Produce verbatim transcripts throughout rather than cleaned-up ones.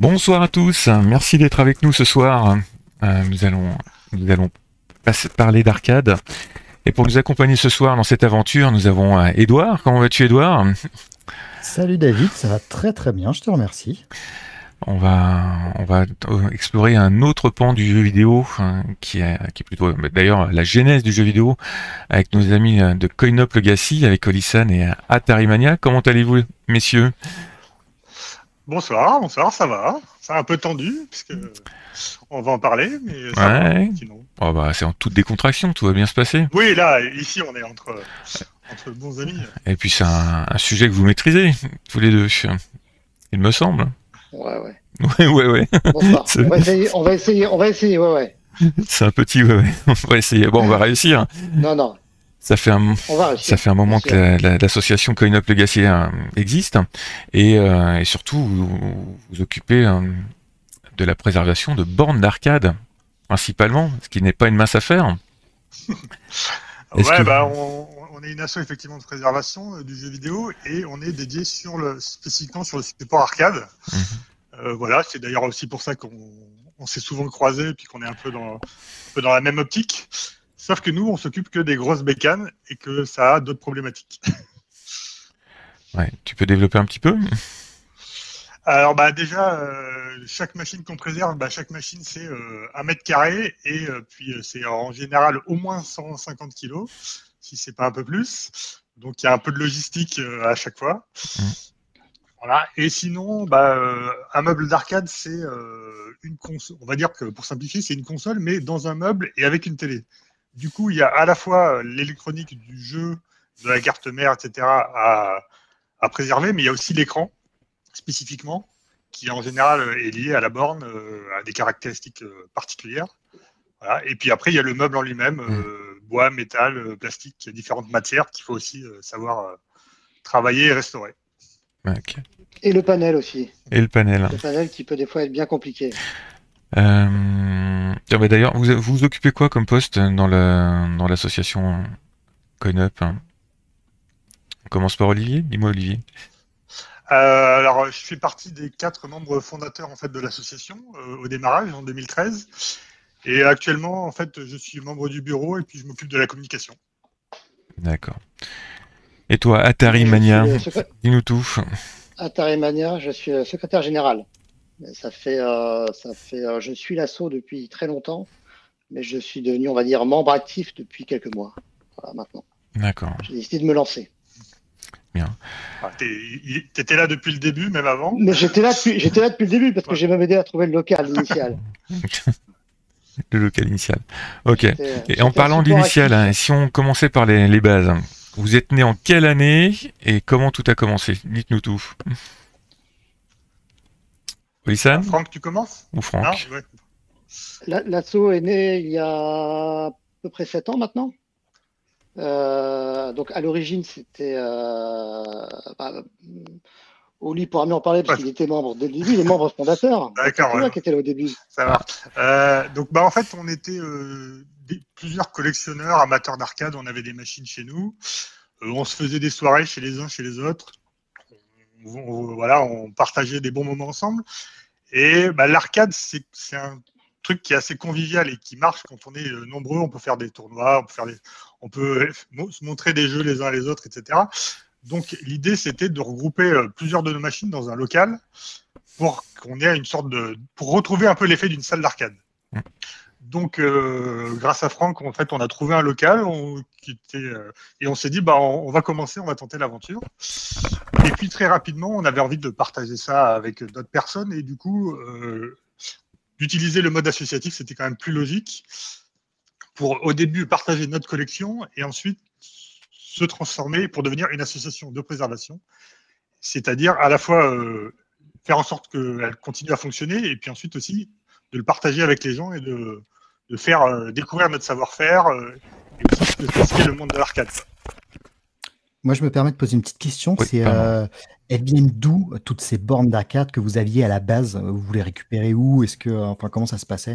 Bonsoir à tous, merci d'être avec nous ce soir. Euh, nous allons, nous allons passer- parler d'arcade. Et pour nous accompagner ce soir dans cette aventure, nous avons euh, Édouard. Comment vas-tu, Édouard? Salut David, ça va très très bien, je te remercie. On va, on va euh, explorer un autre pan du jeu vidéo hein, qui est, qui est plutôt, euh, d'ailleurs, la genèse du jeu vidéo avec nos amis euh, de Coin Up Legacy, avec Olisan et euh, Atari Mania. Comment allez-vous, messieurs? Bonsoir, bonsoir, ça va. C'est un peu tendu, puisque on va en parler, mais ça va, Ouais. sinon. Oh bah, c'est en toute décontraction, tout va bien se passer. Oui, là, ici, on est entre, entre bons amis. Et puis c'est un, un sujet que vous maîtrisez, tous les deux, il me semble. Ouais, ouais. Ouais, ouais, ouais. Bonsoir. C'est On va essayer, on va essayer, on va essayer, ouais, ouais. c'est un petit, ouais, ouais. On va essayer. Bon, on va réussir. Non, non, Ça fait un, on va réussir. ça fait un moment bien que sûr. la- la- l'association Coin Up Legacy euh, existe. Et, euh, et surtout, vous vous vous occupez euh, de la préservation de bornes d'arcade, principalement, ce qui n'est pas une mince affaire. Est-ce Ouais, que... bah, on, on est une asso effectivement de préservation euh, du jeu vidéo et on est dédié sur le, spécifiquement sur le support arcade. Mhm. Euh, voilà, c'est d'ailleurs aussi pour ça qu'on on s'est souvent croisés et puis qu'on est un peu dans, un peu dans la même optique. Sauf que nous, on s'occupe que des grosses bécanes et que ça a d'autres problématiques. Ouais, tu peux développer un petit peu? Alors bah déjà, euh, chaque machine qu'on préserve, bah, chaque machine c'est euh, un mètre carré et euh, puis euh, c'est en général au moins cent cinquante kilos, si c'est pas un peu plus. Donc il y a un peu de logistique euh, à chaque fois. Mhm. Voilà. Et sinon, bah, euh, un meuble d'arcade c'est euh, une console. On va dire que pour simplifier, c'est une console mais dans un meuble et avec une télé. Du coup, il y a à la fois l'électronique du jeu, de la carte mère, et cetera à, à préserver, mais il y a aussi l'écran spécifiquement, qui en général est lié à la borne, euh, à des caractéristiques euh, particulières. Voilà. Et puis après, il y a le meuble en lui-même, Mhm. euh, bois, métal, euh, plastique, il y a différentes matières qu'il faut aussi euh, savoir euh, travailler et restaurer. Ouais, ok. Et le panel aussi. Et le panel. Le panel qui peut des fois être bien compliqué. Euh... ah bah d'ailleurs, vous vous vous occupez quoi comme poste dans le dans l'association Coin Up, hein? On commence par Olivier. Dis-moi, Olivier. Euh, alors, je fais partie des quatre membres fondateurs en fait de l'association euh, au démarrage en deux mille treize. Et actuellement, en fait, je suis membre du bureau et puis je m'occupe de la communication. D'accord. Et toi, Atari Moi, je suis Mania, le secré- dis-nous tout. Atari Mania, je suis le secrétaire général. Mais Ça fait, euh, ça fait, euh, je suis l'asso depuis très longtemps, mais je suis devenu, on va dire, membre actif depuis quelques mois. Voilà, maintenant. D'accord, J'ai décidé de me lancer. bien. Ah, t'es- il- T'étais là depuis le début, même avant. Mais j'étais là depuis, j'étais là depuis le début parce que Ouais. j'ai même aidé à trouver le local initial. Le local initial. Ok. J'étais, euh, Et en j'étais un parlant support d'initial, actif. hein, si on commençait par les, les bases, hein, vous êtes né en quelle année et comment tout a commencé? Dites-nous tout. Ah, Olisan Franck, tu commences? ou Non? Franck? Ouais. La- L'asso est né il y a à peu près sept ans maintenant. Euh, donc à l'origine, c'était euh, bah, Oli pourra mieux en parler parce Ouais, qu'il était membre dès le début, il est membre fondateur. Donc c'est d'accord, ouais, toi qui étais là au début. ça va. Euh, donc, bah, en fait, on était euh, des- plusieurs collectionneurs, amateurs d'arcade. On avait des machines chez nous. Euh, on se faisait des soirées chez les uns, chez les autres. On, on- voilà, on partageait des bons moments ensemble. Et bah, l'arcade, c'est c'est un truc qui est assez convivial et qui marche quand on est euh, nombreux. On peut faire des tournois, on peut, faire des, on peut euh, mo- se montrer des jeux les uns les autres, et cetera. Donc l'idée, c'était de regrouper euh, plusieurs de nos machines dans un local pour qu'on ait une sorte de, pour retrouver un peu l'effet d'une salle d'arcade. Donc, euh, grâce à Franck, en fait, on a trouvé un local on, qui était, euh, et on s'est dit, bah, on, on va commencer, on va tenter l'aventure. Et puis très rapidement, on avait envie de partager ça avec d'autres personnes et du coup, euh, d'utiliser le mode associatif, c'était quand même plus logique pour au début partager notre collection et ensuite se transformer pour devenir une association de préservation, c'est-à-dire à la fois euh, faire en sorte qu'elle continue à fonctionner et puis ensuite aussi de le partager avec les gens et de, de faire euh, découvrir notre savoir-faire euh, et aussi de tester le monde de l'arcade. Moi, je me permets de poser une petite question. Oui, C'est pardon. euh, elles viennent d'où euh, toutes ces bornes d'arcade que vous aviez à la base? Vous vous les récupérez où? Est-ce que, euh, enfin, comment ça se passait?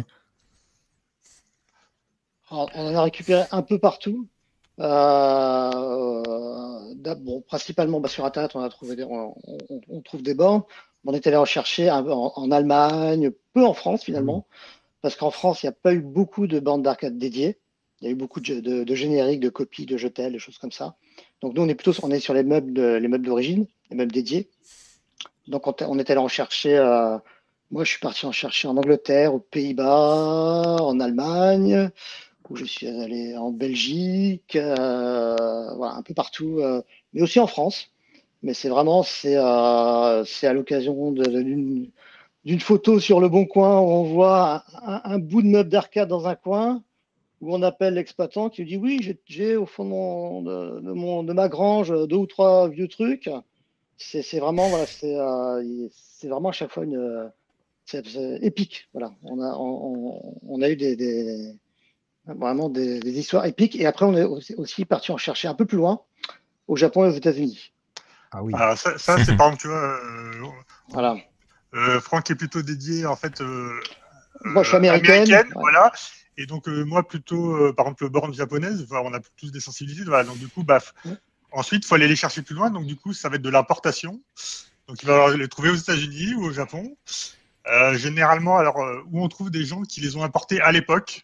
Alors, on en a récupéré un peu partout. Euh, bon, principalement bah, sur Internet, on a trouvé des, on, on, on trouve des bornes. On est allé en chercher un, en, en Allemagne, peu en France finalement, parce qu'en France, il n'y a pas eu beaucoup de bornes d'arcade dédiées. Il y a eu beaucoup de, de, de génériques, de copies, de jetels, des choses comme ça. Donc nous, on est plutôt on est sur les meubles, de, les meubles d'origine, les meubles dédiés. Donc on, on est allé en chercher. Euh, moi, je suis parti en chercher en Angleterre, aux Pays-Bas, en Allemagne, où je suis allé en Belgique, euh, voilà, un peu partout, euh, mais aussi en France. Mais c'est vraiment, c'est euh, c'est à l'occasion d'une d'une photo sur le Bon Coin où on voit un, un, un bout de meuble d'arcade dans un coin, où on appelle l'exploitant qui lui dit oui, j'ai au fond de, mon, de, de, mon, de ma grange deux ou trois vieux trucs. C'est vraiment, voilà, c'est euh, vraiment à chaque fois une, c'est épique. Voilà, on a, on, on a eu des, des vraiment des, des histoires épiques. Et après, on est aussi, aussi parti en chercher un peu plus loin, au Japon et aux États-Unis. Ah oui. Alors ça, ça c'est par exemple, tu vois, euh, voilà. Euh, Franck est plutôt dédié en fait euh, moi je suis américaine, américaine ouais. Voilà, et donc euh, moi plutôt euh, par exemple borne japonaise, enfin, on a tous des sensibilités, voilà. Donc du coup bah ouais. Ensuite il faut aller les chercher plus loin, donc du coup ça va être de l'importation, donc il va les trouver aux États-Unis ou au Japon, euh, généralement alors euh, où on trouve des gens qui les ont importés à l'époque.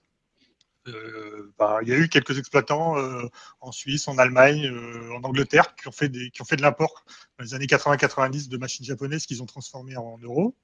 Euh, bah, il y a eu quelques exploitants euh, en Suisse, en Allemagne, euh, en Angleterre qui ont fait des, qui ont fait de l'import dans les années quatre-vingts quatre-vingt-dix de machines japonaises qu'ils ont transformées en euros.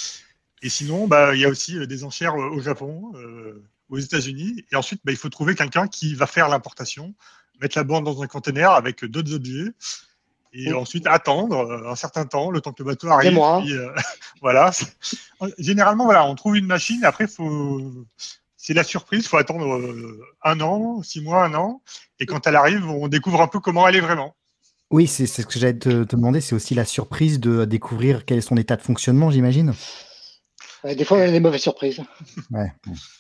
Et sinon, bah, il y a aussi des enchères au Japon, euh, aux États-Unis. Et ensuite, bah, il faut trouver quelqu'un qui va faire l'importation, mettre la borne dans un conteneur avec d'autres objets. Et mmh. ensuite attendre un certain temps, le temps que le bateau arrive. Des mois. Puis, euh, voilà. Généralement, voilà, on trouve une machine. Après, il faut. C'est la surprise, il faut attendre euh, un an, six mois, un an. Et quand elle arrive, on découvre un peu comment elle est vraiment. Oui, c'est ce que j'allais te, te demander. C'est aussi la surprise de découvrir quel est son état de fonctionnement, j'imagine. Ouais, des fois, on a des mauvaises surprises. Ouais.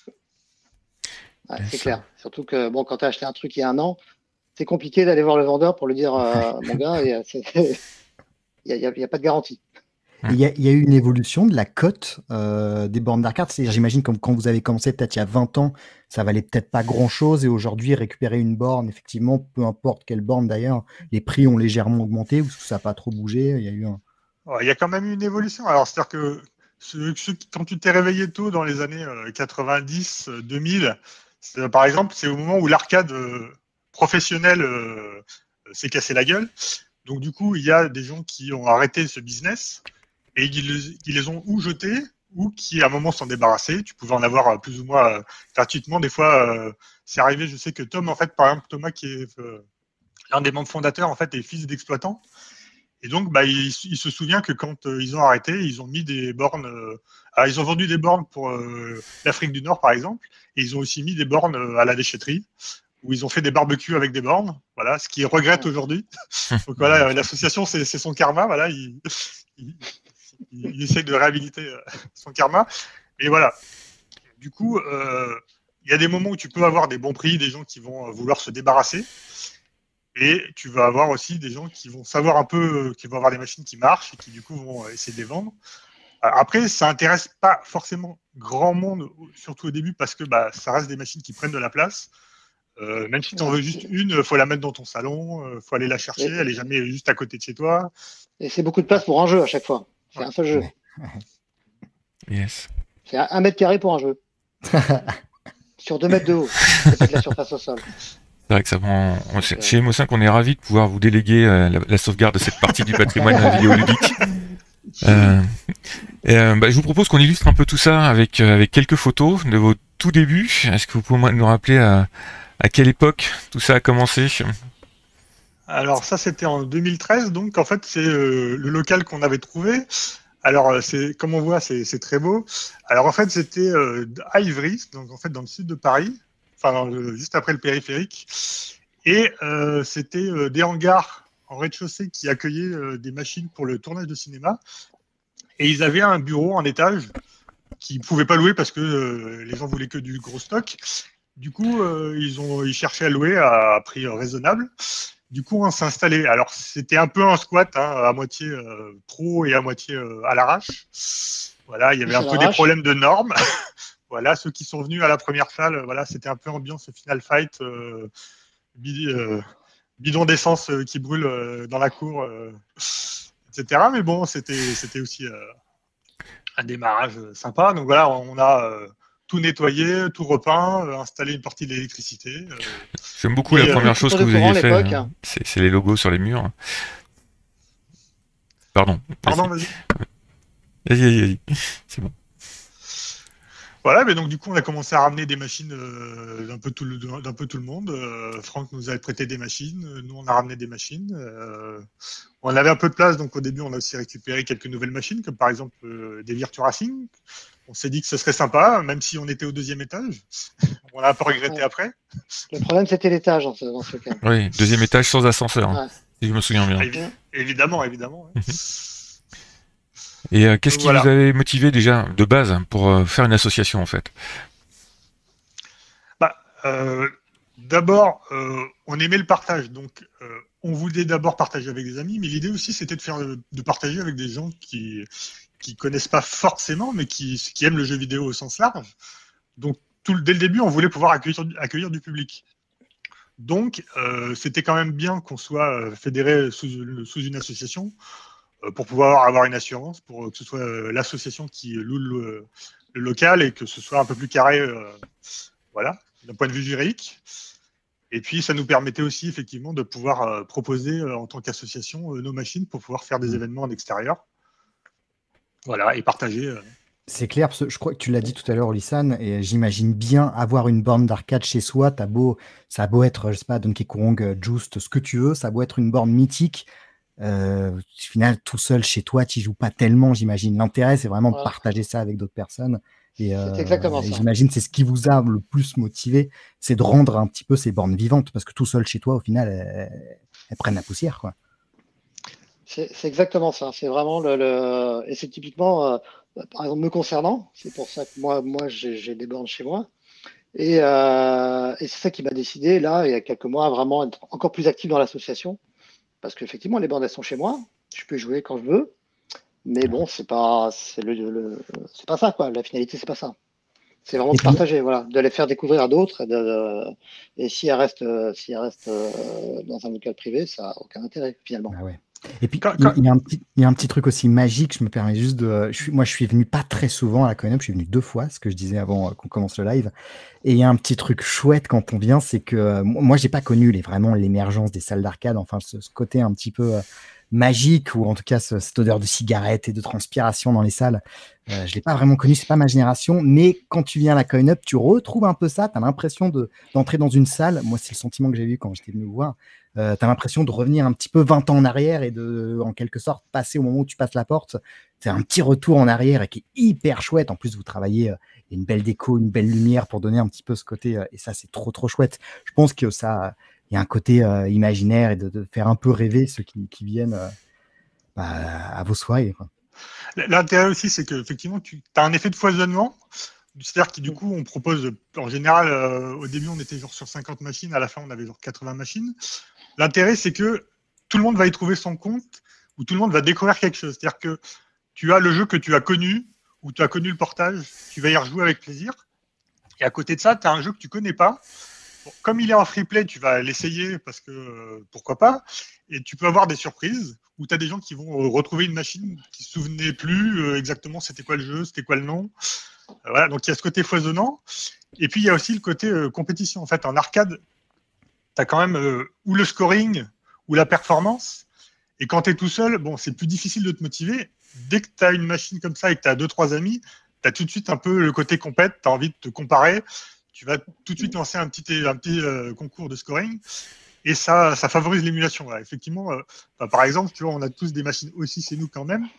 Ouais, c'est clair. Surtout que bon, quand tu as acheté un truc il y a un an, c'est compliqué d'aller voir le vendeur pour lui dire euh, mon gars, il n'y a, a, a pas de garantie. Il y, y a eu une évolution de la cote euh, des bornes d'arcade. J'imagine comme quand vous avez commencé peut-être il y a vingt ans, ça valait peut-être pas grand-chose. Et aujourd'hui, récupérer une borne, effectivement, peu importe quelle borne d'ailleurs, les prix ont légèrement augmenté ou ça n'a pas trop bougé. Il y a eu un... Il y a quand même eu une évolution. Alors, c'est-à-dire que ce, ce, quand tu t'es réveillé tôt dans les années quatre-vingt-dix, deux mille, par exemple, c'est au moment où l'arcade euh, professionnelle euh, s'est cassé la gueule. Donc, du coup, il y a des gens qui ont arrêté ce business et ils, ils les ont ou jetés ou qui, à un moment, s'en débarrassaient. Tu pouvais en avoir plus ou moins euh, gratuitement. Des fois, euh, c'est arrivé, je sais que Tom, en fait, par exemple, Thomas, qui est euh, l'un des membres fondateurs, en fait, est fils d'exploitant. Et donc, bah, il, il se souvient que quand euh, ils ont arrêté, ils ont mis des bornes. Euh, alors, ils ont vendu des bornes pour euh, l'Afrique du Nord, par exemple, et ils ont aussi mis des bornes euh, à la déchetterie, où ils ont fait des barbecues avec des bornes. Voilà, ce qu'ils regrettent aujourd'hui. Donc voilà, l'association, c'est son karma. Voilà, il, il, il, il essaie de réhabiliter euh, son karma. Et voilà. Du coup, euh, il y a des moments où tu peux avoir des bons prix, des gens qui vont vouloir se débarrasser. Et tu vas avoir aussi des gens qui vont savoir un peu, qui vont avoir des machines qui marchent et qui du coup vont essayer de les vendre. Après, ça intéresse pas forcément grand monde, surtout au début, parce que bah, ça reste des machines qui prennent de la place. Euh, même si tu en veux juste une, il faut la mettre dans ton salon, il faut aller la chercher, elle est jamais juste à côté de chez toi. Et c'est beaucoup de place pour un jeu à chaque fois. C'est ouais. un seul jeu. Yes. C'est un, un mètre carré pour un jeu. Sur deux mètres de haut. C'est pas de la surface au sol. C'est vrai que ça prend. On, chez Emo cinq, on est ravis de pouvoir vous déléguer euh, la, la sauvegarde de cette partie du patrimoine vidéoludique. Euh, et, euh, bah, je vous propose qu'on illustre un peu tout ça avec euh, avec quelques photos de vos tout débuts. Est-ce que vous pouvez nous rappeler à, à quelle époque tout ça a commencé? Alors ça, c'était en deux mille treize, donc en fait c'est euh, le local qu'on avait trouvé. Alors c'est comme on voit, c'est très beau. Alors en fait c'était euh, à Ivry, donc en fait dans le sud de Paris. Enfin, euh, juste après le périphérique. Et euh, c'était euh, des hangars en rez-de-chaussée qui accueillaient euh, des machines pour le tournage de cinéma. Et ils avaient un bureau en étage qu'ils ne pouvaient pas louer parce que euh, les gens voulaient que du gros stock. Du coup, euh, ils, ont, ils cherchaient à louer à, à prix raisonnable. Du coup, on s'est installé. Alors, c'était un peu un squat, hein, à moitié euh, pro et à moitié euh, à l'arrache. Voilà, il y avait un peu des problèmes de normes. Voilà, ceux qui sont venus à la première salle, voilà, c'était un peu ambiance Final Fight, euh, euh, bidon d'essence euh, qui brûle euh, dans la cour, euh, et cetera. Mais bon, c'était c'était aussi euh, un démarrage sympa. Donc voilà, on a euh, tout nettoyé, tout repeint, euh, installé une partie de l'électricité. Euh, J'aime beaucoup et, la euh, première chose que vous courant à aviez fait, l'époque. euh, c'est c'est les logos sur les murs. Pardon. Pardon, vas-y. Vas-y, vas-y, vas-y. C'est bon. Voilà, mais donc du coup, on a commencé à ramener des machines euh, d'un peu tout le d'un peu tout le monde. Euh, Franck nous a prêté des machines, euh, nous on a ramené des machines. Euh, on avait un peu de place, donc au début, on a aussi récupéré quelques nouvelles machines, comme par exemple euh, des Virtua-Racing. On s'est dit que ce serait sympa, même si on était au deuxième étage. On l'a un peu regretté Ouais. après. Le problème, c'était l'étage dans ce, dans ce cas. Oui, deuxième étage sans ascenseur, hein, Ouais. si je me souviens bien. Évi- évidemment, évidemment. ouais. Et euh, qu'est-ce Donc, qui voilà. vous avait motivé déjà de base pour euh, faire une association en fait? Bah, euh, d'abord, euh, on aimait le partage, donc euh, on voulait d'abord partager avec des amis, mais l'idée aussi c'était de faire de partager avec des gens qui qui connaissent pas forcément, mais qui qui aiment le jeu vidéo au sens large. Donc tout le- dès le début, on voulait pouvoir accueillir accueillir du public. Donc euh, c'était quand même bien qu'on soit euh, fédéré sous sous une association euh, pour pouvoir avoir une assurance, pour que ce soit euh, l'association qui loue le, le local et que ce soit un peu plus carré. Euh, Voilà, d'un point de vue juridique. Et puis, ça nous permettait aussi, effectivement, de pouvoir euh, proposer, euh, en tant qu'association, euh, nos machines pour pouvoir faire des Mmh. événements en extérieur. Voilà, et partager. euh. C'est clair, parce que je crois que tu l'as dit tout à l'heure, Lissan, et j'imagine bien avoir une borne d'arcade chez soi. T'as beau, ça a beau être, je sais pas, Donkey Kong, euh, Just, ce que tu veux, ça a beau être une borne mythique. Euh, au final, tout seul chez toi, tu joues pas tellement, j'imagine. L'intérêt, c'est vraiment de Voilà. partager ça avec d'autres personnes. Et, euh, C'est exactement et ça. j'imagine c'est ce qui vous a le plus motivé, c'est de rendre un petit peu ces bornes vivantes, parce que tout seul chez toi, au final, elles, elles prennent la poussière, quoi. C'est c'est exactement ça. C'est vraiment le, le- et c'est typiquement, euh, par exemple, me concernant. C'est pour ça que moi, moi, j'ai j'ai des bornes chez moi. Et, euh, et c'est ça qui m'a décidé, là, il y a quelques mois, à vraiment être encore plus actif dans l'association. Parce qu'effectivement, les bornes, elles sont chez moi. Je peux jouer quand je veux. Mais bon, c'est pas, c'est le, le- c'est pas ça, quoi. La finalité, c'est pas ça. C'est vraiment Et de puis, partager, voilà, de les faire découvrir à d'autres. Et, de- de- et si elles restent, euh, si elles restent euh, dans un local privé, ça n'a aucun intérêt, finalement. bah ouais. Et puis, Quand- il y, quand- il y a un petit, il y a un petit truc aussi magique, je me permets juste de... Je suis, moi, je suis venu pas très souvent à la Coin Up, je suis venu deux fois, ce que je disais avant euh, qu'on commence le live. Et il y a un petit truc chouette quand on vient, c'est que euh, moi, j'ai pas connu les, vraiment l'émergence des salles d'arcade, enfin, ce, ce côté un petit peu euh, magique, ou en tout cas ce- cette odeur de cigarette et de transpiration dans les salles. Euh, je l'ai pas vraiment connu, c'est pas ma génération, mais quand tu viens à la Coin Up, tu retrouves un peu ça, tu as l'impression de, d'entrer dans une salle. Moi, c'est le sentiment que j'ai eu quand j'étais venu vous voir. Euh, tu as l'impression de revenir un petit peu vingt ans en arrière et de, en quelque sorte, passer au moment où tu passes la porte. C'est un petit retour en arrière et qui est hyper chouette. En plus, vous travaillez, euh, il y a une belle déco, une belle lumière pour donner un petit peu ce côté. Euh, et ça, c'est trop, trop chouette. Je pense que ça, il y a un côté euh, imaginaire et de, de faire un peu rêver ceux qui, qui viennent euh, bah, à vos soirées, quoi. L'intérêt aussi, c'est qu'effectivement, tu as un effet de foisonnement. C'est-à-dire que du coup, on propose, en général, euh, au début, on était genre sur cinquante machines, à la fin, on avait genre quatre-vingts machines. L'intérêt, c'est que tout le monde va y trouver son compte, ou tout le monde va découvrir quelque chose. C'est-à-dire que tu as le jeu que tu as connu, ou tu as connu le portage, tu vas y rejouer avec plaisir. Et à côté de ça, tu as un jeu que tu connais pas. Bon, comme il est en free play, tu vas l'essayer parce que euh, pourquoi pas. Et tu peux avoir des surprises où tu as des gens qui vont euh, retrouver une machine qui ne se souvenaient plus euh, exactement c'était quoi le jeu, c'était quoi le nom. Euh, voilà, donc il y a ce côté foisonnant. Et puis il y a aussi le côté euh, compétition. En fait, en arcade, tu as quand même euh, ou le scoring ou la performance. Et quand tu es tout seul, bon, c'est plus difficile de te motiver. Dès que tu as une machine comme ça et que tu as deux, trois amis, tu as tout de suite un peu le côté compète, tu as envie de te comparer. Tu vas tout de suite lancer un petit, un petit euh, concours de scoring. Et ça, ça favorise l'émulation. Voilà. Effectivement, euh, bah, par exemple, tu vois, on a tous des machines aussi chez nous quand même.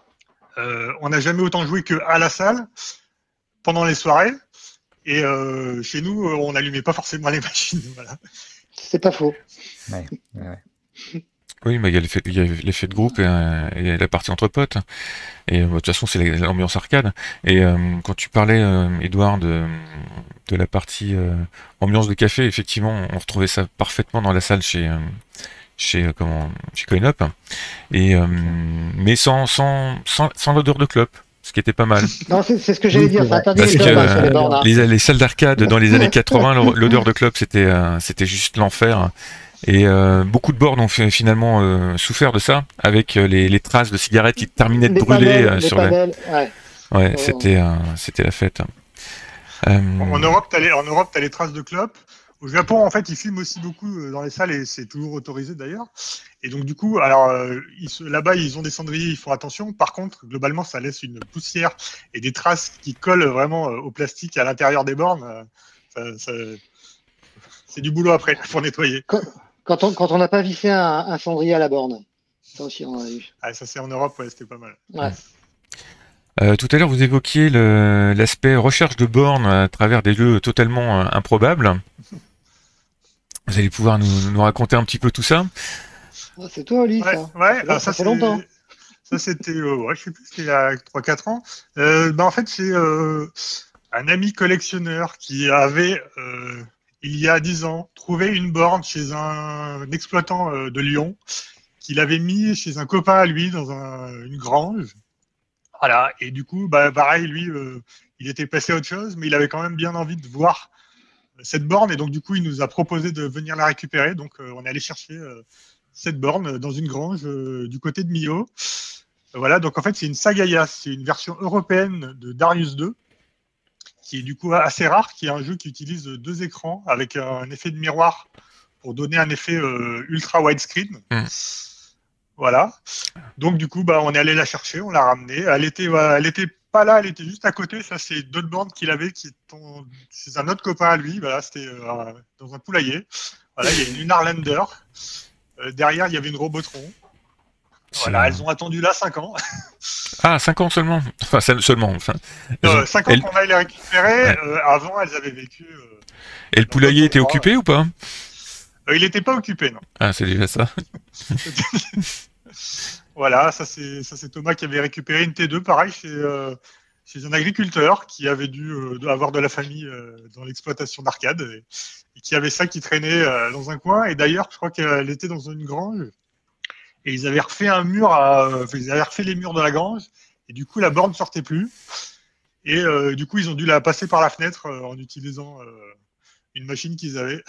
Euh, on n'a jamais autant joué qu'à la salle pendant les soirées. Et euh, chez nous, on n'allumait pas forcément les machines. Voilà. C'est pas faux. Ouais, ouais, ouais. Oui, mais il y a l'effet, il y a l'effet de groupe et, euh, et la partie entre potes. Et euh, de toute façon, c'est la- l'ambiance arcade. Et euh, quand tu parlais, euh, Edouard, de, de la partie euh, ambiance de café, effectivement, on retrouvait ça parfaitement dans la salle chez euh, chez euh, comment chez Coin Up. Et euh, mais sans sans sans, sans l'odeur de clope, ce qui était pas mal. Non, c'est c'est ce que j'allais Oui, dire. c'est C'est vrai. interdit Parce les que clopes, hein, sur les euh, bornes. hein. les, les salles d'arcade dans les années quatre-vingts, l'odeur de clope, c'était euh, c'était juste l'enfer. Et euh, beaucoup de bornes ont fait, finalement euh, souffert de ça, avec euh, les, les traces de cigarettes qui terminaient de Les brûler panels, euh, les sur la... panels, ouais. Ouais, Oh. c'était euh, c'était la fête. Euh, En Europe, t'as les, en Europe, t'as les traces de clopes. Au Japon, en fait, ils fument aussi beaucoup euh, dans les salles et c'est toujours autorisé d'ailleurs. Et donc, du coup, alors euh, ils se- là-bas, ils ont des cendriers, ils font attention. Par contre, globalement, ça laisse une poussière et des traces qui collent vraiment euh, au plastique à l'intérieur des bornes. Euh, ça- ça- c'est du boulot après pour nettoyer. Quand, quand on quand on n'a pas vissé un, un cendrier à la borne. Ça aussi, on a eu. Ah, ça, c'est en Europe, ouais, c'était pas mal. Ouais. Euh, tout à l'heure, vous évoquiez le- l'aspect recherche de bornes à travers des jeux totalement euh, improbables. Vous allez pouvoir nous, nous raconter un petit peu tout ça? Ah, c'est toi, Oli, Ouais, ça. ouais, Ça fait- alors ça ça, fait c'est longtemps. ça c'était euh, ouais, je sais plus, c'était il y a trois quatre ans. Euh, bah, en fait, c'est euh, un ami collectionneur qui avait euh, il y a dix ans trouvé une borne chez un, un exploitant euh, de Lyon qu'il avait mis chez un copain à lui dans un- une grange. Voilà, et du coup, bah, pareil, lui, euh, il était passé à autre chose, mais il avait quand même bien envie de voir cette borne, et donc du coup, il nous a proposé de venir la récupérer. Donc, euh, on est allé chercher euh, cette borne dans une grange euh, du côté de Millau. Voilà, donc en fait, c'est une Sagaya, c'est une version européenne de Darius deux, qui est du coup assez rare, qui est un jeu qui utilise deux écrans avec un effet de miroir pour donner un effet euh, ultra widescreen. Mm. Voilà. Donc du coup, bah, on est allé la chercher, on l'a ramenée. Elle était, voilà, elle était pas là, elle était juste à côté. Ça, c'est d'autres bornes qu'il avait, qui sont chez un autre copain à lui. Voilà, c'était euh, dans un poulailler. Voilà, il y a une Lunar Lander. Euh, derrière, il y avait une Robotron. Voilà, elles ont attendu là cinq ans. Ah, cinq ans seulement. Enfin, seulement. Enfin, Euh, cinq ans elle... qu'on va les récupérer. Ouais. Euh, avant, elles avaient vécu. Euh, Et le poulailler était occupé ou pas? euh, Il n'était pas occupé, non. Ah, c'est déjà ça. Voilà, ça c'est ça c'est Thomas qui avait récupéré une T deux, pareil, chez, euh, chez un agriculteur qui avait dû euh, avoir de la famille euh, dans l'exploitation d'arcade et, et qui avait ça qui traînait euh, dans un coin. Et d'ailleurs, je crois qu'elle était dans une grange et ils avaient refait un mur, à, enfin, ils avaient refait les murs de la grange et du coup la borne sortait plus. Et euh, du coup, ils ont dû la passer par la fenêtre euh, en utilisant euh, une machine qu'ils avaient.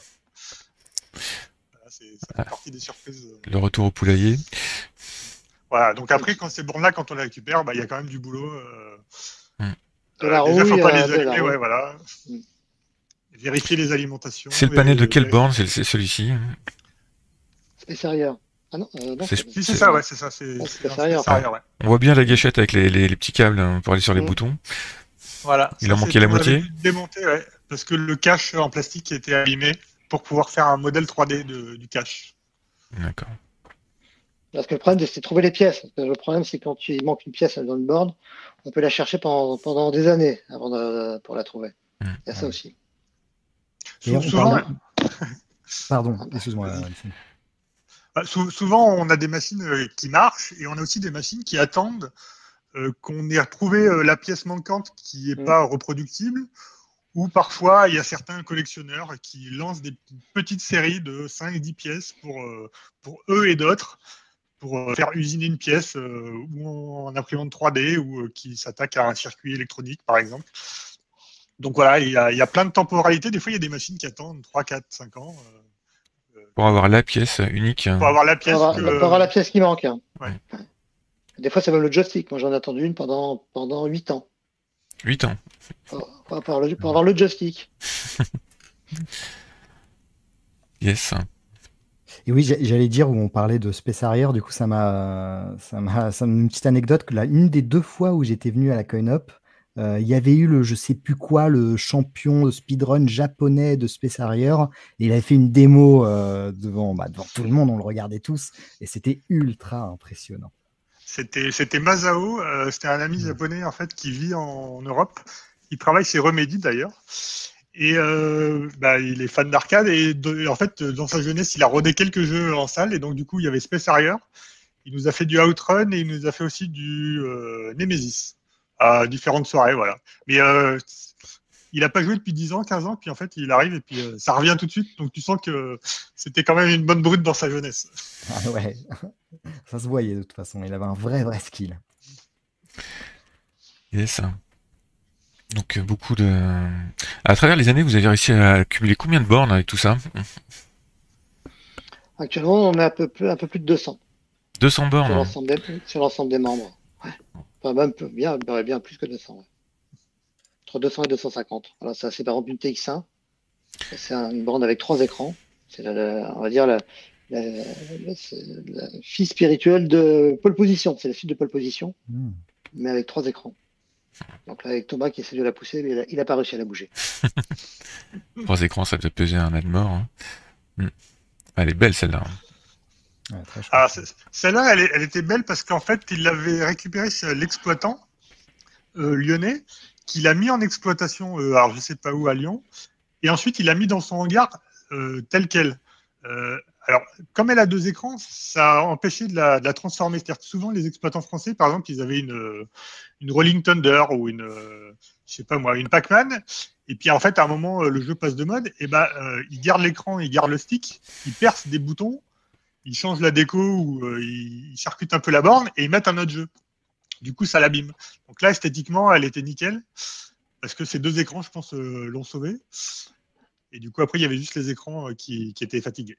Voilà, c'est ça fait partie des surprises. euh. Le retour au poulailler. Voilà, donc après, quand ces bornes-là, quand on les récupère, bah, il y a quand même du boulot. Euh, Mm. De la euh, déjà, faut rouille, pas euh, les de la allumer, rouille. ouais, voilà. Mm. Vérifier les alimentations. C'est le panel et- de quelle et- borne? C'est c'est celui-ci? Space Harrier. Ah non, euh, non, C'est- c'est- Si, c'est ça, ouais, c'est ça. C'est Ah, c'est c'est un sérieux. Space Harrier, ouais. On voit bien la gâchette avec les, les- les petits câbles hein, pour aller sur les Mm. boutons. Voilà. Il Ça, en manquait c'est- la on avait moitié? dû le démonter, ouais, parce que le cache en plastique était abîmé pour pouvoir faire un modèle trois D de- du cache. D'accord. Parce que le problème, c'est de trouver les pièces. Parce que le problème, c'est quand il manque une pièce dans une borne, on peut la chercher pendant, pendant des années avant de, pour la trouver. Mm. Il y a ça aussi. Et Sou- on souvent, parle- Pardon, excuse-moi. Alexis. bah, sou- souvent, on a des machines euh, qui marchent et on a aussi des machines qui attendent euh, qu'on ait retrouvé euh, la pièce manquante qui n'est Mm. pas reproductible. Ou parfois, il y a certains collectionneurs qui lancent des petites séries de cinq dix pièces pour, euh, pour eux et d'autres, pour euh, faire usiner une pièce euh, ou en imprimante trois D ou euh, qui s'attaque à un circuit électronique, par exemple. Donc voilà, il y a, il y a plein de temporalités. Des fois, il y a des machines qui attendent trois, quatre, cinq ans euh, Pour avoir la pièce unique. pour avoir la Pour pièce. avoir, que- pour avoir la pièce qui manque. hein. Ouais. Des fois, c'est même le joystick. Moi, j'en ai attendu une pendant, pendant huit ans. huit ans. Pour, pour avoir le, pour avoir le joystick. Yes. Et oui, j'a- j'allais dire où on parlait de Space Harrier, du coup, ça m'a, ça m'a, ça m'a- une petite anecdote que là, une des deux fois où j'étais venu à la Coin-Up, euh, il y avait eu le, je sais plus quoi, le champion de speedrun japonais de Space Harrier, et il avait fait une démo euh, devant, bah, devant tout le monde, on le regardait tous, et c'était ultra impressionnant. C'était, c'était Masao, euh, c'était un ami japonais en fait qui vit en, en Europe. Il travaille chez Remedy d'ailleurs. Et euh, bah, il est fan d'arcade et de- en fait dans sa jeunesse il a rodé quelques jeux en salle et donc du coup il y avait Space Harrier. Il nous a fait du Outrun et il nous a fait aussi du euh, Nemesis à différentes soirées, voilà. Mais euh, il a pas joué depuis dix ans, quinze ans, puis en fait il arrive et puis euh, ça revient tout de suite. Donc tu sens que c'était quand même une bonne brute dans sa jeunesse. Ah ouais, ça se voyait de toute façon, il avait un vrai, vrai skill. Yes. Donc euh, beaucoup de... À travers les années, vous avez réussi à accumuler combien de bornes avec tout ça? Actuellement, on est un peu plus, un peu plus de deux cents deux cents sur bornes. l'ensemble des, sur l'ensemble des membres. Ouais. Enfin, même peu- bien, bien, bien plus que deux cents. Ouais. Entre deux cents et deux cent cinquante. Alors, ça, c'est par exemple une T X un. C'est un- une borne avec trois écrans. C'est la, la- on va dire la, la, la- c'est la fille spirituelle de pole position. C'est la suite de pole position, Hmm. mais avec trois écrans. Donc là, avec Thomas qui essaie de la pousser, mais il a, il a pas réussi à la bouger. Trois écrans, ça peut peser un âne mort. Hein. Mm. Elle est belle celle-là. Ouais, très chouette. Alors, c'est- celle-là, elle, est- elle était belle parce qu'en fait, il l'avait récupérée chez l'exploitant euh, lyonnais, qui l'a mis en exploitation, euh, alors je sais pas où, à Lyon, et ensuite il l'a mis dans son hangar euh, tel quel. Euh, alors, comme elle a deux écrans, ça a empêché de la, de la transformer. C'est-à-dire que souvent, les exploitants français, par exemple, ils avaient une, une Rolling Thunder ou une, euh, je sais pas moi, une Pac-Man. Et puis, en fait, à un moment, euh, le jeu passe de mode. Et ben, euh, ils gardent l'écran, ils gardent le stick, ils percent des boutons, ils changent la déco ou euh, ils, ils charcutent un peu la borne et ils mettent un autre jeu. Du coup, ça l'abîme. Donc là, esthétiquement, elle était nickel. Parce que ces deux écrans, je pense, euh, l'ont sauvé. Et du coup, après, il y avait juste les écrans euh, qui, qui étaient fatigués.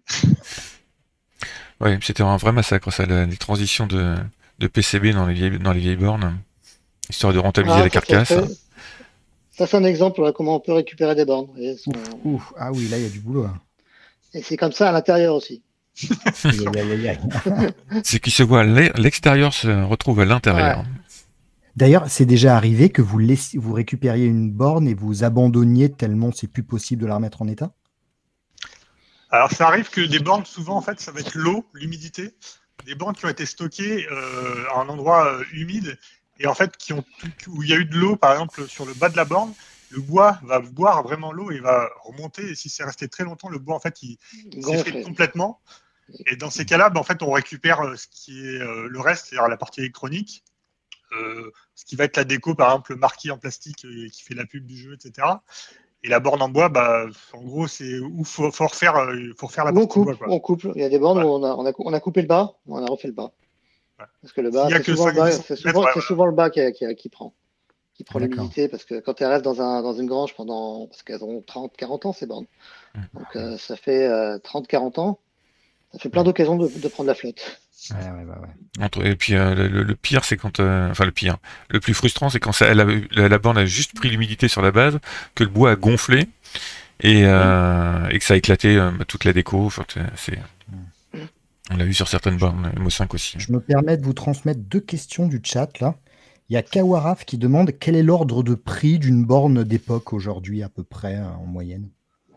Ouais, c'était un vrai massacre ça, la- les transitions de, de P C B dans les vieilles, dans les vieilles bornes, histoire de rentabiliser Ah, la ça, c'est carcasse. très- ça, c'est un exemple de comment on peut récupérer des bornes. Et, sont- Ouf, ouf. Ah oui, là, il y a du boulot. Là. et c'est comme ça à l'intérieur aussi. Aïe, aïe, aïe, aïe, aïe. C'est qui se voit à l'e- l'extérieur se retrouve à l'intérieur. Ouais. D'ailleurs, c'est déjà arrivé que vous, laissiez, vous récupériez une borne et vous abandonniez tellement c'est plus possible de la remettre en état? Alors, ça arrive que des bornes, souvent, en fait, ça va être l'eau, l'humidité. Des bornes qui ont été stockées euh, à un endroit euh, humide et en fait, qui ont tout- où il y a eu de l'eau, par exemple, sur le bas de la borne, le bois va boire vraiment l'eau et va remonter. Et si c'est resté très longtemps, le bois, en fait, il, il s'effrite Gonflé. complètement. Et dans ces cas-là, ben, en fait, on récupère euh, ce qui est euh, le reste, c'est-à-dire la partie électronique, euh, ce qui va être la déco, par exemple, le marquis en plastique euh, qui fait la pub du jeu, et cetera. Et la borne en bois, bah, en gros, c'est où faut, faut refaire, euh, faut refaire la Ou on partie bois, coupe, quoi. on coupe. Il y a des bornes Ouais. où on a, on a, on a coupé le bas, on a refait le bas. Ouais. Parce que le S'il bas, y a c'est que souvent le cinq à dix bas, c'est centimètres, souvent, ouais, c'est voilà. souvent le bas qui, qui, qui prend, qui prend D'accord. l'humidité, parce que quand elles restent dans, un, dans une grange pendant, parce qu'elles ont trente, quarante ans, ces bornes. Mm. Donc euh, ça fait euh, trente, quarante ans, ça fait plein d'occasions de, de prendre la flotte. Ouais, ouais, bah ouais. Entre- et puis euh, le, le pire, c'est quand, euh, enfin le pire, le plus frustrant, c'est quand ça, elle a- la, la borne a juste pris l'humidité sur la base, que le bois a gonflé et, euh, et que ça a éclaté euh, toute la déco. Enfin, c'est, c'est- on l'a vu sur certaines bornes, M O cinq aussi. Je me permets de vous transmettre deux questions du chat là. Il y a Kawaraf qui demande quel est l'ordre de prix d'une borne d'époque aujourd'hui à peu près euh, en moyenne.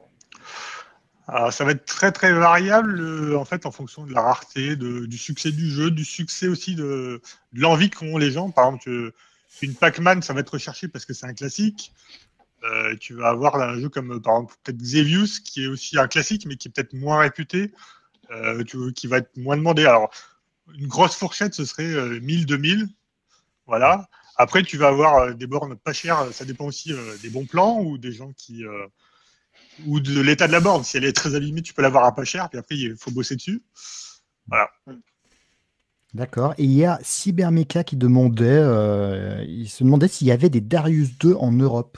Alors, ça va être très très variable euh, en fait en fonction de la rareté, de, du succès du jeu, du succès aussi de, de l'envie qu'ont les gens. Par exemple, euh, une Pac-Man, ça va être recherché parce que c'est un classique. Euh, tu vas avoir un jeu comme euh, par exemple peut-être Xevious qui est aussi un classique mais qui est peut-être moins réputé, euh, tu- qui va être moins demandé. Alors une grosse fourchette ce serait euh, mille, deux mille, voilà. Après tu vas avoir euh, des bornes pas chères, ça dépend aussi euh, des bons plans ou des gens qui euh, ou de l'état de la borne. Si elle est très abîmée, tu peux l'avoir à pas cher, puis après il faut bosser dessus. Voilà. D'accord. Et il y a Cybermecha qui demandait, euh, il se demandait s'il y avait des Darius deux en Europe.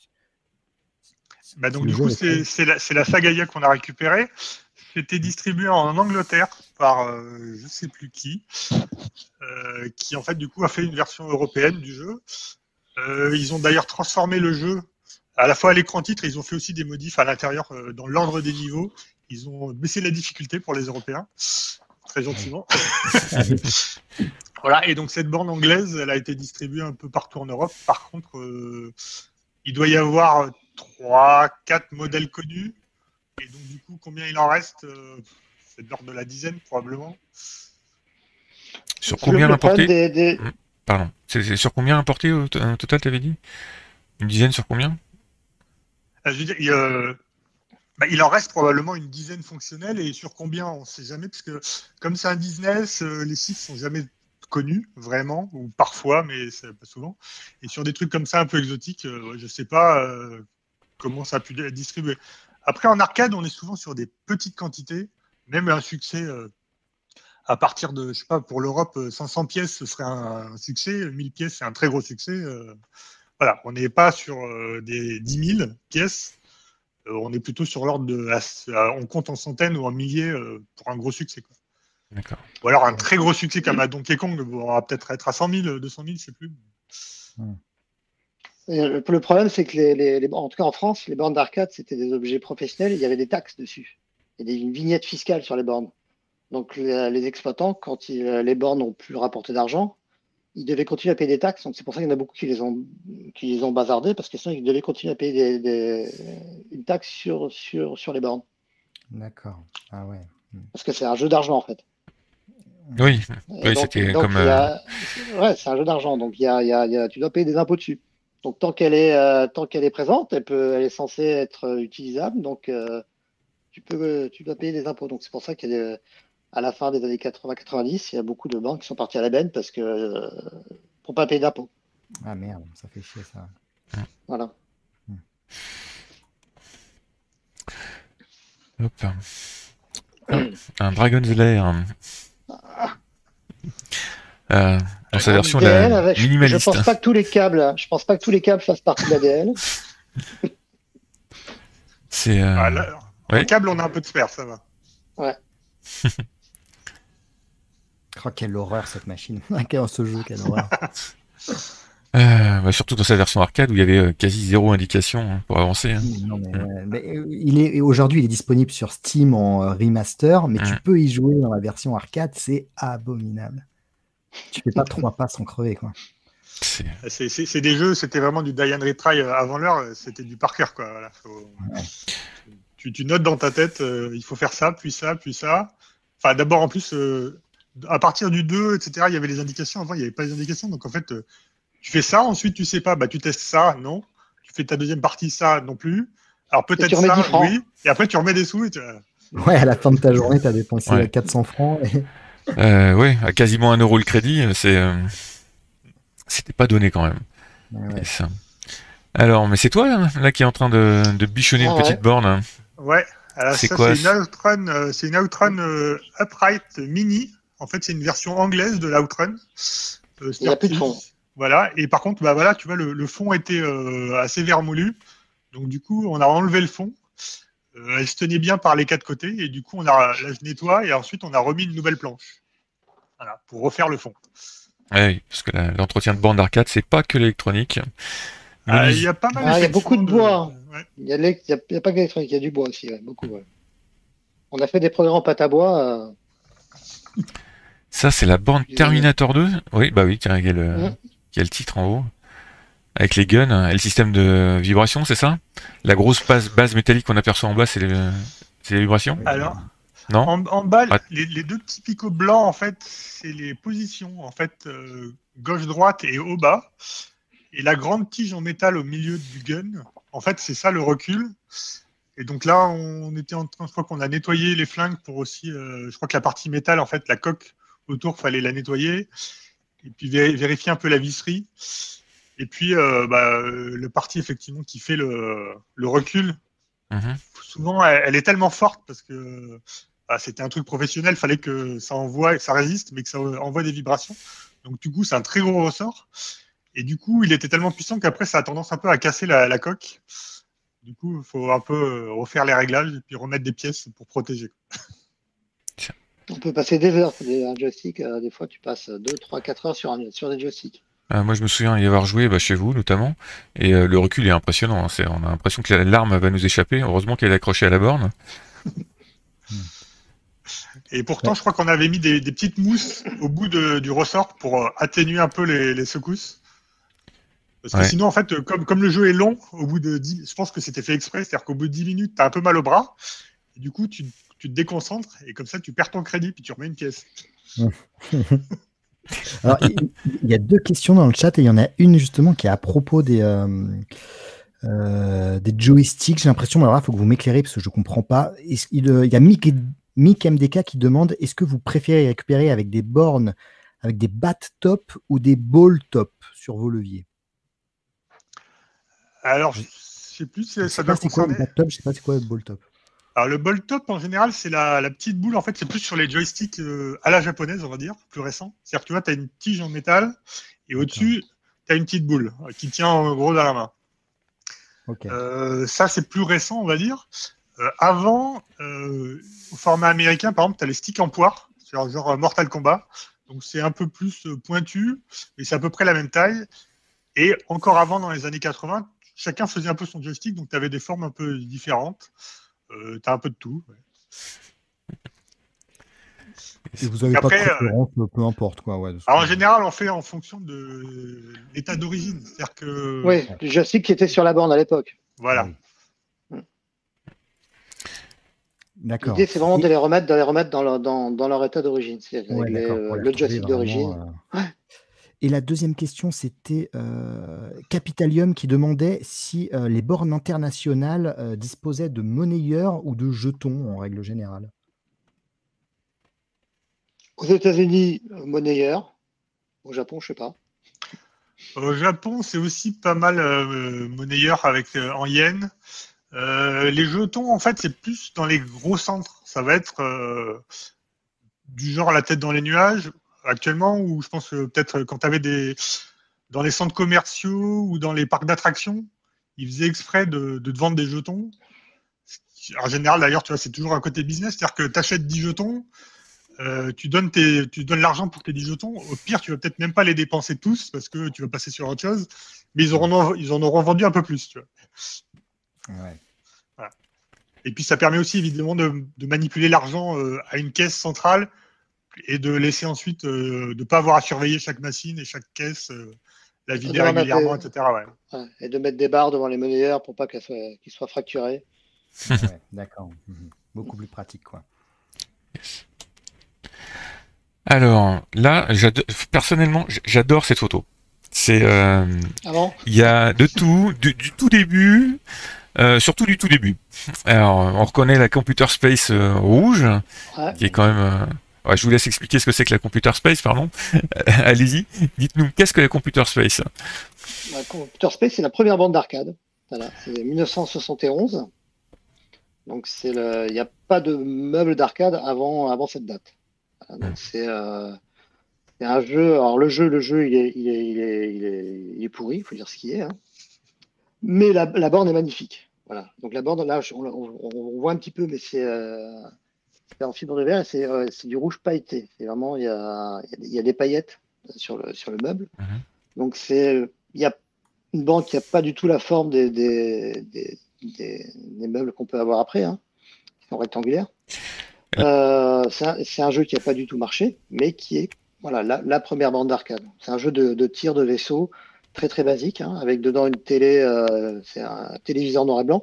Bah donc Si le du jeu coup est c'est prêt. c'est la, c'est la Sagaia qu'on a récupérée. C'était distribué en Angleterre par euh, je sais plus qui, euh, qui en fait du coup a fait une version européenne du jeu. Euh, ils ont d'ailleurs transformé le jeu à la fois à l'écran titre, et ils ont fait aussi des modifs à l'intérieur euh, dans l'ordre des niveaux. Ils ont baissé la difficulté pour les Européens, très gentiment. Voilà, et donc cette borne anglaise, elle a été distribuée un peu partout en Europe. Par contre, euh, il doit y avoir trois, quatre modèles connus. Et donc du coup, combien il en reste euh, c'est de l'ordre de la dizaine probablement. Sur Le, combien le l'importer? problème des, des- Hmm, Pardon. C'est, c'est sur combien importé au, to- au total, t'avais dit? Une dizaine sur combien? Ah, je veux dire, il, euh, bah, il en reste probablement une dizaine fonctionnelle et sur combien on ne sait jamais parce que comme c'est un business, euh, les chiffres sont jamais connus vraiment ou parfois, mais c'est pas souvent. Et sur des trucs comme ça un peu exotiques, euh, ouais, je sais pas euh, comment ça a pu être distribué. Après en arcade, on est souvent sur des petites quantités, même un succès. Euh, à partir de, je sais pas, pour l'Europe, euh, cinq cents pièces, ce serait un, un succès. mille pièces, c'est un très gros succès. Euh, voilà, on n'est pas sur euh, des dix mille pièces. Euh, on est plutôt sur l'ordre de... à- on compte en centaines ou en milliers euh, pour un gros succès, quoi. D'accord. Ou alors un très gros succès comme à Donkey Kong, on va peut-être être à cent mille, deux cent mille, je sais plus. Et le le problème, c'est que les, les- les- en tout cas en France, les bornes d'arcade, c'était des objets professionnels et il y avait des taxes dessus. Il y a des, une vignette fiscale sur les bornes. Donc les, les exploitants, quand ils- les bornes n'ont plus rapporté d'argent, ils devaient continuer à payer des taxes. Donc c'est pour ça qu'il y en a beaucoup qui les ont, qui les ont bazardés, parce que sinon ils devaient continuer à payer des, des- une taxe sur, sur, sur les bornes. D'accord. Ah ouais. Parce que c'est un jeu d'argent en fait. Oui, Et oui, donc, c'était donc comme. il y euh, a, ouais, c'est un jeu d'argent. Donc il y a, il y a- il y a- tu dois payer des impôts dessus. Donc tant qu'elle est, euh, tant qu'elle est présente, elle peut, elle est censée être euh, utilisable. Donc euh, tu peux, tu dois payer des impôts. Donc c'est pour ça qu'à la fin des années quatre-vingts quatre-vingt-dix, il y a beaucoup de banques qui sont parties à la benne parce que euh, pour pas payer d'impôts. Ah merde, ça fait chier ça. Voilà. Hop. Ah, un Dragon's Lair. Euh, dans sa version D L la avec, je, je minimaliste. pense pas que tous les câbles, je pense pas que tous les câbles fassent partie de la D L. C'est. euh, Ah, là, en ouais. câble, on a un peu de spare, ça va. Ouais. Oh, quelle horreur cette machine. Quel ce jeu, quelle horreur. Euh, bah, surtout dans sa version arcade où il y avait euh, quasi zéro indication hein, pour avancer. hein. Non, mais, Mm. ouais, mais, euh, il est aujourd'hui, il est disponible sur Steam en euh, remaster, mais tu Mm. peux y jouer dans la version arcade, c'est abominable. Tu fais pas trois pas sans crever, quoi. C'est- C'est- C'est c'est des jeux, c'était vraiment du die and retry euh, avant l'heure, euh, c'était du par cœur, quoi. Voilà, faut- Ouais. tu, tu notes dans ta tête, euh, il faut faire ça, puis ça, puis ça. Enfin, d'abord, en plus, euh, à partir du deux, et cetera, il y avait les indications. Avant, il n'y avait pas les indications. Donc, en fait, euh, tu fais ça, ensuite, tu sais pas, bah, tu testes ça, non. Tu fais ta deuxième partie, ça, non plus. Alors, Et peut-être tu remets ça, dix francs. oui. Et après, tu remets des sous et tu... Ouais, à la fin de ta journée, tu as dépensé Ouais. quatre cents francs. Et... Euh, ouais, à quasiment un euro le crédit, euh, c'est. euh, C'était pas donné quand même. Ouais, ouais. Et ça. Alors, mais c'est toi là, là, qui est en train de, de bichonner Ah une ouais. petite borne. hein. Ouais. Alors, C'est ça, quoi, c'est une Outrun, euh, c'est une Outrun euh, Upright Mini. En fait, c'est une version anglaise de l'Outrun. Euh, Il y a plus de fond. Voilà. Et par contre, bah voilà, tu vois, le, le fond était euh, assez vermoulu. Donc, du coup, on a enlevé le fond. Euh, elle se tenait bien par les quatre côtés. Et du coup, on a, là, je nettoie. Et ensuite, on a remis une nouvelle planche. Voilà, pour refaire le fond. Ouais, oui, parce que la- l'entretien de borne d'arcade, c'est pas que l'électronique. Ah, Menuis- il y a pas mal Ah, il y a beaucoup de effectivement, bois. ouais. Il y a, l'é- il y a- il y a pas que l'électronique, il y a du bois aussi, ouais, beaucoup. Ouais. On a fait des programmes en pâte à bois. euh, Ça, c'est la borne Les Terminator deux. Oui, bah oui, tiens, il y a le, Mhm. il y a le titre en haut. Avec les guns hein, et le système de vibration, c'est ça? La grosse base, base métallique qu'on aperçoit en bas, c'est le- c'est les vibrations? Alors, Non? en, en bas, Ah. les, les deux petits picots blancs, en fait, c'est les positions, en fait, euh, gauche-droite et haut-bas. Et la grande tige en métal au milieu du gun, en fait, c'est ça le recul. Et donc là, on était en train, je crois qu'on a nettoyé les flingues pour aussi, euh, je crois que la partie métal, en fait, la coque autour, fallait la nettoyer. Et puis vé- vérifier un peu la visserie. Et puis, euh, bah, euh, le partie, effectivement, qui fait le, le recul, Mhm. souvent, elle, elle est tellement forte parce que bah, c'était un truc professionnel, il fallait que ça envoie, que ça résiste, mais que ça envoie des vibrations. Donc, du coup, c'est un très gros ressort. Et du coup, il était tellement puissant qu'après, ça a tendance un peu à casser la, la coque. Du coup, il faut un peu euh, refaire les réglages et puis remettre des pièces pour protéger. On peut passer des heures. Des, un joystick, euh, des fois, tu passes deux, trois, quatre heures sur, un, sur des joysticks. Euh, moi, je me souviens y avoir joué bah, chez vous, notamment, et euh, le recul est impressionnant. hein. C'est, on a l'impression que la- l'arme va nous échapper. Heureusement qu'elle est accrochée à la borne. Et pourtant, je crois qu'on avait mis des, des petites mousses au bout de- du ressort pour euh, atténuer un peu les, les secousses. Parce que Ouais. sinon, en fait, euh, comme, comme le jeu est long, au bout de dix, je pense que c'était fait exprès, c'est-à-dire qu'au bout de dix minutes, tu as un peu mal au bras. Et du coup, tu, tu te déconcentres et comme ça, tu perds ton crédit puis tu remets une pièce. Alors, il il y a deux questions dans le chat et il y en a une justement qui est à propos des, euh, euh, des joysticks. J'ai l'impression, alors là, il faut que vous m'éclairez parce que je ne comprends pas. Est-ce- Il, euh, il y a Mick, Mick M D K qui demande est-ce que vous préférez récupérer avec des bornes, avec des bat top ou des ball top sur vos leviers? Alors, je sais plus si Je ça sais doit pas c'est quoi le concerner. bat top, je sais pas c'est quoi le ball top. Alors, le ball top, en général, c'est la, la petite boule. En fait, c'est plus sur les joysticks euh, à la japonaise, on va dire, plus récents. C'est-à-dire que tu vois, tu as une tige en métal et au-dessus, tu as une petite boule euh, qui tient en gros dans la main. Ok. Euh, ça, c'est plus récent, on va dire. Euh, avant, euh, au format américain, par exemple, tu as les sticks en poire, genre, genre Mortal Kombat. Donc, c'est un peu plus pointu, mais c'est à peu près la même taille. Et encore avant, dans les années quatre-vingts, chacun faisait un peu son joystick, donc tu avais des formes un peu différentes. Euh, tu as un peu de tout. Ouais. Et vous n'avez après, pas de préférence, euh... peu importe quoi. Ouais, alors en général, on fait en fonction de l'état d'origine. C'est-à-dire que. Oui, ouais. Le joystick qui était sur la borne à l'époque. Voilà. Oui. D'accord. L'idée, c'est vraiment de les remettre, de les remettre dans, leur, dans, dans leur état d'origine. C'est ouais, les, euh, le joystick d'origine. Euh... Ouais. Et la deuxième question, c'était euh, Capitalium qui demandait si euh, les bornes internationales euh, disposaient de monnayeurs ou de jetons en règle générale. Aux États-Unis, monnayeur. Au Japon, je sais pas. Au Japon, c'est aussi pas mal euh, monnayeur avec euh, en yens. Euh, les jetons, en fait, c'est plus dans les gros centres. Ça va être euh, du genre la tête dans les nuages actuellement, ou je pense que peut-être quand tu avais des dans les centres commerciaux ou dans les parcs d'attractions, ils faisaient exprès de, de te vendre des jetons. En général, d'ailleurs, tu vois, c'est toujours un côté business, c'est-à-dire que tu achètes dix jetons. Euh, tu donnes, tes, tu donnes l'argent pour tes dix jetons. Au pire, tu vas peut-être même pas les dépenser tous parce que tu vas passer sur autre chose. Mais ils, auront, ils en auront vendu un peu plus. Tu vois. Ouais. Voilà. Et puis, ça permet aussi évidemment de, de manipuler l'argent euh, à une caisse centrale et de laisser ensuite euh, de ne pas avoir à surveiller chaque machine et chaque caisse, euh, la vider régulièrement, des... et cetera. Ouais. Ouais. Et de mettre des barres devant les monnayeurs pour pas qu'ils soient, qu'ils soient fracturés. Ouais, d'accord. Mmh. Beaucoup plus pratique, quoi. Yes. Alors là, personnellement, j'adore cette photo. C'est, euh, ah bon il y a de tout, du, du tout début, euh, surtout du tout début. Alors, on reconnaît la Computer Space euh, rouge, ouais. qui est quand même. Euh... Ouais, je vous laisse expliquer ce que c'est que la Computer Space, pardon. Allez-y, dites-nous, qu'est-ce que la Computer Space? La Computer Space, c'est la première bande d'arcade. Voilà, c'est mille neuf cent soixante et onze. Donc, c'est le, il n'y a pas de meuble d'arcade avant, avant cette date. Voilà, donc, c'est, euh, c'est un jeu. Alors, le jeu, le jeu, il est, il est, il est, il est, il est pourri, il faut dire ce qu'il est. Hein. Mais la, la borne est magnifique. Voilà. Donc, la borne, là, on, on, on voit un petit peu, mais c'est, euh, c'est en fibre de verre et c'est, euh, c'est du rouge pailleté. C'est vraiment, il y a, il y a des paillettes sur le, sur le meuble. Mm-hmm. Donc, c'est, il y a une borne qui n'a pas du tout la forme des, des, des Des, des meubles qu'on peut avoir après, hein, qui sont rectangulaires. Euh, c'est, un, c'est un jeu qui n'a pas du tout marché, mais qui est voilà, la, la première bande d'arcade. C'est un jeu de, de tir de vaisseau très très basique, hein, avec dedans une télé, euh, c'est un téléviseur noir et blanc.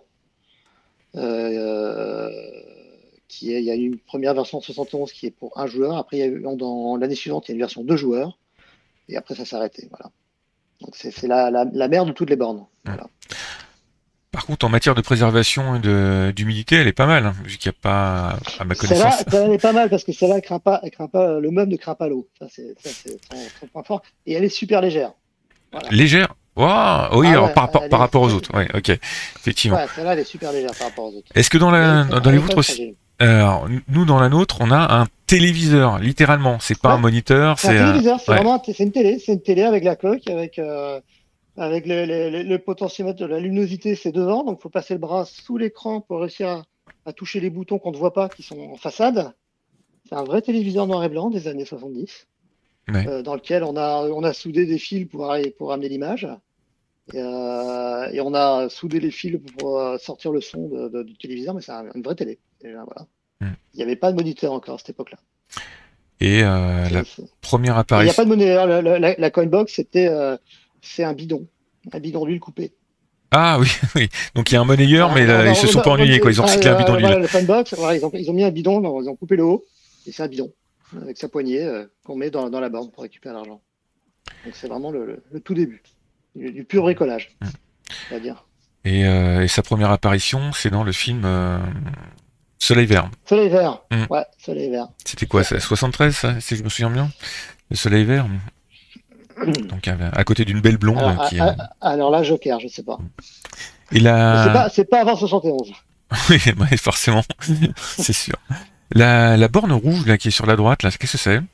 Euh, qui est, il y a une première version de soixante et onze qui est pour un joueur. Après, il y a eu, dans l'année suivante, il y a une version deux joueurs. Et après, ça s'est arrêté. Voilà. Donc, c'est, c'est la, la, la mère de toutes les bornes. Voilà. Par contre, en matière de préservation et de, d'humidité, elle est pas mal, hein, vu qu'il n'y a pas, à ma connaissance. Celle-là, celle-là, elle est pas mal parce que celle-là, elle craint pas, elle craint pas, le meuble ne craint pas l'eau. Ça, c'est, ça, c'est son, son point fort. Et elle est super légère. Voilà. Légère? Wow, oui, ah alors ouais, par, par, par est, rapport aux autres. Oui, ok, effectivement. Ouais, celle-là, elle est super légère par rapport aux autres. Est-ce que dans la, elle, dans, dans les vôtres aussi, alors, nous, dans la nôtre, on a un téléviseur, littéralement. C'est pas ouais. un moniteur, c'est, c'est un téléviseur. C'est ouais. vraiment, c'est une télé, c'est une télé avec la coque, avec. Euh... Avec le, le, le potentiomètre de la luminosité, c'est devant, donc il faut passer le bras sous l'écran pour réussir à, à toucher les boutons qu'on ne voit pas, qui sont en façade. C'est un vrai téléviseur noir et blanc des années soixante-dix, ouais. euh, dans lequel on a, on a soudé des fils pour, pour amener l'image, et, euh, et on a soudé les fils pour euh, sortir le son de, de, du téléviseur, mais c'est un, une vraie télé. Déjà, voilà. mm. Il n'y avait pas de moniteur encore à cette époque-là. Et euh, la c'est... première apparition... Il n'y a pas de moniteur. La, la, la, la Coinbox, c'était... Euh, c'est un bidon, un bidon d'huile coupé. Ah oui, oui. Donc il y a un monnayeur, ah, mais là, ils se sont pas ennuyés, quoi. Ils ont recyclé un bidon d'huile. Voilà, le Funbox, voilà, ils, ont, ils ont mis un bidon, ils ont coupé le haut, et c'est un bidon avec sa poignée euh, qu'on met dans, dans la borne pour récupérer l'argent. Donc c'est vraiment le, le, le tout début, du, du pur bricolage, mmh. on va dire. Et, euh, et sa première apparition, c'est dans le film euh, Soleil Vert. Soleil Vert, mmh. ouais, Soleil Vert. C'était quoi, ça, soixante-treize, ça, si je me souviens bien, le Soleil Vert. Donc à côté d'une belle blonde alors, qui. À, à, alors là, Joker, je sais pas. Et la... c'est pas, c'est pas avant soixante et onze. Oui, ouais, forcément, c'est sûr. La, la borne rouge là qui est sur la droite, là, qu'est-ce que c'est?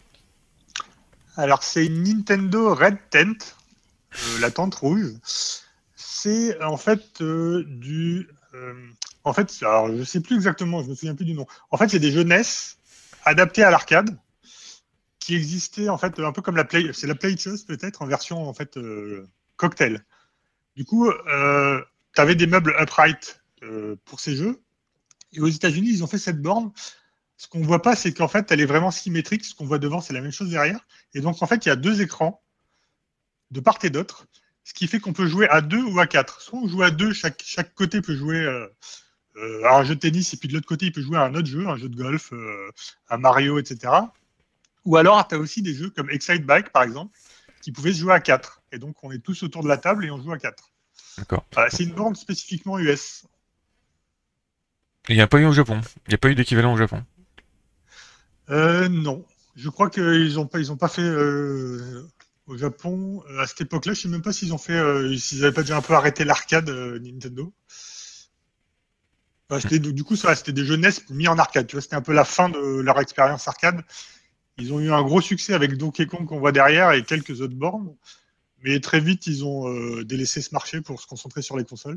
Alors c'est une Nintendo Red Tent, euh, la tente rouge. c'est en fait euh, du. Euh, en fait, alors, je ne sais plus exactement, je me souviens plus du nom. En fait, c'est des jeux N E S adaptés à l'arcade qui existaient en fait un peu comme la Play. C'est la Play Chess peut-être en version en fait euh, cocktail. Du coup, euh, tu avais des meubles upright euh, pour ces jeux. Et aux États-Unis, ils ont fait cette borne. Ce qu'on voit pas, c'est qu'en fait, elle est vraiment symétrique. Ce qu'on voit devant, c'est la même chose derrière. Et donc, en fait, il y a deux écrans de part et d'autre, ce qui fait qu'on peut jouer à deux ou à quatre. Soit on joue à deux, chaque, chaque côté peut jouer euh, euh, à un jeu de tennis, et puis de l'autre côté, il peut jouer à un autre jeu, un jeu de golf, euh, un Mario, et cetera. Ou alors, tu as aussi des jeux comme Excite Bike, par exemple, qui pouvaient se jouer à quatre. Et donc, on est tous autour de la table et on joue à quatre. D'accord. Voilà, c'est une borne spécifiquement U S. Il n'y a pas eu au Japon. Il n'y a pas eu d'équivalent au Japon. Euh, non. Je crois qu'ils n'ont pas, ils ont pas fait euh, au Japon. À cette époque-là, je ne sais même pas s'ils ont fait, euh, s'ils n'avaient pas déjà un peu arrêté l'arcade euh, Nintendo. Enfin, c'était, du coup, ça, c'était des jeux N E S mis en arcade. Tu vois, c'était un peu la fin de leur expérience arcade. Ils ont eu un gros succès avec Donkey Kong qu'on voit derrière et quelques autres bornes. Mais très vite, ils ont euh, délaissé ce marché pour se concentrer sur les consoles.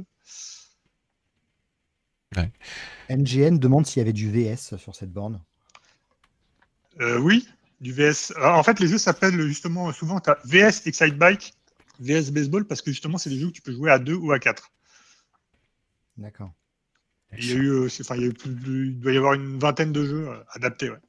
Ouais. N G N demande s'il y avait du V S sur cette borne. Euh, oui, du V S. En fait, les jeux s'appellent justement souvent as V S Excite Bike, V S Baseball, parce que justement, c'est des jeux que tu peux jouer à deux ou à quatre. D'accord. Il y a eu, euh, enfin, il y a eu plus, plus, il doit y avoir une vingtaine de jeux euh, adaptés. Ouais.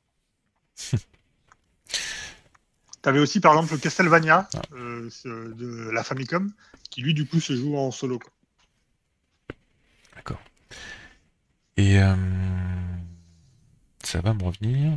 Tu avais aussi, par exemple, le Castlevania euh, de la Famicom, qui lui, du coup, se joue en solo. Quoi. D'accord. Et euh, ça va me revenir.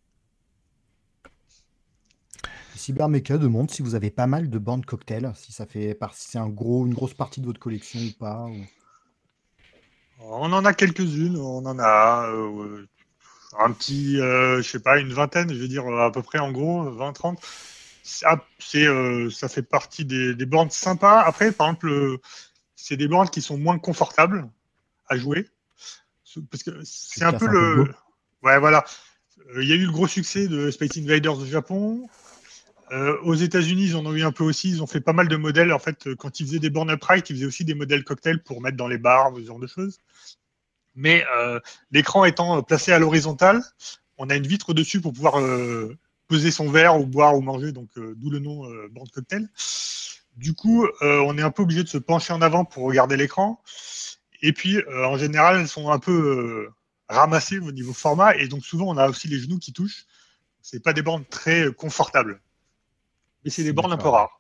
Cybermecha demande si vous avez pas mal de bornes cocktail, si ça fait par... si c'est un gros, une grosse partie de votre collection ou pas. Ou... On en a quelques-unes, on en a euh, un petit, euh, je sais pas, une vingtaine, je veux dire à peu près en gros, vingt trente. Ça, c'est, euh, ça fait partie des, des bornes sympas. Après, par exemple, euh, c'est des bornes qui sont moins confortables à jouer. Parce que c'est un peu le. Peu ouais, voilà. Il euh, y a eu le gros succès de Space Invaders au Japon. Euh, aux États-Unis, ils en ont eu un peu aussi. Ils ont fait pas mal de modèles. En fait, quand ils faisaient des bornes upright, ils faisaient aussi des modèles cocktails pour mettre dans les bars, ce genre de choses. Mais euh, l'écran étant placé à l'horizontale, on a une vitre dessus pour pouvoir euh, peser son verre ou boire ou manger, donc euh, d'où le nom euh, borne cocktail. Du coup, euh, on est un peu obligé de se pencher en avant pour regarder l'écran. Et puis, euh, en général, elles sont un peu euh, ramassées au niveau format, et donc souvent, on a aussi les genoux qui touchent. C'est pas des bornes très confortables, mais c'est des bornes un peu rares.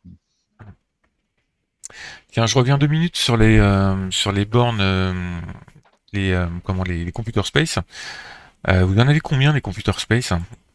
Tiens, je reviens deux minutes sur les euh, sur les bornes, euh, les euh, comment les, les computer space. Euh, vous en avez combien les computer space?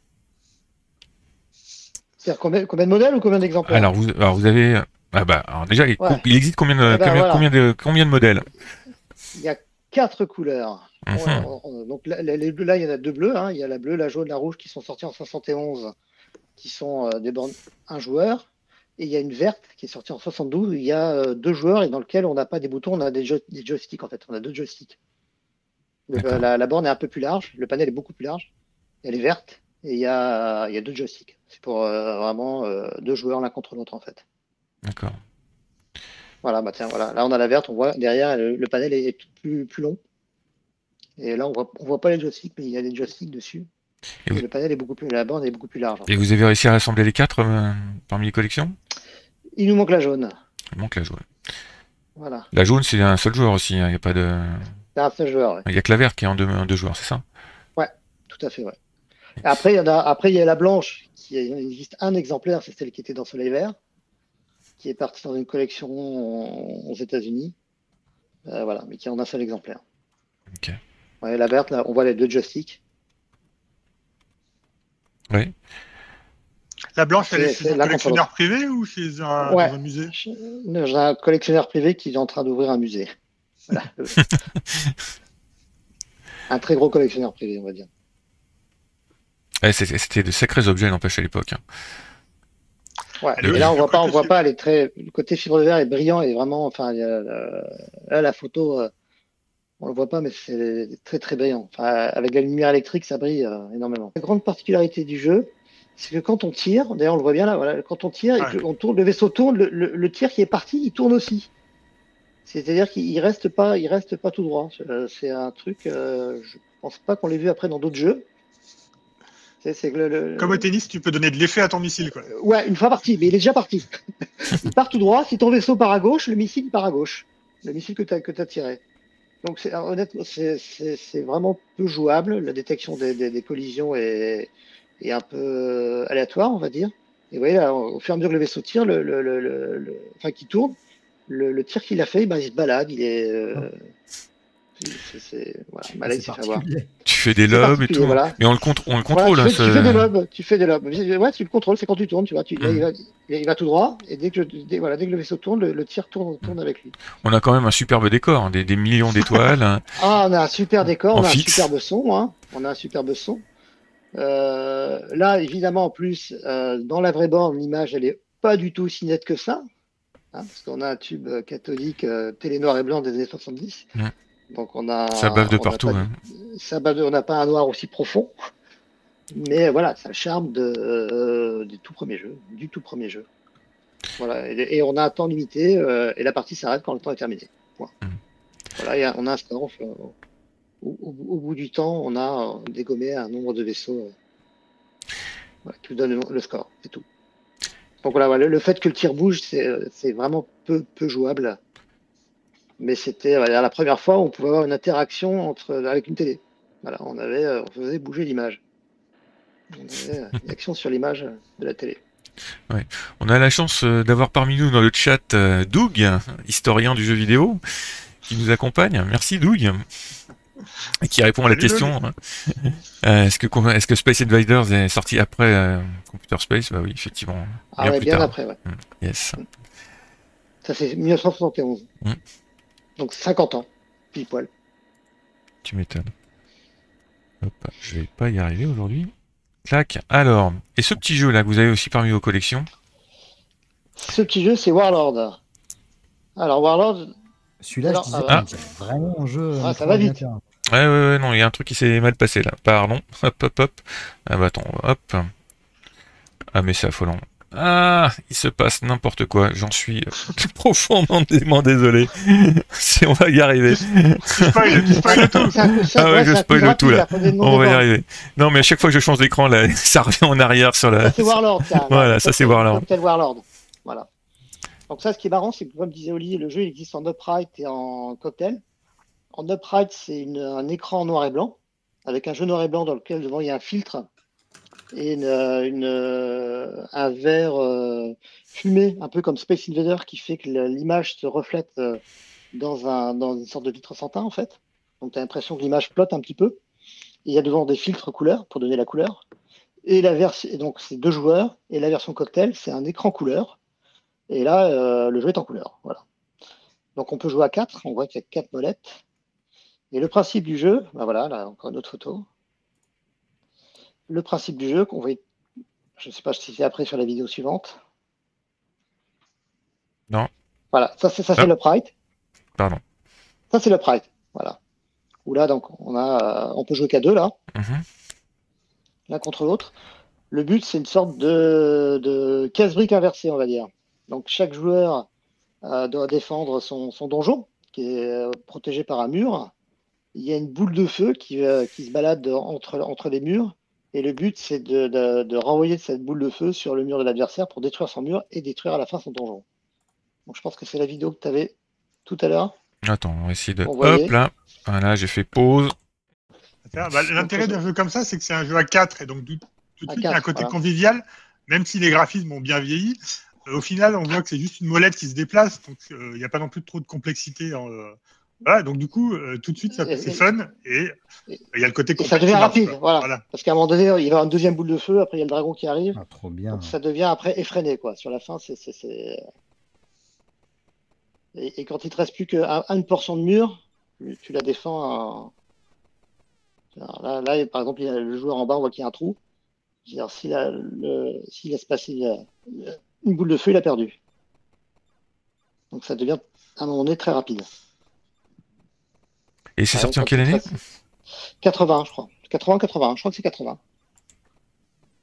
C'est-à-dire combien, combien de modèles ou combien d'exemplaires? Alors vous, alors vous avez, ah bah alors déjà, il, ouais. il existe combien de, eh ben, combien, voilà. combien de combien de modèles? Il y a quatre couleurs. Mm-hmm. on, on, donc là, les bleus, là, il y en a deux bleus. Hein. Il y a la bleue, la jaune, la rouge qui sont sortis en soixante et onze, qui sont euh, des bornes un joueur. Et il y a une verte qui est sortie en soixante-douze, où il y a euh, deux joueurs et dans lequel on n'a pas des boutons, on a des, joy des joysticks en fait. On a deux joysticks. Le, la, la borne est un peu plus large, le panel est beaucoup plus large. Elle est verte et il y a, il y a deux joysticks. C'est pour euh, vraiment euh, deux joueurs l'un contre l'autre en fait. D'accord. Voilà, bah tiens, voilà. Là on a la verte, on voit derrière le, le panel est plus, plus long. Et là on voit, on voit pas les joysticks, mais il y a des joysticks dessus. Et, et vous... le panel est beaucoup plus, la borne est beaucoup plus large. Et fait. Vous avez réussi à rassembler les quatre euh, parmi les collections? Il nous manque la jaune. Il manque la jaune. Voilà. La jaune, c'est un seul joueur aussi. Il hein, n'y a pas de. C'est un seul joueur. Ouais. Il y a que la verte qui est en deux, en deux joueurs, c'est ça? Ouais, tout à fait. Ouais. Et après, il y en a. Après, il y a la blanche. Qui il existe un exemplaire, c'est celle qui était dans Soleil Vert, qui est partie dans une collection aux États-Unis. Euh, voilà, mais qui est en un seul exemplaire. Ok. Ouais, la verte, là, on voit les deux joysticks. Oui. La blanche, elle est chez un collectionneur privé ou chez un, ouais. dans un musée? J'ai un collectionneur privé qui est en train d'ouvrir un musée. Voilà. Un très gros collectionneur privé, on va dire. Ouais, c'était de sacrés objets, n'empêche, à l'époque. Ouais, et là, on voit pas, on voit pas, elle est très, le côté fibre de verre est brillant et vraiment, enfin, là, la photo, on le voit pas, mais c'est très, très brillant. Enfin, avec la lumière électrique, ça brille énormément. La grande particularité du jeu, c'est que quand on tire, d'ailleurs on le voit bien là, voilà, quand on tire, ouais. et que on tourne, le vaisseau tourne, le, le, le tir qui est parti, il tourne aussi. C'est-à-dire qu'il reste pas, il reste pas tout droit. Euh, C'est un truc, euh, je pense pas qu'on l'ait vu après dans d'autres jeux. C'est c'est que le, le- Comme au tennis, tu peux donner de l'effet à ton missile, quoi. Euh, Ouais, une fois parti, mais il est déjà parti. Il part tout droit. Si ton vaisseau part à gauche, le missile il part à gauche. Le missile que tu as, que t'as tiré. Donc c'est honnêtement, c'est c'est- c'est vraiment peu jouable. La détection des, des- des collisions est, est un peu euh, aléatoire, on va dire. Et vous voyez, là, au fur et à mesure que le vaisseau tire, le, le, le, le- le- enfin qui tourne, le, le tir qu'il a fait, ben, il se balade, il est, euh, c'est c'est- voilà, bah là, il C'est s'est fait avoir. particulier. Tu fais des C'est lobes et particulier, tout. voilà. Mais on le, contr- on le Voilà, contrôle. tu hein, fais, tu fais ce- des lobes, tu fais des lobes. Ouais, tu le contrôles, c'est quand tu tournes, tu vois, tu, là, Mm. il, va, il va tout droit, et dès que, dès, voilà, dès que le vaisseau tourne, le, le tir tourne, tourne avec lui. On a quand même un superbe décor, hein, des, des millions d'étoiles. hein. Ah, on a un super décor, En on a un fixe. superbe son, hein. On a un superbe son. Euh, là, évidemment, en plus, euh, dans la vraie borne, l'image, elle est pas du tout aussi nette que ça, hein, parce qu'on a un tube euh, cathodique euh, télé noir et blanc des années soixante-dix. Mm. Donc on a, Ça bave de on a partout. pas, hein. ça bave de- on n'a pas un noir aussi profond, mais voilà, c'est le charme de, euh, du tout premier jeu, du tout premier jeu. Voilà, et, et on a un temps limité, euh, et la partie s'arrête quand le temps est terminé. Point. Mm. Voilà, et on a un score. Enfin, au, au- au bout du temps, on a euh, dégommé un nombre de vaisseaux euh, voilà, qui vous donne le, le score, c'est tout. Donc voilà, voilà, le fait que le tir bouge, c'est euh, c'est vraiment peu, peu jouable. Mais c'était voilà, la première fois où on pouvait avoir une interaction entre, avec une télé. Voilà, on avait, euh, on faisait bouger l'image. On avait euh, une action sur l'image de la télé. On a la chance euh, d'avoir parmi nous dans le chat euh, Doug, historien du jeu vidéo, qui nous accompagne. Merci Doug. Et qui répond à la Salut, question. hein. Euh, est-ce que est-ce que Space Invaders est sorti après euh, Computer Space? Bah oui, effectivement. Ah Bien ouais, plus bien tard. après, ouais. Mm. Yes. Ça c'est mille neuf cent soixante et onze. Mm. Donc cinquante ans, pile poil. Tu m'étonnes. Hop, je vais pas y arriver aujourd'hui. Clac. Alors, et ce petit jeu là que vous avez aussi parmi vos collections? Ce petit jeu, c'est Warlord. Alors Warlord, Celui-là, je Alors, disais, ah, on dirait vraiment un jeu. Ah, euh, ça va vite. ordinateur. Ouais, ouais, ouais, non, il y a un truc qui s'est mal passé là. Pardon. Hop, hop, hop. Ah bah attends, hop. Ah mais c'est affolant. Ah, il se passe n'importe quoi. J'en suis profondément désolé. Si on va y arriver. Tu spoil, tu spoil tout. c'est un- c'est un- Ah ouais, je c'est un spoil quiz le tout, rapide, là. faut donner le nom On des va y bornes. arriver. Non, mais à chaque fois que je change d'écran, là, ça revient en arrière sur la. Ça, c'est Warlord, ça. Voilà, ça, c'est Warlord. Cocktail Warlord. Voilà. Donc ça, ce qui est marrant, c'est que comme disait Oli, le jeu il existe en upright et en cocktail. En upright, c'est une- un écran en noir et blanc, avec un jeu noir et blanc dans lequel devant il y a un filtre et une, euh, une, euh, un verre euh, fumé, un peu comme Space Invader, qui fait que la- l'image se reflète euh, dans, un, dans une sorte de vitre sans teint, en fait. Donc tu as l'impression que l'image flotte un petit peu. Et il y a devant des filtres couleurs pour donner la couleur. Et la version, et donc c'est deux joueurs, et la version cocktail, c'est un écran couleur. Et là, euh, le jeu est en couleur. Voilà. Donc on peut jouer à quatre, on voit qu'il y a quatre molettes. Et le principe du jeu, ben voilà, là encore une autre photo. Le principe du jeu, qu'on voit, je ne sais pas si c'est après sur la vidéo suivante. Non. Voilà, ça c'est ça c'est Ah. l'upright. Pardon. Ça c'est l'upright. Voilà. Où là donc on a, euh, on peut jouer qu'à deux là, Mhm. l'un contre l'autre. Le but c'est une sorte de, de casse-brique inversée, on va dire. Donc chaque joueur euh, doit défendre son, son donjon qui est euh, protégé par un mur. Il y a une boule de feu qui, euh, qui se balade entre, entre les murs. Et le but, c'est de, de, de renvoyer cette boule de feu sur le mur de l'adversaire pour détruire son mur et détruire à la fin son donjon. Donc je pense que c'est la vidéo que tu avais tout à l'heure. Attends, on va essayer de. On voyait. Hop là. Voilà, j'ai fait pause. Bah, l'intérêt d'un jeu comme ça, c'est que c'est un jeu à quatre, et donc tout, tout de À suite, il y a un quatre, côté voilà. convivial, même si les graphismes ont bien vieilli. Euh, au final, on voit que c'est juste une molette qui se déplace, donc euh, il n'y a pas non plus trop de complexité. En, euh, voilà, donc du coup, euh, tout de suite, ça- Et- c'est et- fun, et il y a le côté Et ça complexe devient qui marche, rapide, quoi. voilà. Voilà. Parce qu'à un moment donné, il va y avoir une deuxième boule de feu, après il y a le dragon qui arrive. Ah, trop bien. Donc ça devient après effréné, quoi. Sur la fin, c'est. c'est- c'est- Et, et quand il te reste plus qu'à une portion de mur, tu, tu la défends. à- Alors Là, là, par exemple, il y a le joueur en bas, on voit qu'il y a un trou. Je veux dire, s'il a le- s'il laisse passer la- le- une boule de feu, il a perdu. Donc ça devient à un moment donné très rapide. Et c'est Ouais, sorti en quand quelle il te année? reste- quatre-vingts, je crois. quatre-vingts, quatre-vingts, je crois que c'est quatre-vingts.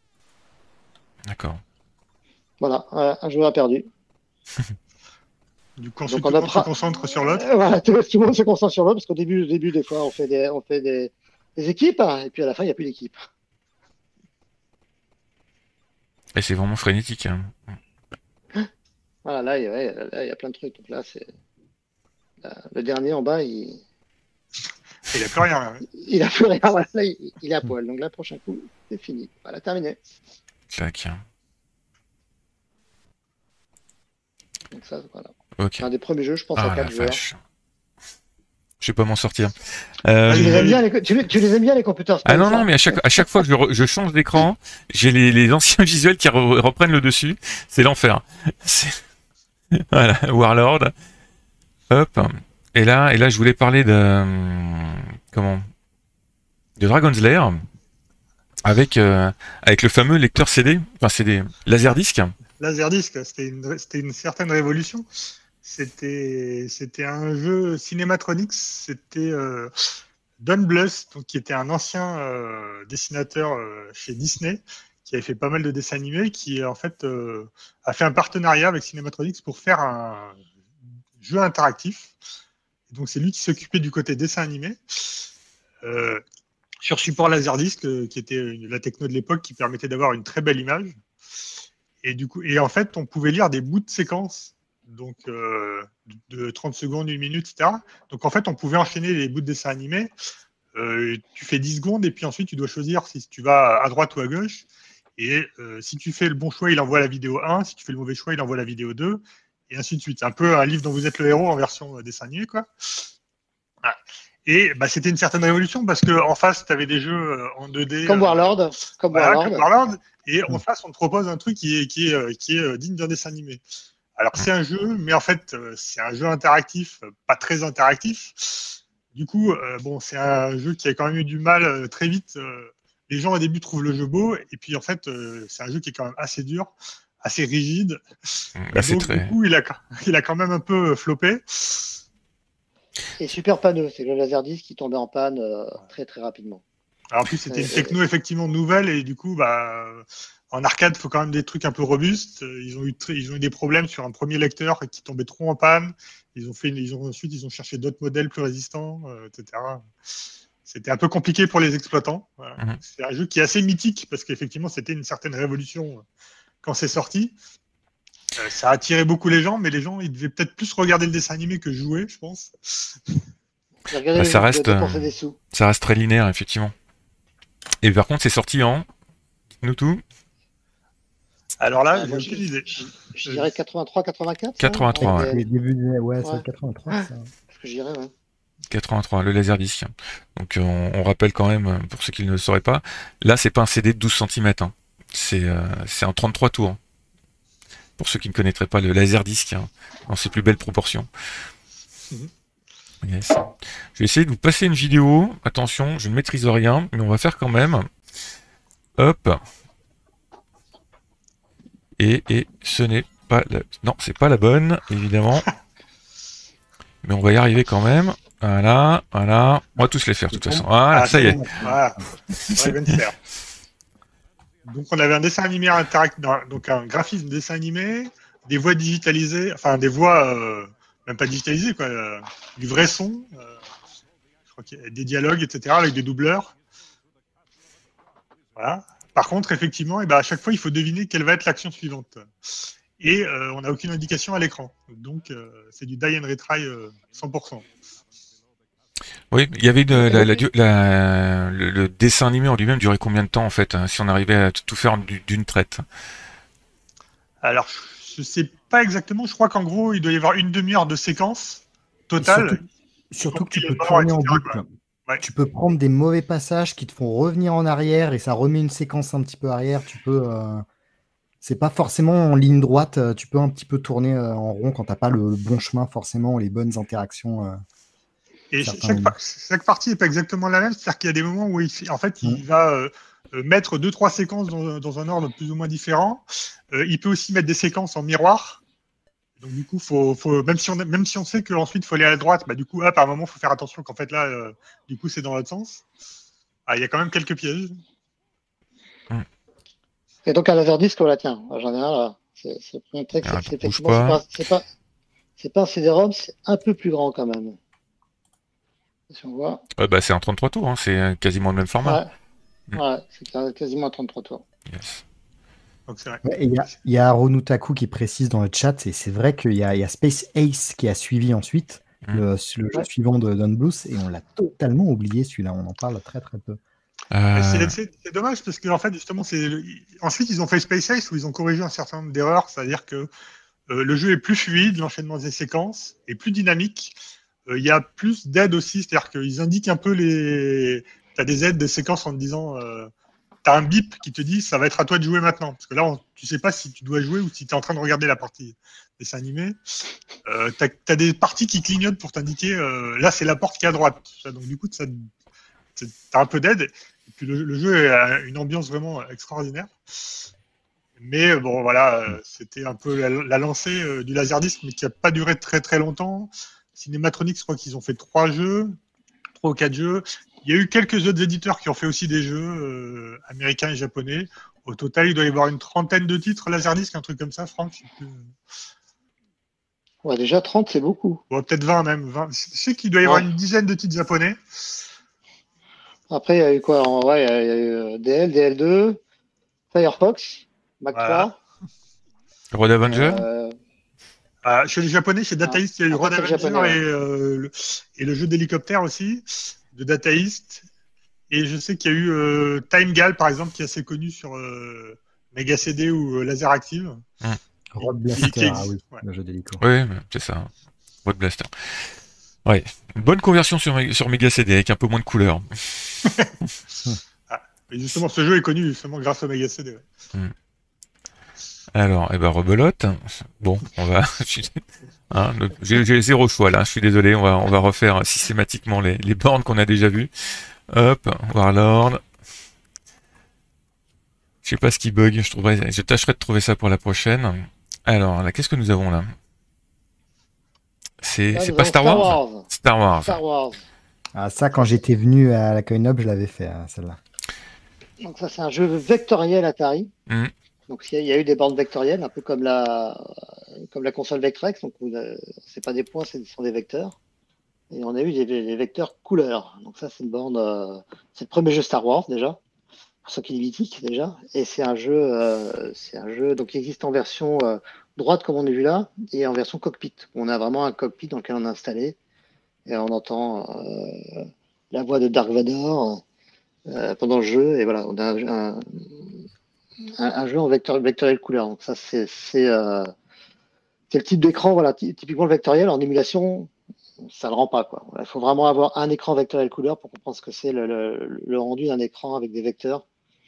D'accord. Voilà, ouais, un joueur a perdu. Du coup, ensuite, Donc, tout on le monde apprend- se concentre sur l'autre. Euh, voilà, tout, tout le monde se concentre sur l'autre parce qu'au début, au début, des fois, on fait des, on fait des, des équipes hein, et puis à la fin, il n'y a plus d'équipe. Et c'est vraiment frénétique. Hein. Voilà, là, il y a- ouais, là, il y a plein de trucs. Donc là, c'est là, le dernier en bas, il, Il a plus rien. Là, ouais. il a plus rien. Voilà, là, il, il est à poil. Donc là, prochain coup, c'est fini. Voilà, terminé. Clac. Donc ça, voilà. Ok. C'est un des premiers jeux, je pense, à Ah la quatre joueurs. vache. Je vais pas m'en sortir. Euh, Ah, tu, les aimes Euh, bien, les, tu, les- tu les aimes bien, les computer Ah non, science, non, hein mais à chaque, à chaque fois que je, re- je change d'écran, j'ai les, les anciens visuels qui re- reprennent le dessus. C'est l'enfer. C'est- Voilà, Warlord. Hop. Et là, et là, je voulais parler de hum, comment de Dragon's Lair avec euh, avec le fameux lecteur C D, enfin C D, Laserdisc. Laserdisc, c'était une, c'était une certaine révolution. C'était, c'était un jeu Cinematronics. C'était euh, Don Bluth, donc, qui était un ancien euh, dessinateur euh, chez Disney, qui avait fait pas mal de dessins animés, qui en fait euh, a fait un partenariat avec Cinematronics pour faire un jeu interactif. Et donc c'est lui qui s'occupait du côté dessin animé. Euh, sur support Laserdisc, euh, qui était une- la techno de l'époque qui permettait d'avoir une très belle image. Et, du coup, et en fait, on pouvait lire des bouts de séquences, donc euh, de trente secondes, une minute, et cetera. Donc en fait, on pouvait enchaîner les bouts de dessin animé. Euh, tu fais dix secondes et puis ensuite, tu dois choisir si tu vas à droite ou à gauche. Et euh, si tu fais le bon choix, il envoie la vidéo un. Si tu fais le mauvais choix, il envoie la vidéo deux. Et ainsi de suite. C'est un peu un livre dont vous êtes le héros en version euh, dessin animé, quoi. Voilà. Et bah, c'était une certaine révolution parce qu'en face, tu avais des jeux euh, en deux D. Comme euh, Warlord. Comme voilà, Warlord. comme Warlord. Et en face, on te propose un truc qui est, qui est, euh, qui est euh, digne d'un dessin animé. Alors, c'est un jeu, mais en fait, euh, c'est un jeu interactif, euh, pas très interactif. Du coup, euh, bon, c'est un jeu qui a quand même eu du mal euh, très vite. euh, les gens, au début, trouvent le jeu beau. Et puis, en fait, euh, c'est un jeu qui est quand même assez dur, assez rigide. Là, c'est Donc, très. du coup, il a, il a quand même un peu floppé. Et super panneux. C'est le Laserdisc qui tombait en panne euh, très très rapidement. Alors, en plus, c'était une Euh, techno effectivement nouvelle. Et du coup, bah, en arcade, il faut quand même des trucs un peu robustes. Ils ont eu, tr- ils ont eu des problèmes sur un premier lecteur qui tombait trop en panne. Ils ont fait, ils ont, ensuite, ils ont cherché d'autres modèles plus résistants, euh, et cetera. C'était un peu compliqué pour les exploitants. Voilà. Mhm. C'est un jeu qui est assez mythique parce qu'effectivement, c'était une certaine révolution euh, quand c'est sorti. Euh, ça a attiré beaucoup les gens, mais les gens, ils devaient peut-être plus regarder le dessin animé que jouer, je pense. J'ai regardé Bah, les ça jeux reste, de dépenser euh, des sous. Ça reste très linéaire, effectivement. Et par contre, c'est sorti en nous tout Alors là, Ah, j'ai moi, aucune je, idée. je- je dirais quatre-vingt-trois, quatre-vingt-quatre. ça, quatre-vingt-trois, avec ouais. des- Les débuts, des- ouais, c'est Ouais. le quatre-vingt-trois, ça. ce que je dirais, ouais. quatre-vingt-trois, le Laserdisc. Donc euh, on, on rappelle quand même, euh, pour ceux qui ne le sauraient pas, là c'est pas un C D de douze centimètres, hein. C'est euh, c'est un trente-trois tours. Pour ceux qui ne connaîtraient pas le Laserdisc, hein, dans ses plus belles proportions. Mhm. Yes. Je vais essayer de vous passer une vidéo. Attention, je ne maîtrise rien, mais on va faire quand même. Hop. Et, et ce n'est pas la... Non, c'est pas la bonne, évidemment. Mais on va y arriver quand même. Voilà, voilà. On va tous les faire de toute façon. Voilà, Ah, ça y c'est est. bon. Voilà. On va bien le faire. Donc, on avait un dessin animé interactif, donc un graphisme dessin animé, des voix digitalisées, enfin des voix euh, même pas digitalisées, quoi, euh, du vrai son, euh, je crois qu'il y a des dialogues, et cetera, avec des doubleurs. Voilà. Par contre, effectivement, eh ben, à chaque fois, il faut deviner quelle va être l'action suivante. Et euh, on n'a aucune indication à l'écran. Donc, euh, c'est du die and retry euh, cent pour cent. Oui, il y avait de, la, la, la- le, le dessin animé en lui-même durait combien de temps en fait, hein, si on arrivait à tout faire du- d'une traite? Alors, je sais pas exactement. Je crois qu'en gros, il doit y avoir une demi-heure de séquence totale. Surtout, surtout que tu Il est peux mort, tourner en et cetera, boucle. quoi. Ouais. Tu peux prendre des mauvais passages qui te font revenir en arrière et ça remet une séquence un petit peu arrière. Tu peux, euh, c'est pas forcément en ligne droite. euh, Tu peux un petit peu tourner euh, en rond quand t'as pas le bon chemin forcément, les bonnes interactions. euh. Et Certains chaque, oui. par- chaque partie n'est pas exactement la même. C'est-à-dire qu'il y a des moments où il, fait- en fait, il Mm. va euh, euh, mettre deux, trois séquences dans, dans un ordre plus ou moins différent. Euh, il peut aussi mettre des séquences en miroir. Donc du coup, faut, faut, même si on, même si on sait qu'ensuite il faut aller à la droite, bah, du coup, ah, par moment, il faut faire attention qu'en fait là, euh, du coup, c'est dans l'autre sens. Ah, il y a quand même quelques pièges. Et donc, un Laserdisc, voilà, tiens, j'en ai un là. C'est c'est pour montrer que Ah, c'est c'est bouge effectivement, c'est pas. pas, c'est pas, C'est pas un C D-ROM, c'est un peu plus grand quand même. Si on voit. Euh, bah, c'est un trente-trois tours, hein, c'est euh, quasiment le même format. Ouais, Mm. ouais c'est quasiment un trente-trois tours. Yes. Donc c'est vrai. Ouais, et Il y a, il y a Ronutaku qui précise dans le chat, et c'est vrai qu'il y a, il y a Space Ace qui a suivi ensuite, Mm. le, le jeu Ouais. suivant de Don Bluth, et on l'a totalement oublié celui-là, on en parle très très peu. Euh, C'est c'est- c'est dommage parce qu'en fait, justement, c'est le- ensuite ils ont fait Space Ace où ils ont corrigé un certain nombre d'erreurs, c'est-à-dire que euh, le jeu est plus fluide, l'enchaînement des séquences est plus dynamique. Euh, Il y a plus d'aides aussi, c'est-à-dire qu'ils indiquent un peu les. Tu as des aides, des séquences en te disant. Euh, tu as un bip qui te dit ça va être à toi de jouer maintenant. Parce que là, on, tu sais pas si tu dois jouer ou si tu es en train de regarder la partie dessin animé. Euh, tu as, des parties qui clignotent pour t'indiquer euh, là, c'est la porte qui est à droite. Donc, du coup, tu as un peu d'aide. Et puis, le, le jeu a une ambiance vraiment extraordinaire. Mais bon, voilà, euh, c'était un peu la, la lancée euh, du Laserdisc, mais qui n'a pas duré très très longtemps. Cinématronics, je crois qu'ils ont fait trois jeux, trois ou quatre jeux. Il y a eu quelques autres éditeurs qui ont fait aussi des jeux euh, américains et japonais. Au total, il doit y avoir une trentaine de titres Laserdisc, un truc comme ça, Franck. Ouais, déjà trente, c'est beaucoup. Bon, peut-être vingt même. vingt. Je sais qu'il doit y avoir Ouais. une dizaine de titres japonais. Après, il y a eu quoi? En- Ouais, il y a- il y a eu euh, D L, D L deux, Firefox, Mac Voilà. trois. Road Avenger euh, Ah, chez les Japonais, chez Data Ah, East, il y a eu après, Road c'est le Avenger japonais, et, euh, le, et le jeu d'hélicoptère aussi, de Data East. Et je sais qu'il y a eu euh, Time Gal, par exemple, qui est assez connu sur euh, Mega C D ou euh, Laser Active. Mm. Road Qui- qui Blaster, existe, ah oui, ouais. le jeu d'hélico. Oui, c'est ça. Road Blaster. Ouais. Une bonne conversion sur, sur Mega C D avec un peu moins de couleurs. Ah, et justement, ce jeu est connu justement grâce au Mega C D. Ouais. Mm. Alors, eh ben, rebelote. Bon, on va. Hein, j'ai j'ai zéro choix là, je suis désolé, on va, on va refaire systématiquement les, les bornes qu'on a déjà vues. Hop, Warlord. Je sais pas ce qui bug, je, trouverai, je tâcherai de trouver ça pour la prochaine. Alors, là, qu'est-ce que nous avons là? C'est Là, c'est nous pas avons Star Star Wars? Wars. Star Wars. Star Wars. Ah, ça, quand j'étais venu à la Coin-Up, je l'avais fait, hein, celle-là. Donc ça, c'est un jeu vectoriel Atari. Mm. Donc il y, a, il y a eu des bornes vectorielles, un peu comme la, comme la console Vectrex. Donc euh, c'est pas des points, ce sont des vecteurs. Et on a eu des, des vecteurs couleurs. Donc ça, c'est une borne. Euh, c'est le premier jeu Star Wars déjà, pour ceux qui est mythique déjà. Et c'est un jeu, euh, c'est un jeu donc qui existe en version euh, droite comme on a vu là, et en version cockpit. On a vraiment un cockpit dans lequel on a installé et on entend euh, la voix de Dark Vador euh, pendant le jeu. Et voilà, on a un, un, un, un jeu en vecteur, vectoriel couleur. Donc ça, c'est c'est euh, le type d'écran. Voilà, typiquement le vectoriel en émulation. Ça ne le rend pas, quoi. Il faut vraiment avoir un écran vectoriel couleur pour comprendre ce que c'est le, le, le rendu d'un écran avec des vecteurs.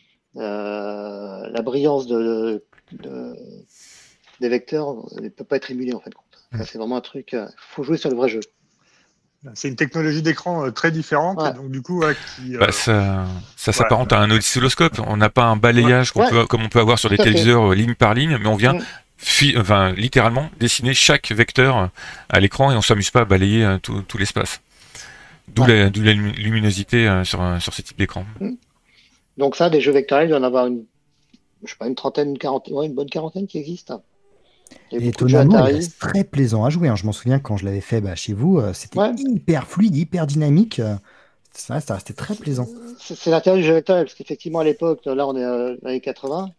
Euh, la brillance de, de, des vecteurs ne peut pas être émulée, en fait. Ça, c'est vraiment un truc. Il faut jouer sur le vrai jeu. C'est une technologie d'écran euh, très différente, Ouais. et donc du coup, ouais, qui. Euh... Bah, ça ça s'apparente ouais. à un oscilloscope. On n'a pas un balayage qu'on Ouais. peut, comme on peut avoir sur des Tout à fait. téléviseurs euh, ligne par ligne, mais on vient Mm. fi- enfin, littéralement dessiner chaque vecteur à l'écran et on s'amuse pas à balayer euh, tout, tout l'espace. D'où Ouais. la, d'où la lumi- luminosité euh, sur, un- sur ce type d'écran. Donc ça, des jeux vectoriels, il doit y en avoir une, je sais pas, une trentaine, une quarantaine, ouais, une bonne quarantaine qui existent. Il y a Et beaucoup de jeux étonnamment, il Atari. reste très plaisant à jouer, hein. Je m'en souviens quand je l'avais fait bah, chez vous, euh, c'était Ouais. hyper fluide, hyper dynamique. euh, Ça, ça restait très plaisant. C'est c'est l'intérêt du jeu vectoriel, parce qu'effectivement, à l'époque, là, on est euh, dans les années quatre-vingts,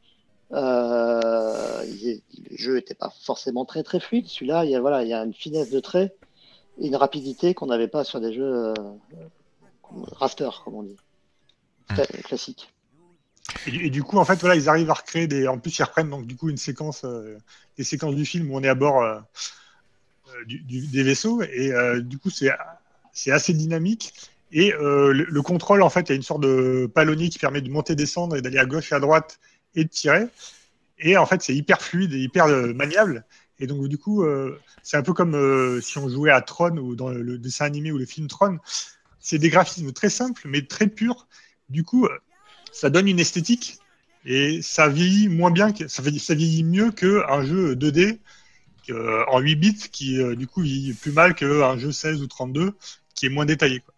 euh, il- le jeu n'était pas forcément très très fluide. Celui-là, il y a, voilà, il y a une finesse de trait et une rapidité qu'on n'avait pas sur des jeux euh, raster, comme on dit, Très classique. Et, du- et du coup, en fait, voilà, ils arrivent à recréer des. En plus, ils reprennent donc du coup une séquence, euh, des séquences du film où on est à bord euh, euh, du, du- des vaisseaux, et euh, du coup, c'est c'est assez dynamique. Et euh, le, le contrôle, en fait, il y a une sorte de palonnier qui permet de monter, descendre et d'aller à gauche et à droite et de tirer. Et en fait, c'est hyper fluide et hyper euh, maniable. Et donc, du coup, euh, c'est un peu comme euh, si on jouait à Tron ou dans le, le dessin animé ou le film Tron. C'est des graphismes très simples, mais très purs. Du coup, euh, ça donne une esthétique et ça vieillit moins bien, que, ça, vieillit, ça vieillit mieux qu'un jeu deux D euh, en huit bits qui, euh, du coup, vieillit plus mal qu'un jeu seize ou trente-deux qui est moins détaillé, quoi.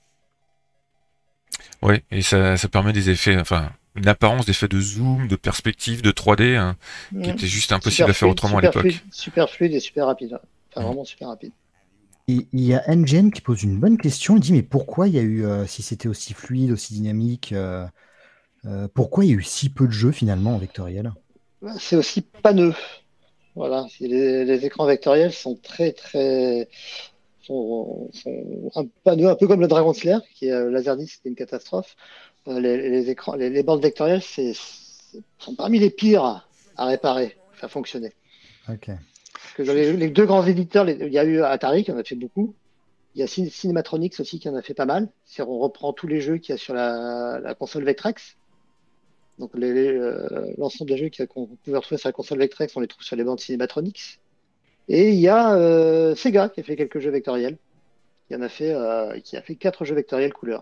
Ouais, et ça, ça permet des effets, enfin, une apparence d'effets de zoom, de perspective, de trois D, hein, qui Mmh. était juste impossible Super à faire fluide, autrement à super l'époque. fluide, super fluide et super rapide. Enfin, vraiment super rapide. Et il y a N G N qui pose une bonne question. Il dit mais pourquoi il y a eu, euh, si c'était aussi fluide, aussi dynamique, euh, euh, pourquoi il y a eu si peu de jeux finalement en vectoriel? C'est aussi paneux. Voilà, les, les écrans vectoriels sont très très sont, sont un paneux, un peu comme le Dragon Slayer, qui est euh, Laserdisc, c'était une catastrophe. Euh, les, les écrans, les, les bornes vectorielles, c'est c'est- sont parmi les pires à réparer, à fonctionner. Ok. Parce que dans les, les deux grands éditeurs, les- il y a eu Atari qui en a fait beaucoup. Il y a Cin- Cinematronics aussi qui en a fait pas mal. Si on reprend tous les jeux qu'il y a sur la, la console Vectrex, donc les- les, euh, l'ensemble des jeux qu'il y a- qu'on pouvait retrouver sur la console Vectrex, on les trouve sur les bandes Cinematronics. Et il y a euh, Sega qui a fait quelques jeux vectoriels. Qui en a fait, euh, qui a fait quatre jeux vectoriels couleur.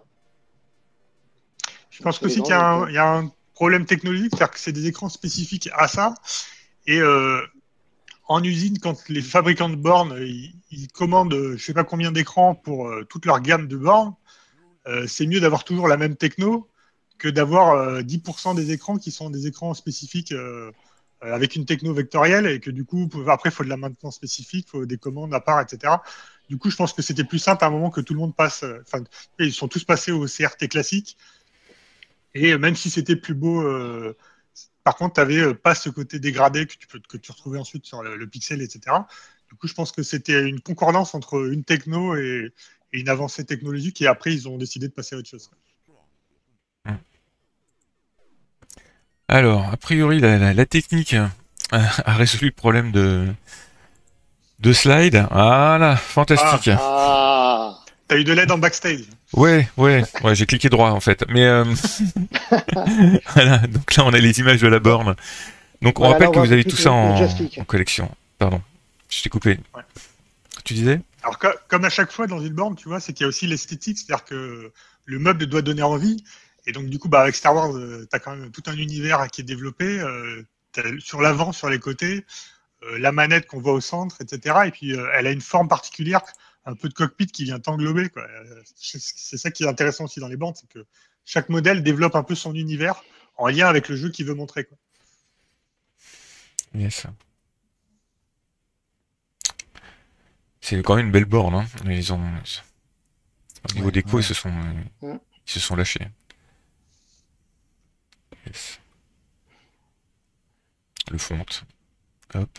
Je pense Sur les aussi qu'il y, grands a un- éditeurs. il y a un problème technologique, c'est-à-dire que c'est des écrans spécifiques à ça. Et euh, en usine, quand les fabricants de bornes euh, ils, ils commandent euh, je sais pas combien d'écrans pour euh, toute leur gamme de bornes, euh, c'est mieux d'avoir toujours la même techno que d'avoir euh, dix pour cent des écrans qui sont des écrans spécifiques euh, euh, avec une techno vectorielle et que du coup, après, il faut de la maintenance spécifique, il faut des commandes à part, et cetera. Du coup, je pense que c'était plus simple à un moment que tout le monde passe. Enfin, euh, ils sont tous passés au C R T classique. Et même si c'était plus beau, euh, par contre, tu n'avais pas ce côté dégradé que tu, peux, que tu retrouvais ensuite sur le, le pixel, et cetera. Du coup, je pense que c'était une concordance entre une techno et, et une avancée technologique. Et après, ils ont décidé de passer à autre chose. Alors, a priori, la, la, la technique a, a résolu le problème de, de slide. Voilà, fantastique. Ah, Ah, t'as eu de l'aide en backstage. Ouais, ouais, ouais, j'ai cliqué droit en fait. Mais euh... voilà, donc là on a les images de la borne. Donc on voilà, là rappelle on que voit un vous peu avez plus tout le, ça le en, joystick. en collection. Pardon, je t'ai coupé. Ouais. Tu disais? Alors, co- comme à chaque fois dans une borne, tu vois, c'est qu'il y a aussi l'esthétique, c'est-à-dire que le meuble doit donner envie. Et donc, du coup, bah, avec Star Wars, euh, tu as quand même tout un univers qui est développé. Euh, t'as sur l'avant, sur les côtés, euh, la manette qu'on voit au centre, et cetera. Et puis, euh, elle a une forme particulière, un peu de cockpit qui vient t'englober, quoi. Euh, C'est c'est ça qui est intéressant aussi dans les bornes, c'est que chaque modèle développe un peu son univers en lien avec le jeu qu'il veut montrer, quoi. Yes. C'est quand même une belle borne. Hein. Ils ont, au niveau Ouais, déco, ouais. ils se sont, Mm. ils se sont lâchés. Yes. Le font. Hop.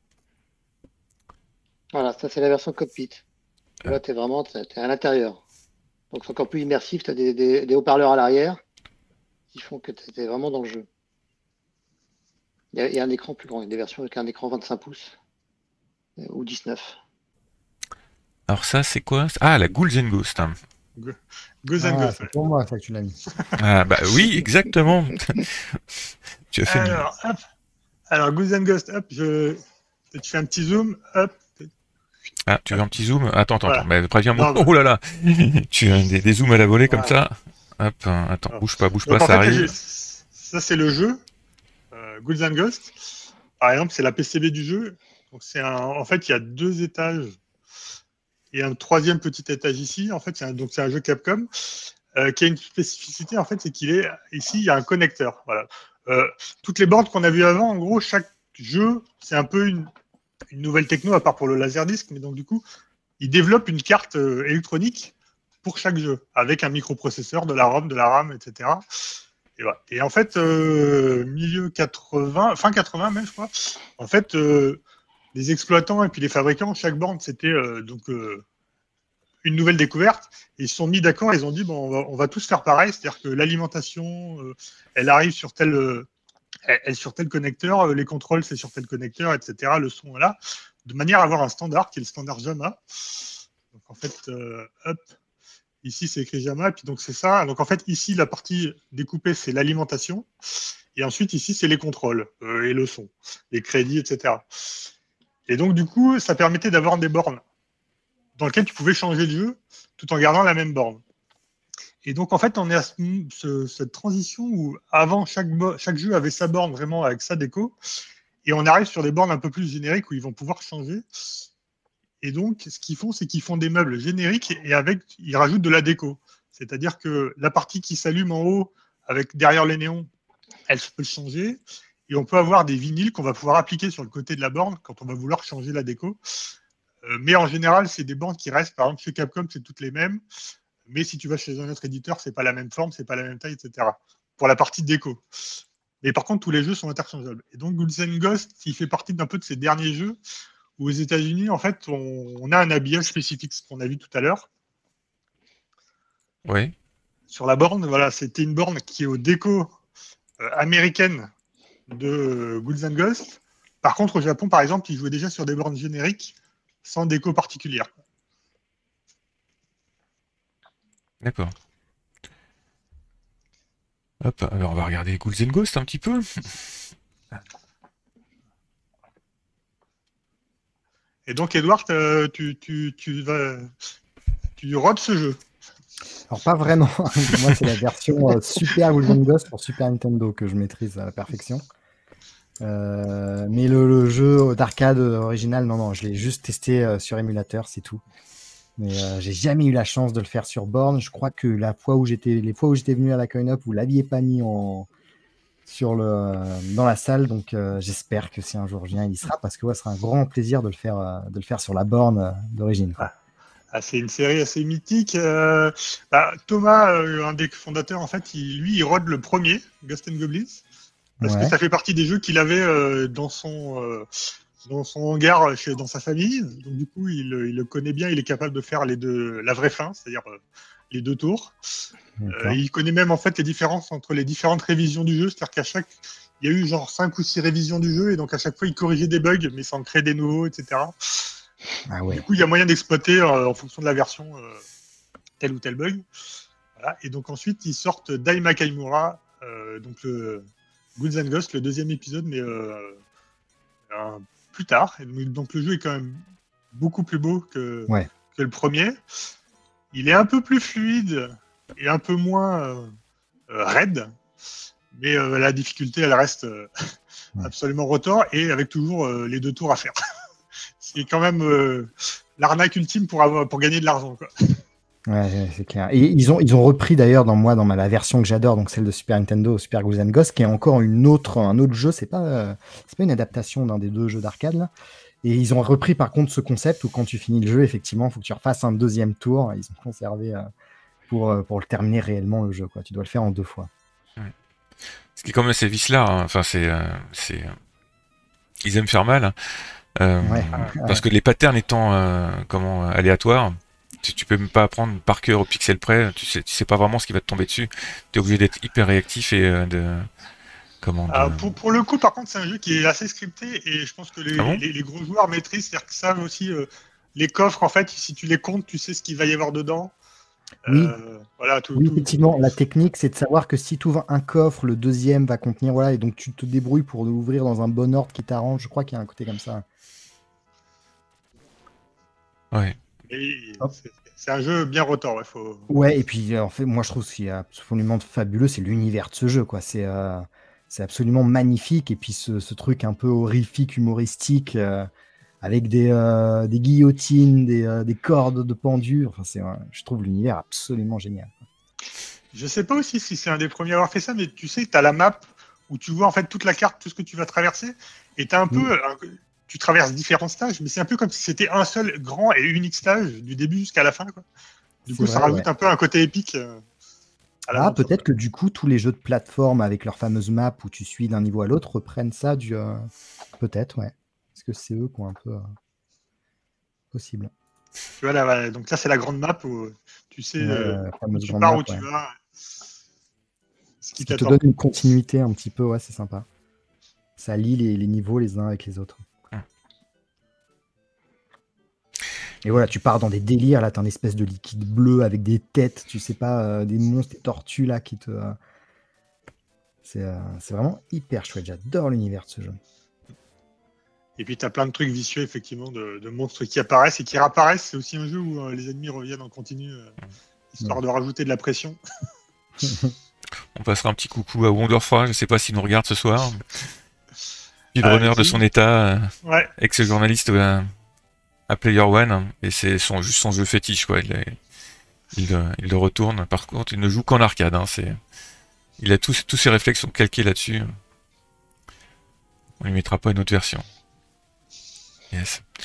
Voilà, ça c'est la version cockpit. Ah. Là, tu es vraiment t'es, t'es à l'intérieur. Donc c'est encore plus immersif, tu as des, des, des haut-parleurs à l'arrière qui font que tu es vraiment dans le jeu. Il y, a, il y a un écran plus grand, il y a des versions avec un écran vingt-cinq pouces euh, ou dix-neuf. Alors ça, c'est quoi? Ah, la Ghouls and Ghosts. Hein. Goes and Ah, Goes. c'est pour moi ça que tu l'as mis. Ah bah oui, exactement. Tu as fait une... Alors, hop. Alors, Goose and Ghost, hop, je... tu fais un petit zoom, hop. Ah, tu veux un petit zoom? Attends, attends, Voilà. attends. Mais préviens-moi. Non, bah. Oh là là. Tu as des, des zooms à la volée comme Voilà. ça. Hop, hein, attends, Alors. bouge pas, bouge Donc, pas, en ça fait, arrive. j'ai- ça, c'est le jeu, euh, Ghouls and Ghosts. Par exemple, c'est la P C B du jeu. Donc, c'est un... En fait, il y a deux étages et un troisième petit étage ici. En fait, c'est un... Donc, c'est un jeu Capcom euh, qui a une spécificité, en fait, c'est qu'il est ici, il y a un connecteur. Voilà. Euh, toutes les bornes qu'on a vues avant, en gros, chaque jeu, c'est un peu une, une nouvelle techno, à part pour le Laserdisc, mais donc du coup, ils développent une carte euh, électronique pour chaque jeu, avec un microprocesseur, de la ROM, de la RAM, et cetera. Et, voilà. Et en fait, euh, milieu quatre-vingts, fin quatre-vingts même, je crois, en fait, euh, les exploitants et puis les fabricants, chaque borne, c'était euh, donc euh, une nouvelle découverte. Et ils se sont mis d'accord, ils ont dit, bon, on va, on va tous faire pareil, c'est-à-dire que l'alimentation, euh, elle arrive sur tel... Euh, elle, elle sur tel connecteur, les contrôles c'est sur tel connecteur, et cetera. Le son est là, de manière à avoir un standard qui est le standard JAMA. Donc en fait, euh, hop, ici c'est écrit JAMA, et puis donc c'est ça. Donc en fait ici la partie découpée c'est l'alimentation, et ensuite ici c'est les contrôles euh, et le son, les crédits, et cetera. Et donc du coup ça permettait d'avoir des bornes dans lesquelles tu pouvais changer de jeu tout en gardant la même borne. Et donc, en fait, on est à ce, ce, cette transition où, avant, chaque, chaque jeu avait sa borne vraiment avec sa déco. Et on arrive sur des bornes un peu plus génériques où ils vont pouvoir changer. Et donc, ce qu'ils font, c'est qu'ils font des meubles génériques et avec, ils rajoutent de la déco. C'est-à-dire que la partie qui s'allume en haut, avec derrière les néons, elle peut changer. Et on peut avoir des vinyles qu'on va pouvoir appliquer sur le côté de la borne quand on va vouloir changer la déco. Euh, mais en général, c'est des bornes qui restent. Par exemple, chez Capcom, c'est toutes les mêmes. Mais si tu vas chez un autre éditeur, c'est pas la même forme, c'est pas la même taille, et cetera. Pour la partie déco. Mais par contre, tous les jeux sont interchangeables. Et donc, Ghouls and Ghosts, il fait partie d'un peu de ces derniers jeux où aux États-Unis, en fait, on, on a un habillage spécifique, ce qu'on a vu tout à l'heure. Oui. Sur la borne, voilà, c'était une borne qui est au déco euh, américaine de euh, Ghouls and Ghosts. Par contre, au Japon, par exemple, ils jouaient déjà sur des bornes génériques sans déco particulière. D'accord. Hop, alors on va regarder Ghouls and Ghosts un petit peu. Et donc, Edouard, euh, tu, tu, tu, vas, tu rodes ce jeu. Alors, pas vraiment. Moi, c'est la version euh, Super Ghouls and Ghosts pour Super Nintendo que je maîtrise à la perfection. Euh, mais le, le jeu d'arcade original, non, non, je l'ai juste testé euh, sur émulateur, c'est tout. Mais euh, j'ai jamais eu la chance de le faire sur borne. Je crois que la fois où j'étais, les fois où j'étais venu à la Coin Up, vous l'aviez pas mis en sur le dans la salle, donc euh, j'espère que si un jour je viens, il y sera, parce que ouais, ce sera un grand plaisir de le faire, euh, de le faire sur la borne euh, d'origine. Quoi. Ah, c'est une série assez mythique. Euh, bah, Thomas, euh, un des fondateurs, en fait, il, lui, il rode le premier, Ghosts and Goblins, parce Ouais. que ça fait partie des jeux qu'il avait euh, dans son euh, dans son hangar chez, dans sa famille. Donc du coup, il, il le connaît bien, il est capable de faire les deux, la vraie fin, c'est-à-dire euh, les deux tours. Euh, il connaît même en fait les différences entre les différentes révisions du jeu, c'est-à-dire qu'à chaque, il y a eu genre cinq ou six révisions du jeu, et donc à chaque fois, il corrigeait des bugs, mais sans créer des nouveaux, et cetera. Ah ouais. Du coup, il y a moyen d'exploiter euh, en fonction de la version euh, tel ou tel bug. Voilà. Et donc ensuite, ils sortent Dai Makaimura, euh, donc le Ghouls and Ghosts, le deuxième épisode, mais euh, un, plus tard. Et donc le jeu est quand même beaucoup plus beau que, ouais. que le premier. Il est un peu plus fluide et un peu moins euh, euh, raide, mais euh, la difficulté, elle reste euh, ouais. absolument retors, et avec toujours euh, les deux tours à faire. C'est quand même euh, l'arnaque ultime pour, avoir, pour gagner de l'argent, quoi. Ouais, c'est clair. Et ils ont, ils ont repris d'ailleurs dans moi, dans ma, la version que j'adore, donc celle de Super Nintendo, Super Ghouls and Ghosts, qui est encore une autre, un autre jeu. C'est pas, euh, c'est pas une adaptation d'un des deux jeux d'arcade là. Et ils ont repris par contre ce concept où quand tu finis le jeu, effectivement, il faut que tu refasses un deuxième tour. Ils ont conservé euh, pour, euh, pour le terminer réellement le jeu, quoi. Tu dois le faire en deux fois. Ouais. Ce qui est quand même ces vices là, hein. Enfin c'est, euh, c'est, euh... ils aiment faire mal. Hein. Euh, ouais. Parce que les patterns étant euh, comment aléatoires. Tu, tu peux même pas apprendre par cœur au pixel près, tu sais, tu sais pas vraiment ce qui va te tomber dessus. Tu es obligé d'être hyper réactif et euh, de. Comment de... Ah, pour, pour le coup, par contre, c'est un jeu qui est assez scripté, et je pense que les, ah bon les, les gros joueurs maîtrisent, c'est-à-dire que savent aussi euh, les coffres, en fait, si tu les comptes, tu sais ce qu'il va y avoir dedans. Oui, euh, voilà, tout, oui tout, effectivement, tout. La technique, c'est de savoir que si tu ouvres un coffre, le deuxième va contenir, voilà, et donc tu te débrouilles pour l'ouvrir dans un bon ordre qui t'arrange. Je crois qu'il y a un côté comme ça. Ouais. C'est un jeu bien retors, ouais. Faut... Ouais, et puis en fait, moi je trouve ce qui est absolument fabuleux, c'est l'univers de ce jeu, quoi. C'est euh, c'est absolument magnifique, et puis ce, ce truc un peu horrifique, humoristique, euh, avec des, euh, des guillotines, des, euh, des cordes de pendu. Enfin, c'est, euh, je trouve l'univers absolument génial. Je sais pas aussi si c'est un des premiers à avoir fait ça, mais tu sais, tu as la map où tu vois en fait toute la carte, tout ce que tu vas traverser, et tu as un peu. Oui. Un, tu traverses différents stages, mais c'est un peu comme si c'était un seul grand et unique stage du début jusqu'à la fin, quoi. Du C'est coup, vrai, ça rajoute ouais. un peu un côté épique. Euh, ah, peut-être que du coup, tous les jeux de plateforme avec leur fameuse map où tu suis d'un niveau à l'autre reprennent ça du. Euh... Peut-être, ouais. Parce que c'est eux qui ont un peu. Euh... Possible. Tu vois, là, ouais. Donc, ça, c'est la grande map où tu sais ouais, euh, où tu pars, map, où ouais. tu vas. Ce qui, Ce qui te donne une continuité un petit peu, ouais, c'est sympa. Ça lie les, les niveaux les uns avec les autres. Et voilà, tu pars dans des délires, là, t'as une espèce de liquide bleu avec des têtes, tu sais pas, euh, des monstres, des tortues, là, qui te... Euh... C'est euh, vraiment hyper chouette, j'adore l'univers de ce jeu. Et puis, t'as plein de trucs vicieux, effectivement, de, de monstres qui apparaissent et qui réapparaissent. C'est aussi un jeu où euh, les ennemis reviennent en continu, euh, histoire ouais. de rajouter de la pression. On passera un petit coucou à Wonderfra, je sais pas s'il nous regarde ce soir. Speedrunner ah, de son état, euh, ouais. ex-journaliste... Euh... à Player One, et c'est son, juste son jeu fétiche, quoi. Il, est, il, il le retourne. Par contre, il ne joue qu'en arcade. Hein, c'est, il a tous, tous ses réflexes sont calqués là-dessus. On lui mettra pas une autre version. Yes.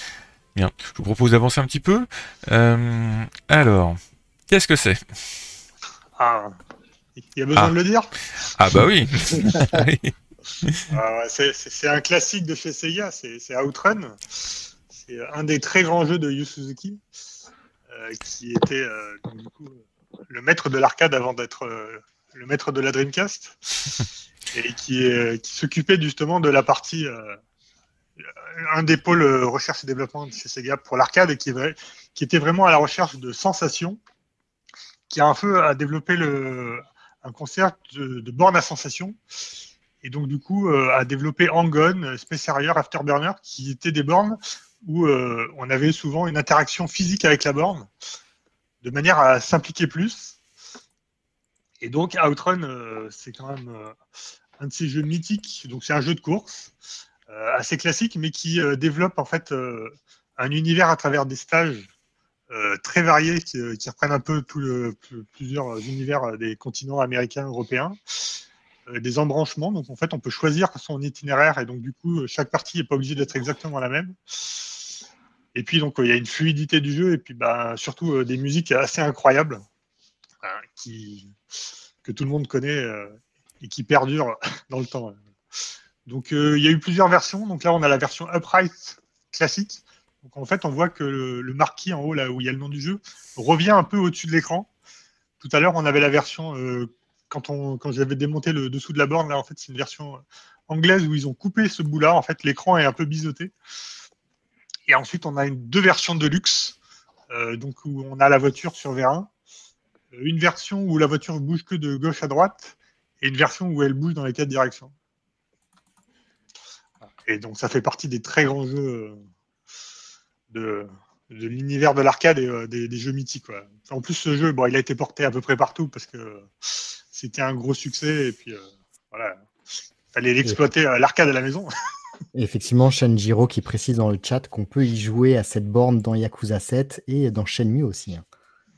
Bien. Je vous propose d'avancer un petit peu. Euh, alors, qu'est-ce que c'est? Ah, il y a besoin Ah. de le dire. Ah bah oui. Oui. Euh, c'est c'est- c'est un classique de chez Sega, c'est c'est Outrun. C'est un des très grands jeux de Yu Suzuki, euh, qui était euh, donc, du coup, le maître de l'arcade avant d'être euh, le maître de la Dreamcast, et qui, est- qui s'occupait justement de la partie, euh, un des pôles euh, recherche et développement de chez Sega pour l'arcade, et qui, est vrai- qui était vraiment à la recherche de sensations, qui a un peu à développer le, un concept de, de borne à sensations. Et donc, du coup, euh, a développé Hang-On, Space Harrier, Afterburner, qui étaient des bornes où euh, on avait souvent une interaction physique avec la borne, de manière à s'impliquer plus. Et donc, Outrun, euh, c'est quand même euh, un de ces jeux mythiques. Donc, c'est un jeu de course euh, assez classique, mais qui euh, développe en fait euh, un univers à travers des stages euh, très variés qui, qui reprennent un peu tout le, plusieurs univers des continents américains, européens. Des embranchements. Donc, en fait, on peut choisir son itinéraire et donc, du coup, chaque partie n'est pas obligée d'être exactement la même. Et puis, donc, il y a une fluidité du jeu et puis, bah, surtout, euh, des musiques assez incroyables hein, qui, que tout le monde connaît euh, et qui perdurent dans le temps. Donc, euh, il y a eu plusieurs versions. Donc, là, on a la version Upright classique. Donc, en fait, on voit que le, le marquis en haut, là où il y a le nom du jeu, revient un peu au-dessus de l'écran. Tout à l'heure, on avait la version euh, Quand, on, quand j'avais démonté le dessous de la borne, là, en fait, c'est une version anglaise où ils ont coupé ce bout-là. En fait, l'écran est un peu biseauté. Et ensuite, on a une, deux versions de luxe, euh, donc où on a la voiture sur V un. Une version où la voiture bouge que de gauche à droite et une version où elle bouge dans les quatre directions. Et donc, ça fait partie des très grands jeux de, de l'univers de l'arcade et euh, des, des jeux mythiques. Quoi. En plus, ce jeu, bon, il a été porté à peu près partout parce que c'était un gros succès et puis euh, voilà, il fallait l'exploiter à l'arcade à la maison. Et effectivement, Shenjiro qui précise dans le chat qu'on peut y jouer à cette borne dans Yakuza sept et dans Shenmue aussi. Hein.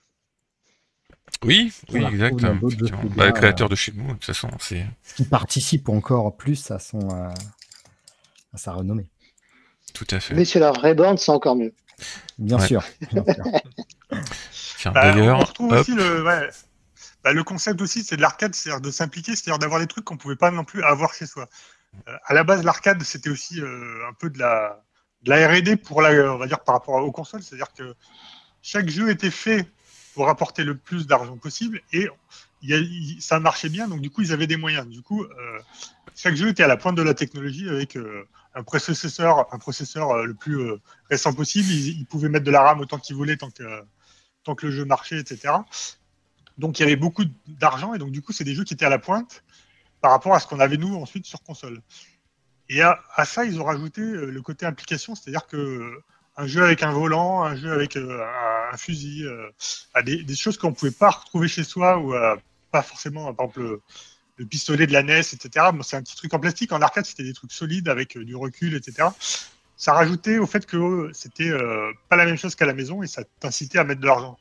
Oui, On oui, la retrouve exact. dans d'autres jeux Effectivement. Sega, Bah, le créateur euh, de Shenmue, de toute façon, c'est. ce qui participe encore plus à, son, euh, à sa renommée. Tout à fait. Mais c'est la vraie borne, c'est encore mieux. Bien Ouais. sûr. Bien sûr. Tiens, Bah, on d'ailleurs, retrouve hop. aussi le, ouais, bah, le concept aussi, c'est de l'arcade, c'est-à-dire de s'impliquer, c'est-à-dire d'avoir des trucs qu'on pouvait pas non plus avoir chez soi. Euh, à la base, l'arcade, c'était aussi euh, un peu de la, de la R et D pour la, on va dire par rapport aux consoles, c'est-à-dire que chaque jeu était fait pour apporter le plus d'argent possible et il y a, il, ça marchait bien, donc du coup ils avaient des moyens. Du coup, euh, chaque jeu était à la pointe de la technologie avec euh, un processeur, un processeur euh, le plus euh, récent possible. Ils, ils pouvaient mettre de la RAM autant qu'ils voulaient tant que, tant que le jeu marchait, et cetera. Donc il y avait beaucoup d'argent et donc du coup c'est des jeux qui étaient à la pointe par rapport à ce qu'on avait nous ensuite sur console. Et à, à ça ils ont rajouté euh, le côté implication, c'est-à-dire que un jeu avec un volant, un jeu avec euh, un, un fusil, euh, à des, des choses qu'on ne pouvait pas retrouver chez soi ou euh, pas forcément, par exemple le, le pistolet de la N E S, et cetera. Bon, c'est un petit truc en plastique. En arcade, c'était des trucs solides avec euh, du recul, et cetera. Ça rajoutait au fait que euh, c'était euh, pas la même chose qu'à la maison et ça t'incitait à mettre de l'argent.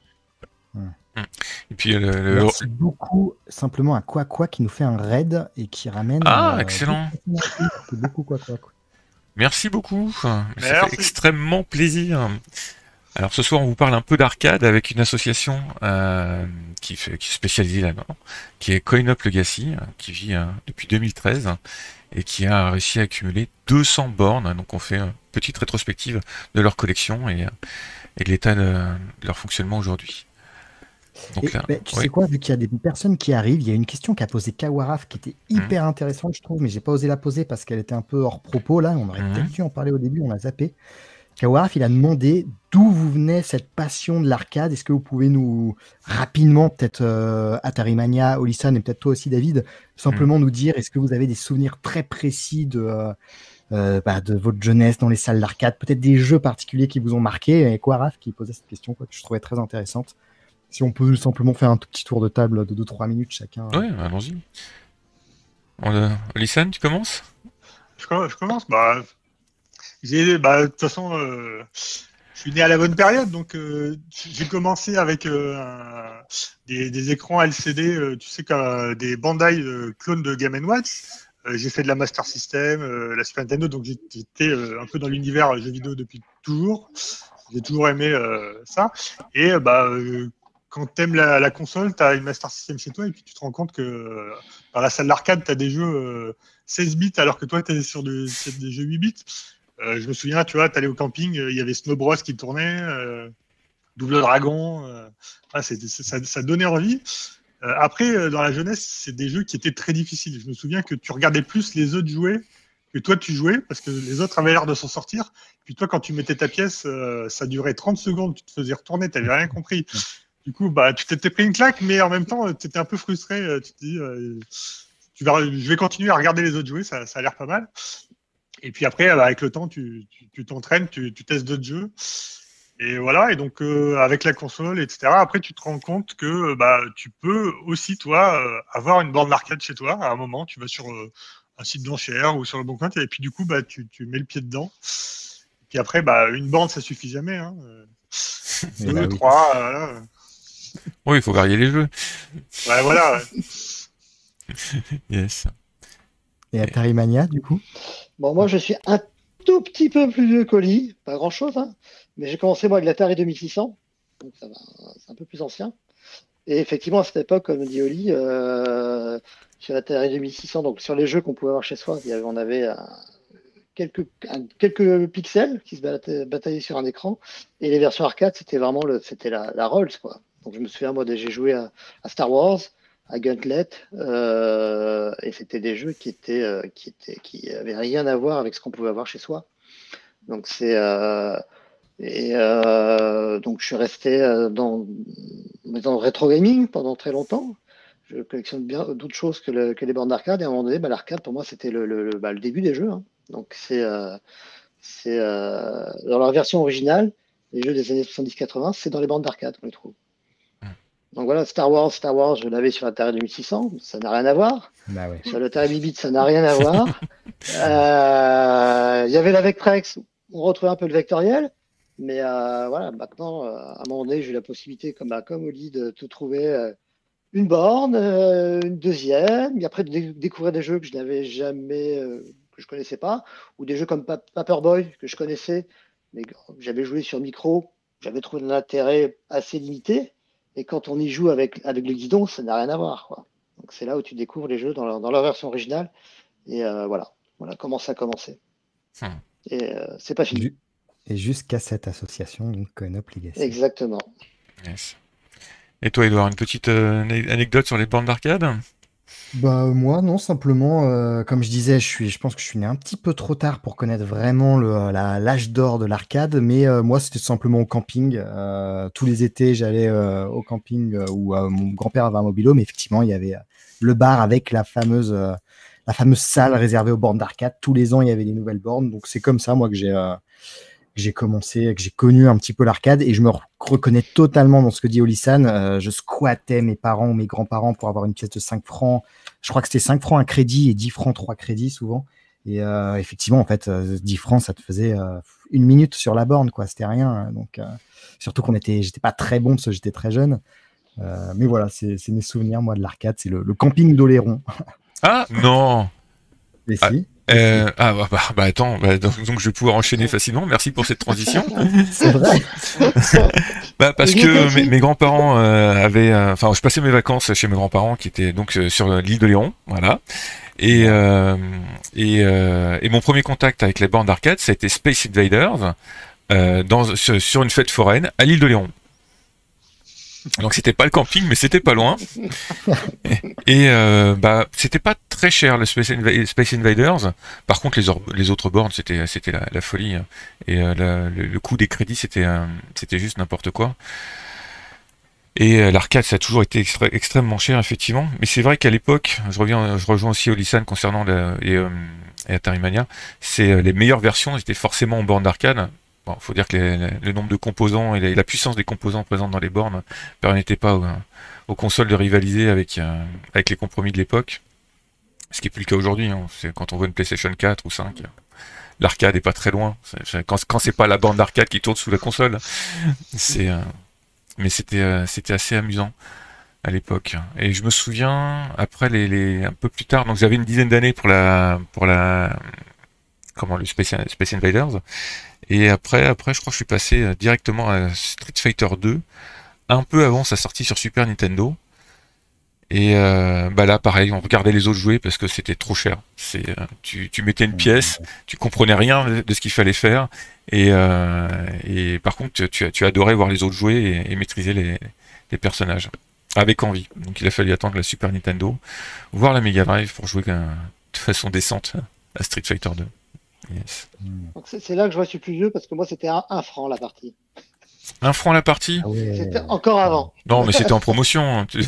Et puis, le, le... Merci beaucoup. Simplement un quoi quoi qui nous fait un raid et qui ramène. Ah, euh, excellent. Beaucoup quoi quoi. Merci beaucoup. Ça Merci. fait extrêmement plaisir. Alors ce soir, on vous parle un peu d'arcade avec une association euh, qui, fait, qui est spécialisée là-dedans, qui est Coin Up Legacy, qui vit euh, depuis deux mille treize et qui a réussi à accumuler deux cents bornes. Donc on fait une petite rétrospective de leur collection et, et de l'état de, de leur fonctionnement aujourd'hui. Donc, Et, là, bah, tu oui. sais quoi, vu qu'il y a des personnes qui arrivent, il y a une question qu'a posée Kawaraf qui était hyper mmh. intéressante, je trouve, mais j'ai pas osé la poser parce qu'elle était un peu hors propos. Là, on aurait mmh. peut-être dû en parler au début, on a zappé. Kawaraf, il a demandé d'où vous venait cette passion de l'arcade. Est-ce que vous pouvez nous rapidement, peut-être euh, Atari Mania, Olisan et peut-être toi aussi, David, simplement mmh. nous dire est-ce que vous avez des souvenirs très précis de euh, euh, bah, de votre jeunesse dans les salles d'arcade, peut-être des jeux particuliers qui vous ont marqué. Et Kawaraf qui posait cette question, quoi, que je trouvais très intéressante. Si on peut simplement faire un tout petit tour de table de deux trois minutes chacun. Oui, allons-y. Euh, Olisan, tu commences ? je, je commence. Bah, j'ai, bah, de toute façon, euh, je suis né à la bonne période, donc euh, j'ai commencé avec euh, un, des, des écrans L C D, euh, tu sais, comme euh, des Bandai euh, clones de Game and Watch, Euh, j'ai fait de la Master System, euh, la Super Nintendo, donc j'étais euh, un peu dans l'univers jeux vidéo depuis toujours. J'ai toujours aimé euh, ça. Et euh, bah, euh, quand tu aimes la, la console, tu as une Master System chez toi et puis tu te rends compte que euh, dans la salle d'arcade, tu as des jeux euh, seize bits alors que toi, tu es sur de, des jeux huit bits. Euh, je me souviens, tu vois, tu allais au camping, il y avait Snow Bros qui tournait, euh, Double Dragon. Euh, ah, ça, ça donnait envie. Euh, après, euh, dans la jeunesse, c'est des jeux qui étaient très difficiles. Je me souviens que tu regardais plus les autres jouer que toi tu jouais, parce que les autres avaient l'air de s'en sortir. Puis toi, quand tu mettais ta pièce, euh, ça durait trente secondes, tu te faisais retourner, tu n'avais rien compris. Du coup, bah, tu t'étais pris une claque, mais en même temps, tu étais un peu frustré. Tu te dis, euh, tu vas, je vais continuer à regarder les autres jouer, ça, ça a l'air pas mal. Et puis après, bah, avec le temps, tu t'entraînes, tu, tu, tu testes d'autres jeux. Et voilà, et donc euh, avec la console, et cetera. Après, tu te rends compte que bah, tu peux aussi, toi, euh, avoir une borne d'arcade chez toi. À un moment, tu vas sur euh, un site d'enchères ou sur le bon coin, et puis du coup, bah, tu, tu mets le pied dedans. Et puis après, bah, une borne, ça suffit jamais. Hein. Deux, bah, trois, oui. Voilà. Oui, il faut varier les jeux. Ouais, voilà. Ouais. Yes. Et Atari Mania, du coup? Bon, moi, je suis un tout petit peu plus vieux qu'Oli, pas grand chose, hein, mais j'ai commencé moi avec l'Atari deux mille six cents, donc ça va, c'est un peu plus ancien. Et effectivement, à cette époque, comme dit Oli, euh, sur l'Atari deux mille six cents, donc sur les jeux qu'on pouvait avoir chez soi, il y avait, on avait un, quelques, un, quelques pixels qui se bataillaient, bataillaient sur un écran, et les versions arcade, c'était vraiment le, c'était la, la Rolls, quoi. Donc je me souviens, moi, j'ai joué à, à Star Wars, à Gauntlet, euh, et c'était des jeux qui étaient, euh, qui étaient, qui avaient rien à voir avec ce qu'on pouvait avoir chez soi. Donc c'est, euh, et euh, donc je suis resté dans, dans le rétro gaming pendant très longtemps. Je collectionne bien d'autres choses que, le, que les bornes d'arcade, et à un moment donné, bah, l'arcade pour moi c'était le, le, bah, le début des jeux. Hein. Donc c'est, euh, c'est euh, dans leur version originale, les jeux des années soixante-dix quatre-vingt, c'est dans les bornes d'arcade qu'on les trouve. Donc voilà, Star Wars, Star Wars, je l'avais sur l'Atari deux mille six cents, ça n'a rien à voir. Bah ouais. Sur l'Atari huit bits, ça n'a rien à voir. Il euh, y avait la Vectrex, on retrouvait un peu le vectoriel, mais euh, voilà, maintenant, euh, à un moment donné, j'ai eu la possibilité, comme, bah, comme Oli, de te trouver euh, une borne, euh, une deuxième, et après de dé découvrir des jeux que je n'avais jamais, euh, que je connaissais pas, ou des jeux comme pa Paperboy que je connaissais, mais j'avais joué sur micro, j'avais trouvé un intérêt assez limité. Et quand on y joue avec, avec le guidon, ça n'a rien à voir, quoi. Donc c'est là où tu découvres les jeux dans leur, dans leur version originale. Et euh, voilà. Voilà comment ça a commencé. Hmm. Et euh, c'est pas fini. Et jusqu'à cette association, donc Coin-Op Legacy. Exactement. Yes. Et toi, Edouard, une petite euh, anecdote sur les bornes d'arcade? Bah moi non, simplement euh, comme je disais, je suis je pense que je suis né un petit peu trop tard pour connaître vraiment le la l'âge d'or de l'arcade, mais euh, moi c'était simplement au camping. Euh, tous les étés, j'allais euh, au camping euh, où euh, mon grand-père avait un mobilo, mais effectivement, il y avait euh, le bar avec la fameuse euh, la fameuse salle réservée aux bornes d'arcade. Tous les ans, il y avait des nouvelles bornes, donc c'est comme ça moi que j'ai euh, que j'ai commencé, que j'ai connu un petit peu l'arcade, et je me reconnais totalement dans ce que dit Olisan. Euh, je squattais mes parents ou mes grands-parents pour avoir une pièce de cinq francs. Je crois que c'était cinq francs un crédit et dix francs trois crédits souvent. Et euh, effectivement, en fait, euh, dix francs, ça te faisait euh, une minute sur la borne, quoi. C'était rien. Hein. Donc, euh, surtout qu'on était, j'étais pas très bon parce que j'étais très jeune. Euh, mais voilà, c'est mes souvenirs, moi, de l'arcade. C'est le, le camping d'Oléron. Ah non. Mais ah. si. Euh, ah bah, bah, bah attends, bah, donc, donc je vais pouvoir enchaîner facilement. Merci pour cette transition. C'est vrai. Bah parce que mes, mes grands-parents euh, avaient, enfin, euh, je passais mes vacances chez mes grands-parents qui étaient donc euh, sur l'île de Léron, voilà. Et euh, et, euh, et mon premier contact avec les bornes d'arcade, ça a été Space Invaders euh, dans sur, sur une fête foraine à l'île de Léron. Donc c'était pas le camping, mais c'était pas loin. Et, et euh, bah c'était pas très cher le Space, Inv Space Invaders. Par contre les, les autres bornes c'était c'était la, la folie. Et euh, la, le, le coût des crédits c'était euh, c'était juste n'importe quoi. Et euh, l'arcade ça a toujours été extré extrêmement cher effectivement. Mais c'est vrai qu'à l'époque, je reviens, je rejoins aussi Olisan concernant la, et, euh, et Atari Mania, c'est euh, les meilleures versions étaient forcément en borne d'arcade. Bon, faut dire que les, les, le nombre de composants et les, la puissance des composants présents dans les bornes ne permettait pas aux, aux consoles de rivaliser avec, euh, avec les compromis de l'époque. Ce qui n'est plus le cas aujourd'hui. Hein. Quand on voit une PlayStation quatre ou cinq, l'arcade est pas très loin. Est, est, quand quand c'est pas la borne d'arcade qui tourne sous la console, c'est. Euh, mais c'était euh, c'était assez amusant. à l'époque. Et je me souviens, après les, les un peu plus tard, donc j'avais une dizaine d'années pour la pour la comment le Space, Space Invaders. Et après, après, je crois que je suis passé euh, directement à Street Fighter deux, un peu avant sa sortie sur Super Nintendo. Et euh, bah là, pareil, on regardait les autres jouer parce que c'était trop cher. C'est, euh, tu, tu mettais une pièce, tu comprenais rien de ce qu'il fallait faire, et, euh, et par contre, tu, tu adorais voir les autres jouer et, et maîtriser les, les personnages avec envie. Donc, il a fallu attendre la Super Nintendo, voir la Mega Drive pour jouer euh, de façon décente à Street Fighter deux. Yes. Donc c'est c'est là que je vois que je suis plus vieux parce que moi c'était un, un franc la partie. Un franc la partie? Ah ouais. C'était encore avant. Non, mais c'était en promotion. hein. Tu-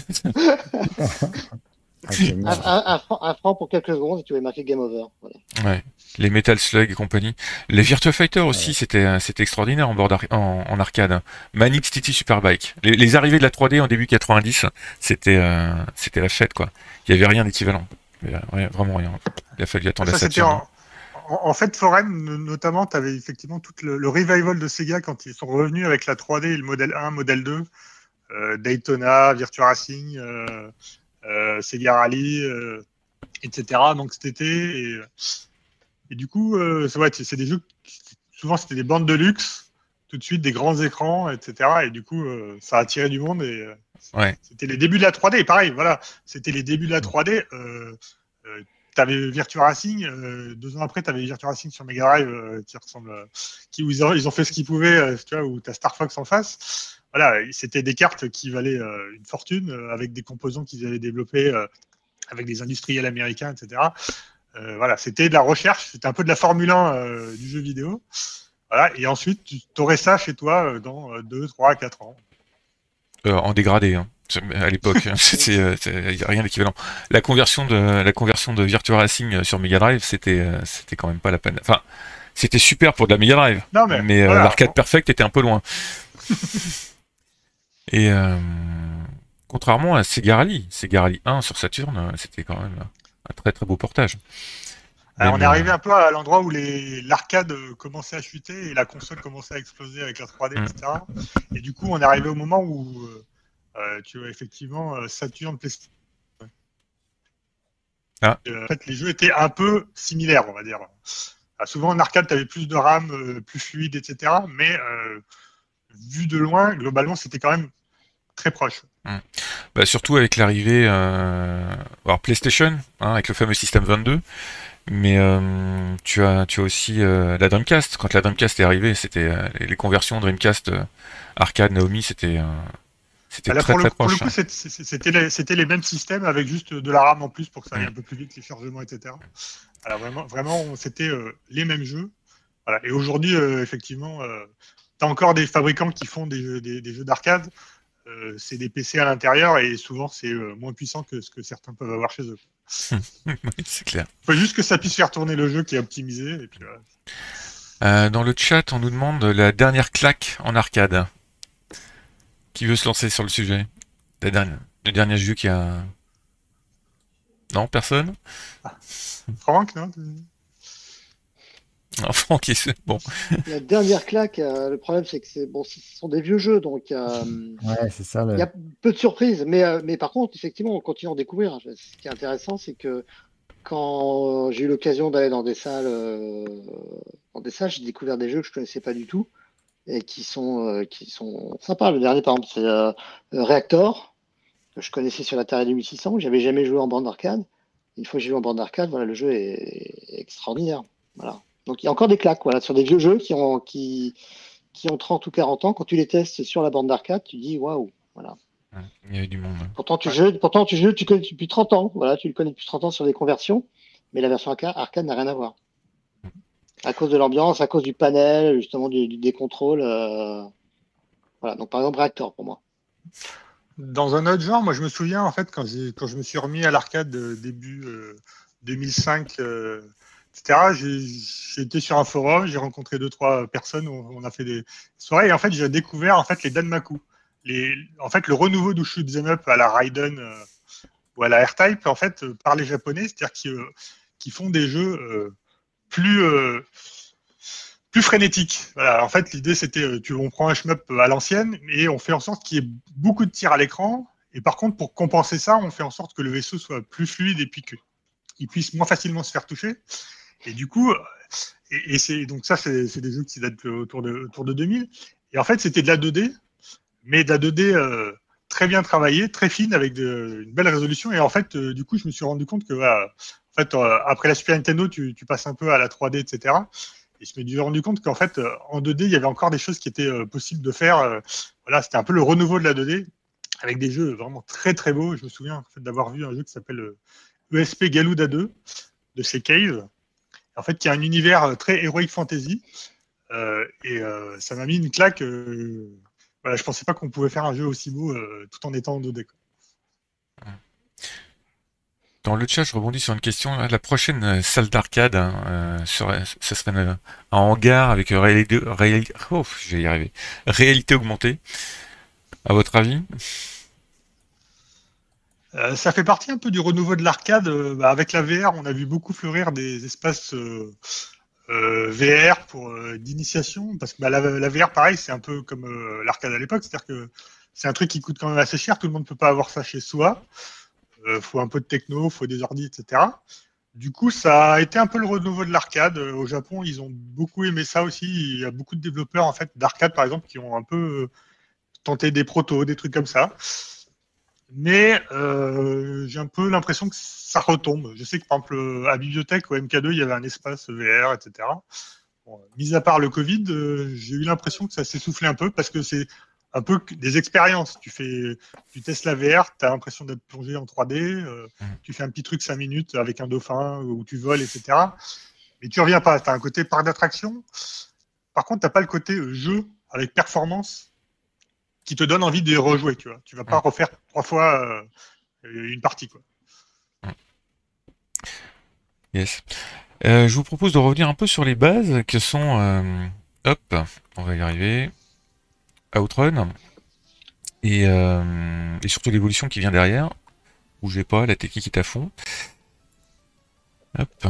Ah, c'est Un, énorme. un- un franc, un franc pour quelques secondes et tu avais marqué Game Over. Voilà. Ouais. Les Metal Slug et compagnie. Les Virtua Fighter aussi, Ouais. c'était euh, c'était extraordinaire en, bord ar- en, en arcade. Manix Titi Superbike. Les, les arrivées de la trois D en début quatre-vingt-dix, c'était euh, c'était la fête quoi. Il y avait rien d'équivalent. Il y a rien- Vraiment rien. Il a fallu attendre la Ça, c'était Saturn. en, en, en fait, Forum, no- notamment, tu avais effectivement tout le, le revival de Sega quand ils sont revenus avec la trois D et le modèle un, modèle deux, euh, Daytona, Virtua Racing, euh, euh, Sega Rally, euh, et cetera. Donc cet été. Et, et du coup, euh, c'est ouais, c'est des jeux, qui- souvent c'était des bandes de luxe, tout de suite des grands écrans, et cetera. Et du coup, euh, ça a attiré du monde. Et euh, Ouais. c'était les débuts de la trois D. Et pareil, voilà, c'était les débuts de la trois D. Euh, euh, T'avais Virtua Racing, euh, deux ans après, t'avais Virtua Racing sur Mega Drive euh, qui ressemble, euh, qui où ils ont, ils ont fait ce qu'ils pouvaient, euh, tu vois, où t'as Star Fox en face. Voilà, c'était des cartes qui valaient euh, une fortune euh, avec des composants qu'ils avaient développés euh, avec des industriels américains, et cetera. Euh, voilà, c'était de la recherche, c'était un peu de la Formule un euh, du jeu vidéo. Voilà, et ensuite, tu aurais ça chez toi euh, dans deux, trois, quatre ans. Euh, en dégradé. Hein. À l'époque, hein. c'est euh, c'est- y a rien d'équivalent. La conversion de la conversion de Virtua Racing euh, sur Mega Drive, c'était euh, c'était quand même pas la peine. Enfin, c'était super pour de la Mega Drive, Non, mais, mais euh, voilà. l'arcade perfect était un peu loin. Et euh, contrairement à Sega Rally, Sega Rally un sur Saturn, euh, c'était quand même un très très beau portage. Alors, on Même, est arrivé euh, un peu à l'endroit où les- l'arcade euh, commençait à chuter et la console commençait à exploser avec la trois D, Mm. et cetera. Et du coup, on est arrivé au moment où euh, euh, tu vois effectivement euh, Saturn, PlayStation. Ah. Euh, en fait, les jeux étaient un peu similaires, on va dire. Ah, souvent, en arcade, tu avais plus de RAM, euh, plus fluide, et cetera. Mais euh, vu de loin, globalement, c'était quand même très proche. Bah, surtout avec l'arrivée, euh, alors PlayStation, hein, avec le fameux système vingt-deux, mais euh, tu as tu as aussi euh, la Dreamcast. Quand la Dreamcast est arrivée, c'était euh, les, les conversions Dreamcast euh, arcade Naomi, c'était euh, c'était Bah là, très pour le, très pour le proche. coup, c'est- c'est- c'était les, c'était les mêmes systèmes avec juste de la RAM en plus pour que ça aille Mm. un peu plus vite, les chargements, et cetera. Alors vraiment, vraiment c'était euh, les mêmes jeux. Voilà. Et aujourd'hui, euh, effectivement, euh, tu as encore des fabricants qui font des jeux, des, des jeux d'arcade. Euh, c'est des P C à l'intérieur et souvent c'est euh, moins puissant que ce que certains peuvent avoir chez eux. Oui, c'est clair. Il faut juste que ça puisse faire tourner le jeu qui est optimisé. Et puis, voilà. Euh, dans le chat, on nous demande la dernière claque en arcade. Qui veut se lancer sur le sujet? La dernière, le dernier jeu qui a... Non, personne? Franck, non Enfant qui est... Bon. La dernière claque, euh, le problème c'est que c'est bon, ce sont des vieux jeux, donc euh, Ouais, c'est ça. il Le... y a peu de surprises. Mais, euh, mais par contre, effectivement, on continue à en découvrir. Ce qui est intéressant, c'est que quand j'ai eu l'occasion d'aller dans des salles, euh, dans des salles, j'ai découvert des jeux que je connaissais pas du tout et qui sont, euh, qui sont sympas. Le dernier, par exemple, c'est euh, euh, Reactor, que je connaissais sur la Atari deux mille six cents, que j'avais jamais joué en bande d'arcade. Une fois que j'ai joué en bande d'arcade, voilà, le jeu est extraordinaire. Voilà. Donc il y a encore des claques, voilà, sur des vieux jeux qui ont, qui, qui ont trente ou quarante ans. Quand tu les testes sur la bande d'arcade, tu dis waouh. Voilà. Il y avait du monde. Pourtant, tu Ouais. joues, pourtant, tu joues, tu connais depuis trente ans. Voilà, tu le connais depuis trente ans sur des conversions, mais la version arca- arcade n'a rien à voir. À cause de l'ambiance, à cause du panel, justement du, du décontrôle. euh, Voilà. Donc par exemple, Reactor pour moi. Dans un autre genre, moi je me souviens en fait quand, j'ai- quand je me suis remis à l'arcade euh, début euh, deux mille cinq, euh, et cetera. J'ai j'ai été sur un forum, j'ai rencontré deux trois personnes, on, on a fait des soirées et en fait j'ai découvert en fait les Danmaku, les en fait le renouveau du shoot 'em up à la Raiden euh, ou à la R-Type en fait euh, par les Japonais, c'est-à-dire qui euh, qui font des jeux euh, plus euh, plus frénétique. Voilà. En fait, l'idée, c'était, euh, tu, on prend un shmup à l'ancienne et on fait en sorte qu'il y ait beaucoup de tirs à l'écran Et par contre, pour compenser ça, on fait en sorte que le vaisseau soit plus fluide et puis qu'il puisse moins facilement se faire toucher. Et du coup, et, et c'est donc ça, c'est des jeux qui datent autour de, autour de deux mille. Et en fait, c'était de la deux D, mais de la deux D euh, très bien travaillée, très fine, avec de, une belle résolution. Et en fait, euh, du coup, je me suis rendu compte que, voilà, en fait, euh, après la Super Nintendo, tu, tu passes un peu à la trois D, et cetera. Et je me suis rendu compte qu'en fait, euh, en deux D, il y avait encore des choses qui étaient euh, possibles de faire. Euh, voilà, c'était un peu le renouveau de la deux D, avec des jeux vraiment très très beaux. Je me souviens en fait, d'avoir vu un jeu qui s'appelle euh, E S P Galuda deux, de chez Cave, en fait, qui a un univers très Heroic Fantasy. Euh, et euh, ça m'a mis une claque. Euh, voilà, je pensais pas qu'on pouvait faire un jeu aussi beau euh, tout en étant en deux D. Dans le chat, je rebondis sur une question. La prochaine euh, salle d'arcade, hein, euh, serait, ce serait un, un hangar avec réalité, réalité, oh, je vais y arriver, réalité augmentée. À votre avis? Euh, ça fait partie un peu du renouveau de l'arcade. Euh, bah, avec la V R, on a vu beaucoup fleurir des espaces euh, euh, V R pour euh, d'initiation, parce que bah, la, la V R, pareil, c'est un peu comme euh, l'arcade à l'époque, c'est-à-dire que c'est un truc qui coûte quand même assez cher. Tout le monde ne peut pas avoir ça chez soi. Euh, faut un peu de techno, faut des ordi, et cetera. Du coup, ça a été un peu le renouveau de l'arcade. Euh, Au Japon, ils ont beaucoup aimé ça aussi. Il y a beaucoup de développeurs en fait d'arcade, par exemple, qui ont un peu euh, tenté des protos, des trucs comme ça. Mais euh, j'ai un peu l'impression que ça retombe. Je sais que par exemple à Bibliothèque, au M K deux, il y avait un espace V R, et cetera. Bon, mis à part le Covid, euh, j'ai eu l'impression que ça s'est soufflé un peu parce que c'est un peu des expériences. Tu fais, tu testes la V R, tu as l'impression d'être plongé en trois D, euh, tu fais un petit truc cinq minutes avec un dauphin où tu voles, et cetera. Mais tu reviens pas. Tu as un côté parc d'attraction. Par contre, tu n'as pas le côté jeu avec performance qui te donne envie de rejouer. Tu vois, tu vas pas refaire trois fois euh, une partie, quoi. Yes. Euh, je vous propose de revenir un peu sur les bases que sont, euh, hop, on va y arriver, Outrun, et, euh, et surtout l'évolution qui vient derrière. Bougez pas, la technique est à fond. Hop.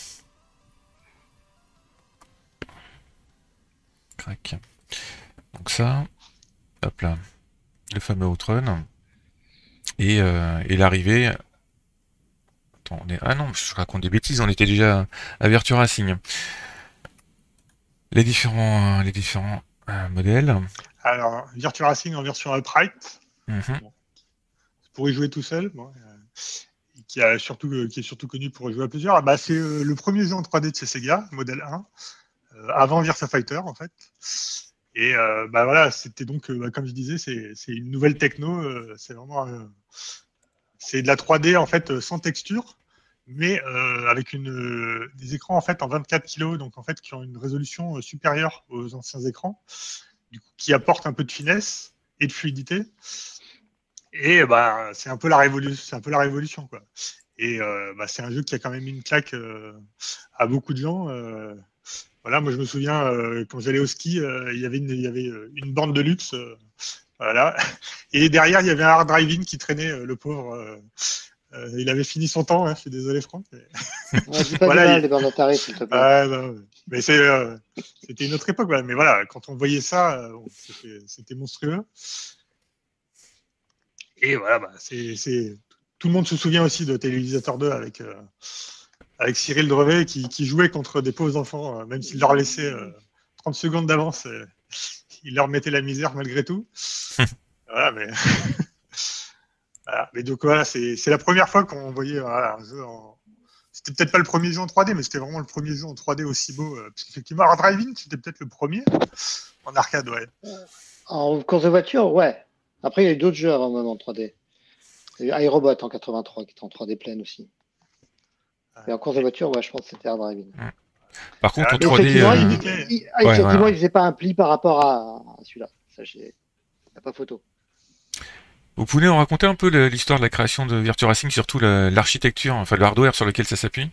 Crac. Donc ça, hop là, le fameux Outrun. Et, euh, et l'arrivée... Attends, on est... Ah non, je raconte des bêtises, on était déjà à Virtua Racing. Les différents, les différents euh, modèles. Alors, Virtua Racing en version upright. Mm-hmm. Bon, pour y jouer tout seul. Bon, euh, qui, a surtout, euh, qui est surtout connu pour y jouer à plusieurs. Bah, c'est euh, le premier jeu en trois D de chez Sega, modèle un, euh, avant Virtua Fighter, en fait. Et euh, bah, voilà, c'était donc, euh, bah, comme je disais, c'est une nouvelle techno. Euh, c'est vraiment... Euh, c'est de la trois D, en fait, sans texture, mais euh, avec une, euh, des écrans en fait en vingt-quatre kilos, donc en fait qui ont une résolution euh, supérieure aux anciens écrans, du coup, qui apportent un peu de finesse et de fluidité. Et bah, c'est un peu la révolution, c'est un peu la révolution, quoi. Et euh, bah, c'est un jeu qui a quand même une claque euh, à beaucoup de gens. Euh, voilà, moi je me souviens euh, quand j'allais au ski, euh, il y avait une, il y avait une bande de luxe. Euh, voilà. Et derrière, il y avait un hard driving qui traînait, euh, le pauvre. Euh, euh, il avait fini son temps, hein, je suis désolé, Franck. Mais... Ouais, dis pas voilà, du mal, il... les bornes d'attaré, s'il te plaît. Ah, non, mais c'était euh, une autre époque. Voilà. Mais voilà, quand on voyait ça, euh, c'était monstrueux. Et voilà, bah, c'est tout le monde se souvient aussi de Télévisateur deux avec, euh, avec Cyril Drevet qui, qui jouait contre des pauvres enfants, euh, même s'il leur laissait euh, trente secondes d'avance. Euh, il leur mettait la misère malgré tout. Voilà, mais... voilà. Mais donc voilà, c'est la première fois qu'on voyait voilà, un jeu en... C'était peut-être pas le premier jeu en trois D, mais c'était vraiment le premier jeu en trois D aussi beau. Euh, parce qu'effectivement, Hard Driving, c'était peut-être le premier en arcade, ouais. En course de voiture, ouais. Après, il y a eu d'autres jeux avant même en trois D. Il y a eu iRobot en quatre-vingt-trois qui était en trois D pleine aussi. Mais en course de voiture, ouais, je pense que c'était Hard Driving. Par contre, ah, en trois D... Effectivement, euh... il, il, il, ouais, effectivement voilà. Il faisait pas un pli par rapport à, à celui-là. Ça, il n'y a pas photo. Vous pouvez nous raconter un peu l'histoire de la création de Virtua Racing, surtout l'architecture, enfin le hardware sur lequel ça s'appuie?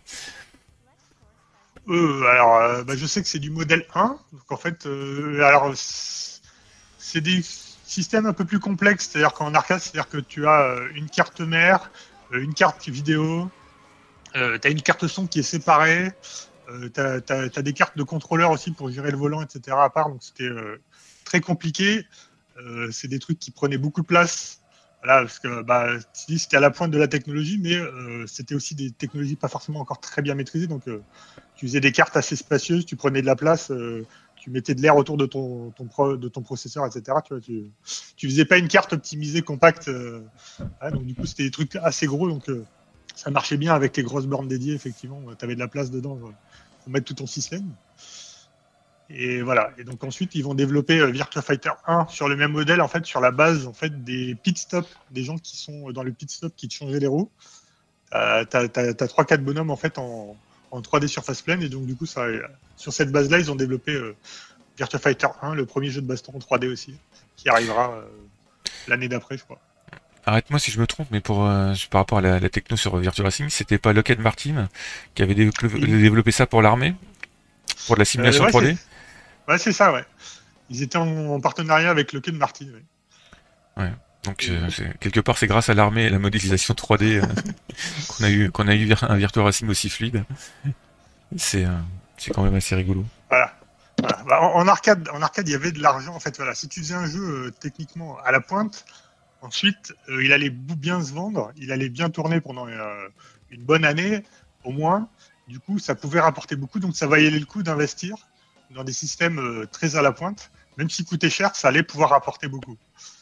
euh, Alors, euh, bah, je sais que c'est du modèle un. Donc en fait, euh, alors c'est des systèmes un peu plus complexes. C'est-à-dire qu'en arcade, c'est-à-dire que tu as une carte mère, une carte vidéo, euh, tu as une carte son qui est séparée, euh, tu as, as, as des cartes de contrôleur aussi pour gérer le volant, et cetera à part. Donc c'était euh, très compliqué. Euh, c'est des trucs qui prenaient beaucoup de place. Voilà, parce que bah, tu dis c'était à la pointe de la technologie, mais euh, c'était aussi des technologies pas forcément encore très bien maîtrisées. Donc, euh, tu faisais des cartes assez spacieuses, tu prenais de la place, euh, tu mettais de l'air autour de ton, ton pro, de ton processeur, et cetera. Tu vois, tu, tu faisais pas une carte optimisée, compacte. Euh, ouais, donc, du coup, c'était des trucs assez gros. Donc, euh, ça marchait bien avec les grosses bornes dédiées, effectivement. Tu avais de la place dedans euh, pour mettre tout ton système. Et voilà. Et donc ensuite, ils vont développer euh, Virtua Fighter un sur le même modèle, en fait, sur la base en fait des pit stops, des gens qui sont dans le pit stop qui te changeaient les roues. Euh, t'as t'as trois quatre bonhommes en fait en, en trois D surface plane, et donc du coup, ça, sur cette base-là, ils ont développé euh, Virtua Fighter un, le premier jeu de baston en trois D aussi, qui arrivera euh, l'année d'après, je crois. Arrête-moi si je me trompe, mais pour euh, par rapport à la, la techno sur Virtua Racing, c'était pas Lockheed Martin qui avait développé, Il- développé ça pour l'armée, pour de la simulation Euh, ouais, trois D? c'est ouais, c'est ça, ouais. Ils étaient en, en partenariat avec Lockheed Martin. Ouais. Ouais. Donc euh, c'est- quelque part, c'est grâce à l'armée et la modélisation trois D euh, qu'on a eu qu'on a eu vir- un Virtua Racing aussi fluide. C'est euh, c'est quand même assez rigolo. Voilà. Voilà. Bah, en, en arcade, en arcade, il y avait de l'argent en fait. Voilà. Si tu faisais un jeu euh, techniquement à la pointe, ensuite, euh, il allait bou- bien se vendre, il allait bien tourner pendant euh, une bonne année, au moins. Du coup, ça pouvait rapporter beaucoup, donc ça valait le coup d'investir dans des systèmes euh, très à la pointe. Même s'ils coûtaient cher, ça allait pouvoir rapporter beaucoup.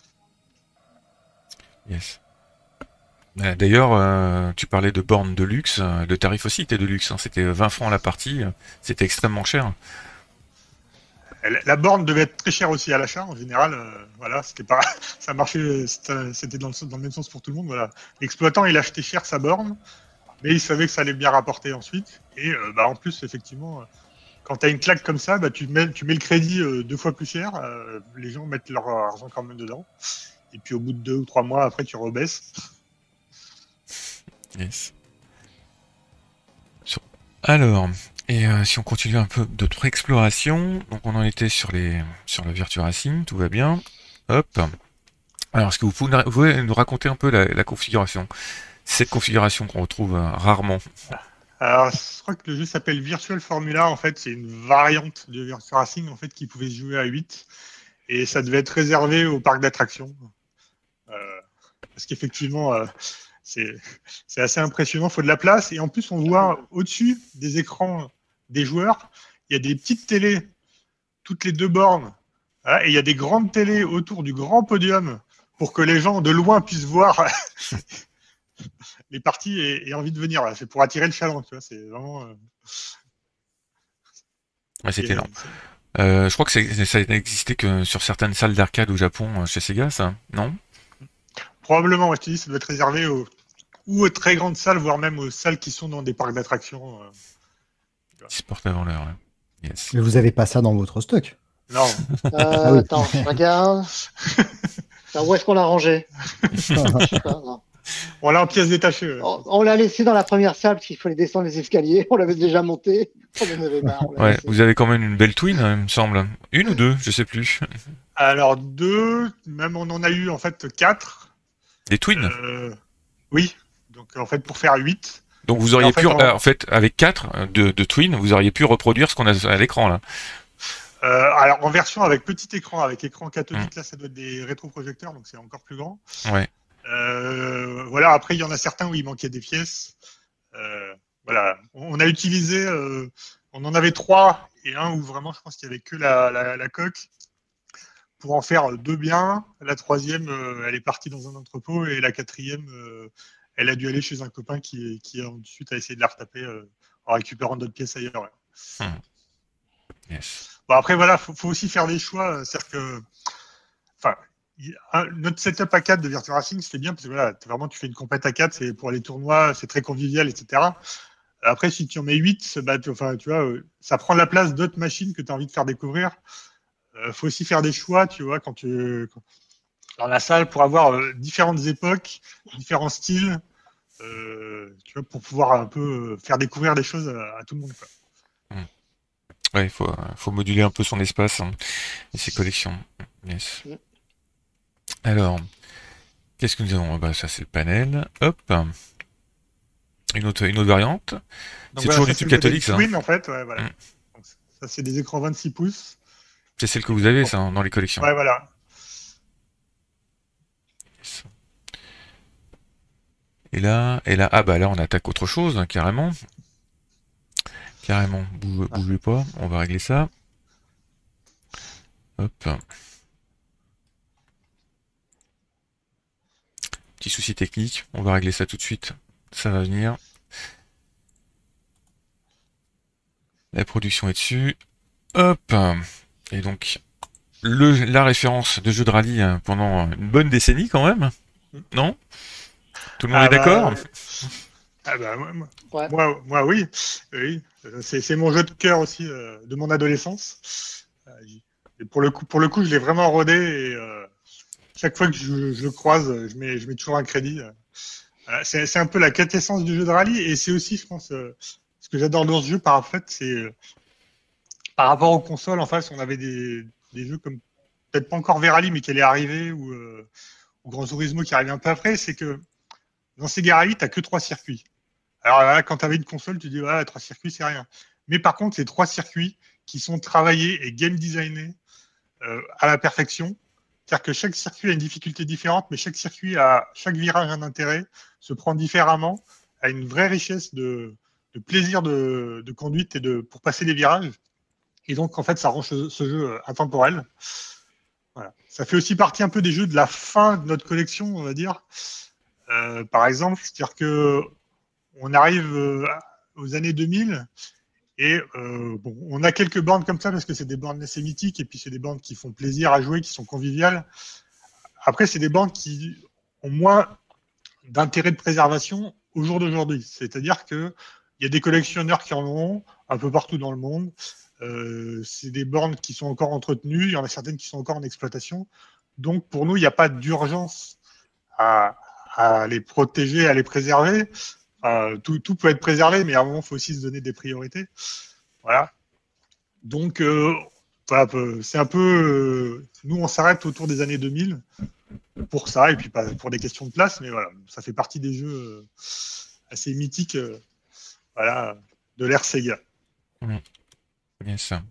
Yes. Euh, D'ailleurs, euh, tu parlais de bornes de luxe. euh, Le tarif aussi était de luxe, hein. C'était vingt francs la partie. euh, C'était extrêmement cher. La, la borne devait être très chère aussi à l'achat, en général. Euh, voilà, c'était pas, ça marchait, c'était c'était dans le, dans le même sens pour tout le monde. Voilà, l'exploitant il achetait cher sa borne, mais il savait que ça allait bien rapporter ensuite. Et euh, bah, en plus, effectivement, euh, quand tu as une claque comme ça, bah, tu, mets, tu mets le crédit euh, deux fois plus cher. Euh, les gens mettent leur argent quand même dedans. Et puis au bout de deux ou trois mois, après, tu rebaisses. Yes. Sur- Alors, et euh, si on continue un peu d'autres explorations, donc on en était sur les sur le Virtua Racing, tout va bien. Hop. Alors, est-ce que vous pouvez, vous pouvez nous raconter un peu la, la configuration? Cette configuration qu'on retrouve euh, rarement. Alors, je crois que le jeu s'appelle Virtual Formula. En fait, c'est une variante de Virtua Racing en fait, qui pouvait se jouer à huit. Et ça devait être réservé au parc d'attractions. Euh, parce qu'effectivement, euh, c'est c'est assez impressionnant. Il faut de la place. Et en plus, on voit au-dessus des écrans des joueurs, il y a des petites télés, toutes les deux bornes. Voilà, et il y a des grandes télés autour du grand podium pour que les gens de loin puissent voir les parties et, et envie de venir. Voilà, c'est pour attirer le chaland. Tu vois, c'est vraiment. Euh, Ouais, c'était et, énorme. Euh, je crois que c'est- ça n'existait que sur certaines salles d'arcade au Japon, euh, chez Sega, ça, non? probablement, ouais, je te dis, ça doit être réservé aux, ou aux très grandes salles, voire même aux salles qui sont dans des parcs d'attractions. euh. Ils se portent avant l'heure. Ouais. Yes. Mais vous avez pas ça dans votre stock. Non, Euh, Ah oui. Attends, je regarde. Alors, où est-ce qu'on l'a rangé? Je sais pas, non. on l'a en pièces détachées. ouais. On, on l'a laissé dans la première salle parce qu'il fallait descendre les escaliers. On l'avait déjà monté. On en avait marre. on l'a Ouais, laissé. vous avez quand même une belle twin, euh, il me semble. Une ou deux, je sais plus. Alors deux, même on en a eu en fait quatre. Des twins. Euh, oui, donc en fait pour faire huit. Donc vous auriez en fait, pu, on- euh, en fait, avec quatre euh, de, de twins, vous auriez pu reproduire ce qu'on a à l'écran là. Euh, alors en version avec petit écran, avec écran cathodique, Mm. là ça doit être des rétroprojecteurs, donc c'est encore plus grand. Ouais. Euh, voilà, après il y en a certains où il manquait des pièces. Euh, voilà, on on a utilisé, euh, on en avait trois et un où vraiment je pense qu'il y avait que la, la, la coque pour en faire deux biens. La troisième, euh, elle est partie dans un entrepôt et la quatrième, euh, elle a dû aller chez un copain qui, qui ensuite a essayé de la retaper euh, en récupérant d'autres pièces ailleurs. Ouais. Hmm. Yes. Bon après voilà, faut, faut aussi faire des choix, c'est-à-dire que, enfin, il- un- notre setup à quatre de Virtua Racing c'était bien parce que voilà, t'as vraiment tu fais une compète à quatre, c'est pour les tournois, c'est très convivial, et cetera. Après si tu en mets huit, bah, tu, enfin, tu vois, euh, ça prend la place d'autres machines que tu as envie de faire découvrir. Euh, faut aussi faire des choix, tu vois, quand tu quand- dans la salle pour avoir euh, différentes époques, différents styles, euh, tu vois, pour pouvoir un peu euh, faire découvrir des choses à, à tout le monde. Quoi. Ouais, il faut, euh, faut moduler un peu son espace hein, et ses collections. Yes. Mm. Alors, qu'est-ce que nous avons? Bah, ça c'est le panel. Hop. Une autre, une autre variante. Donc C'est voilà, toujours ça, du c'est tube le modèle catholique, ça. Twin, en fait, ouais, voilà. Mm. Donc, ça c'est des écrans vingt-six pouces. C'est celle que vous avez, ça, hein, dans les collections. Ouais, voilà. Yes. Et là, et là, ah bah là on attaque autre chose, hein, carrément. Carrément, Bouge, bougez pas, on va régler ça. Hop. Petit souci technique, on va régler ça tout de suite. Ça va venir. La production est dessus. Hop. Et donc, le, la référence de jeu de rallye hein, pendant une bonne décennie quand même. Non? Tout le monde Ah est d'accord? bah, ah bah, moi, moi, Ouais. moi, moi, oui. oui. C'est c'est mon jeu de cœur aussi euh, de mon adolescence. Euh, Et pour le coup, pour le coup, je l'ai vraiment rodé et euh, chaque fois que je, je le croise, je mets, je mets toujours un crédit. Voilà, c'est c'est un peu la quintessence du jeu de rallye et c'est aussi, je pense, euh, ce que j'adore dans ce jeu. Par en fait, c'est euh, par rapport aux consoles. En face, on avait des, des jeux comme peut-être pas encore V-Rally, mais qui allait arriver ou, euh, ou Gran Turismo qui arrivait un peu après. C'est que dans Sega Rally, t'as que trois circuits. Alors là, quand tu avais une console, tu dis ouais, trois circuits, c'est rien. Mais par contre, c'est trois circuits qui sont travaillés et game designés euh, à la perfection. C'est-à-dire que chaque circuit a une difficulté différente, mais chaque circuit a chaque virage un intérêt, se prend différemment, a une vraie richesse de, de plaisir de, de conduite et de pour passer les virages. Et donc en fait, ça rend ce, ce jeu intemporel. Voilà. Ça fait aussi partie un peu des jeux de la fin de notre collection, on va dire. Euh, par exemple, c'est-à-dire que on arrive euh, aux années deux mille et euh, bon, on a quelques bornes comme ça parce que c'est des bornes assez mythiques et puis c'est des bornes qui font plaisir à jouer, qui sont conviviales. Après, c'est des bornes qui ont moins d'intérêt de préservation au jour d'aujourd'hui. C'est-à-dire qu'il y a des collectionneurs qui en ont un peu partout dans le monde. Euh, c'est des bornes qui sont encore entretenues, il y en a certaines qui sont encore en exploitation. Donc pour nous, il n'y a pas d'urgence à, à les protéger, à les préserver. Enfin, tout, tout peut être préservé, mais à un moment, il faut aussi se donner des priorités. Voilà. Donc, euh, voilà, c'est un peu. Euh, nous, on s'arrête autour des années deux mille pour ça, et puis pas pour des questions de place, mais voilà, ça fait partie des jeux euh, assez mythiques euh, voilà, de l'ère Sega. Mmh. Bien ça.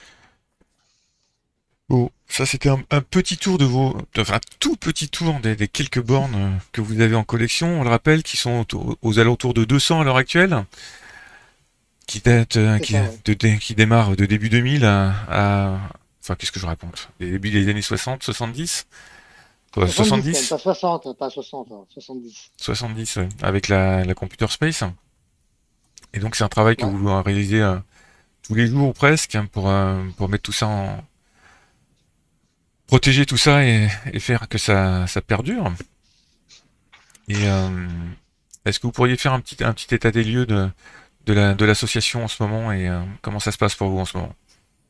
Bon, ça c'était un, un petit tour de vos, enfin un tout petit tour des, des quelques bornes euh, que vous avez en collection. On le rappelle, qui sont aux, aux alentours de deux cents à l'heure actuelle, qui datent, euh, C'est qui, ça, ouais. de, de- qui démarrent de début deux mille à, à- enfin qu'est-ce que je raconte? Des débuts des années soixante, soixante-dix, Quoi, soixante-dix quand même, soixante-dix, pas soixante, hein, pas soixante, hein, soixante-dix. soixante-dix, ouais, avec la, la Computer Space. Et donc c'est un travail que Ouais. vous réalisez euh, tous les jours ou presque hein, pour euh, pour mettre tout ça en protéger tout ça et, et faire que ça ça perdure. Et euh, est-ce que vous pourriez faire un petit, un petit état des lieux de, de la, de l'association en ce moment et euh, comment ça se passe pour vous en ce moment?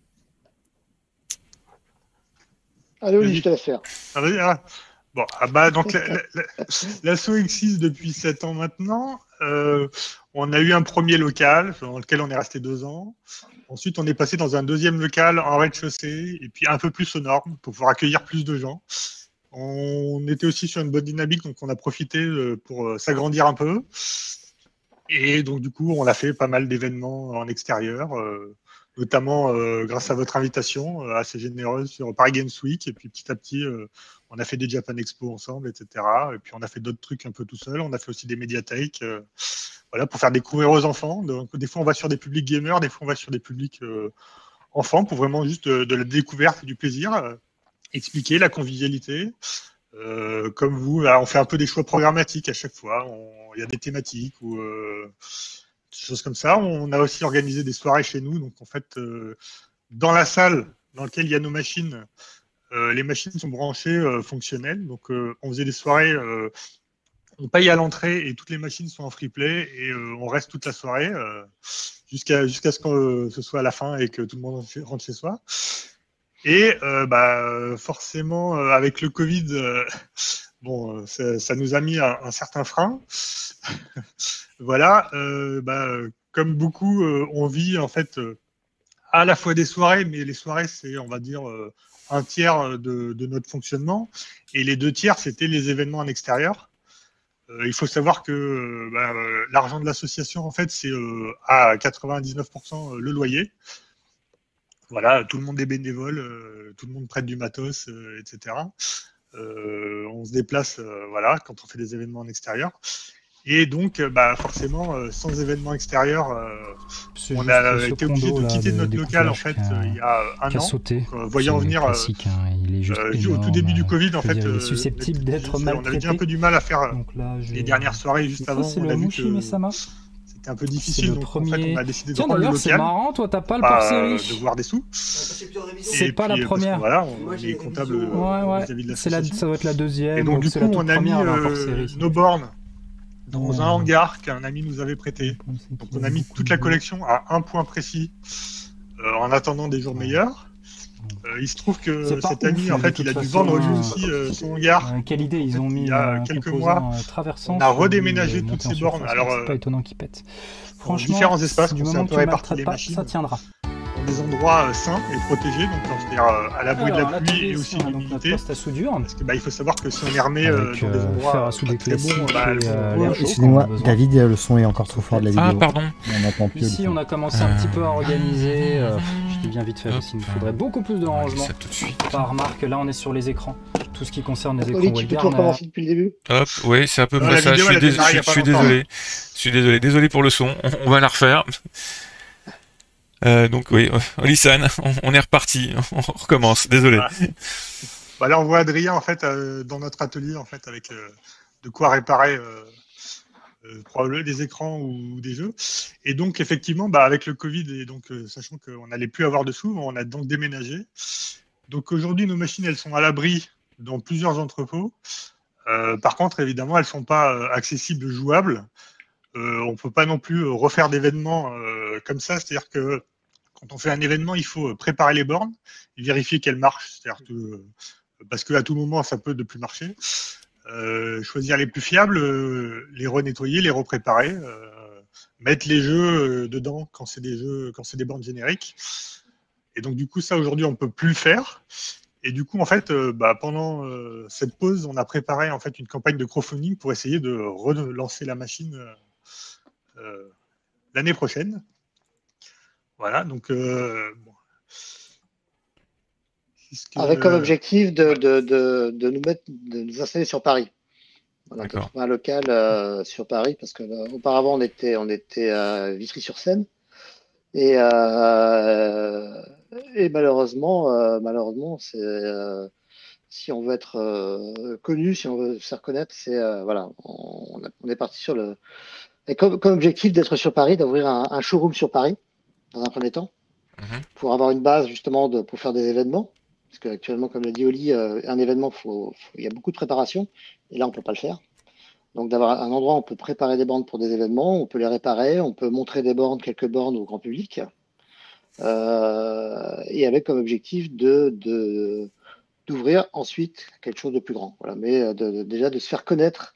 Allez, Oli, je te laisse faire. Ah, ah, bon, ah bah, donc l'Asso existe depuis sept ans maintenant. Euh, on a eu un premier local dans lequel on est resté deux ans. Ensuite, on est passé dans un deuxième local en rez-de-chaussée et puis un peu plus aux normes pour pouvoir accueillir plus de gens. On était aussi sur une bonne dynamique, donc on a profité pour s'agrandir un peu. Et donc, du coup, on a fait pas mal d'événements en extérieur, euh, notamment euh, grâce à votre invitation euh, assez généreuse sur Paris Games Week. Et puis, petit à petit, euh, on a fait des Japan Expo ensemble, et cetera. Et puis, on a fait d'autres trucs un peu tout seul. On a fait aussi des médiathèques, euh, voilà, pour faire découvrir aux enfants. Donc, des fois, on va sur des publics gamers, des fois, on va sur des publics euh, enfants pour vraiment juste de, de la découverte et du plaisir. Euh, expliquer la convivialité. Euh, comme vous, là, on fait un peu des choix programmatiques à chaque fois. Il y a des thématiques ou euh, des choses comme ça. On a aussi organisé des soirées chez nous. Donc, en fait, euh, dans la salle dans laquelle il y a nos machines, euh, les machines sont branchées euh, fonctionnelles. Donc, euh, on faisait des soirées. Euh, on paye à l'entrée et toutes les machines sont en free play et euh, on reste toute la soirée euh, jusqu'à jusqu'à ce que euh, ce soit à la fin et que tout le monde rentre chez soi. Et euh, bah, forcément, euh, avec le Covid, euh, bon, ça, ça nous a mis un, un certain frein. Voilà, euh, bah, comme beaucoup, euh, on vit en fait euh, à la fois des soirées, mais les soirées, c'est, on va dire, euh, un tiers de, de notre fonctionnement. Et les deux tiers, c'était les événements en extérieur. Euh, il faut savoir que euh, bah, l'argent de l'association, en fait, c'est euh, à quatre-vingt-dix-neuf pour cent le loyer. Voilà, tout le monde est bénévole, euh, tout le monde prête du matos, euh, et cetera. Euh, on se déplace, euh, voilà, quand on fait des événements en extérieur. Et donc, bah, forcément, euh, sans événement extérieur, euh, on juste a ce été condo, obligé de là, quitter de notre local en découpage fait qui a- euh, il y a un qui a an. sauté. Donc, euh, voyant C'est venir, euh, classique, hein, il est juste euh, énorme. au tout début du euh, Covid, je en peux fait, dire, il est euh, susceptible on d'être était- on avait maltraité. déjà un peu du mal à faire euh, Donc là, je... les dernières soirées juste Ça, avant. c'est On le a vu Mushi que Mesama. c'était un peu C'est difficile, le donc en fait, premier. on a décidé de Tiens, rendre le d'ailleurs, c'est local, marrant, toi, t'as pas le pas port euh, série. devoir des sous. C'est Et pas puis, la euh, parce que, première. voilà, on Moi, j'ai est les comptable révisions, euh, Ouais, ouais. vis-à-vis de C'est la... l'association. Ça doit être la deuxième. Et donc, ou du c'est coup, la toute on a mis première, là, hors euh, série. nos bornes dans Ouais. un hangar qu'un ami nous avait prêté. Donc, on a mis toute la collection à un point précis euh, en attendant des jours meilleurs. Euh, il se trouve que C'est pas cet ouf, ami, en mais fait, de toute il a dû façon, vendre lui euh, aussi euh, son hangar. Euh, quelle idée, En ils fait, ont mis il y a un quelques composant mois, euh, traversant. on a sur lui, redéménagé euh, toutes monté ces en bornes. surface, Alors, donc c'est euh, pas étonnant qu'ils pètent. dans Franchement, différents espaces, du on s'est moment un que peu tu réparti maltraites les pas, machines ça tiendra. dans des endroits euh, sains et protégés, donc c'est-à-dire euh, à l'abri de Alors, la là, pluie et ici, aussi on de a donc notre l'humidité. poste à soudure. Parce que bah, il faut savoir que si on est remet euh, Avec dans des euh, endroits fer euh, à pas souder très bons, classique bah, elles et vont euh, rouler l'air au chaud. chaud. Excusez-moi, quand on a besoin. David, le son est encore trop fort de la Ah, vidéo. pardon. On n'entend plus. Ici, le on son. a commencé un petit peu à organiser. Euh, je t'ai bien vite fait Hop. aussi. Il nous faudrait beaucoup plus de On va rangement. ça tout de suite. Par remarque, là, on est sur les écrans. Tout ce qui concerne les écrans Oli, tu peux tout Wellgarner. recommencer depuis le début? Hop, oui, c'est à peu Non, près la ça. Je vidéo, suis, elle a dés- démarré il y je a pas suis longtemps. désolé. Je suis désolé. Désolé pour le son. On, on va la refaire. Euh, donc oui, Olisan, on, on est reparti. On recommence. Désolé. Voilà. Bah, là, on voit Adrien en fait euh, dans notre atelier en fait avec euh, de quoi réparer euh, euh, probablement des écrans ou des jeux. Et donc effectivement, bah, avec le Covid et donc euh, sachant qu'on n'allait plus avoir de sous, on a donc déménagé. Donc aujourd'hui, nos machines, elles sont à l'abri dans plusieurs entrepôts. Euh, par contre, évidemment, elles sont pas euh, accessibles, jouables. Euh, on peut pas non plus euh, refaire d'événements euh, comme ça. C'est-à-dire que quand on fait un événement, il faut préparer les bornes et vérifier qu'elles marchent. C'est-à-dire que euh, parce qu'à tout moment, ça peut ne plus marcher. Euh, choisir les plus fiables, euh, les renettoyer, les repréparer, euh, mettre les jeux euh, dedans quand c'est des jeux, quand c'est des bornes génériques. Et donc du coup, ça aujourd'hui, on peut plus le faire. Et du coup, en fait, euh, bah, pendant euh, cette pause, on a préparé en fait une campagne de crowdfunding pour essayer de relancer la machine euh, euh, l'année prochaine. Voilà, donc euh, bon. Que, Avec comme euh, objectif de, de, de, de nous mettre, de nous installer sur Paris. Voilà, de D'accord. trouver un local euh, sur Paris, parce que euh, auparavant on était, on était à Vitry-sur-Seine. Et, euh, et malheureusement, euh, malheureusement, c'est euh, si on veut être euh, connu, si on veut se faire connaître, c'est euh, voilà, on, on est parti sur le et comme, comme objectif d'être sur Paris, d'ouvrir un, un showroom sur Paris dans un premier temps, Mhm. pour avoir une base justement de, pour faire des événements. Parce qu'actuellement, comme l'a dit Oli, euh, un événement, faut, faut, il y a beaucoup de préparation, et là on peut pas le faire. Donc d'avoir un endroit où on peut préparer des bornes pour des événements, on peut les réparer, on peut montrer des bornes, quelques bornes au grand public, euh, et avec comme objectif de, de d'ouvrir ensuite quelque chose de plus grand. Voilà, mais de, de, déjà de se faire connaître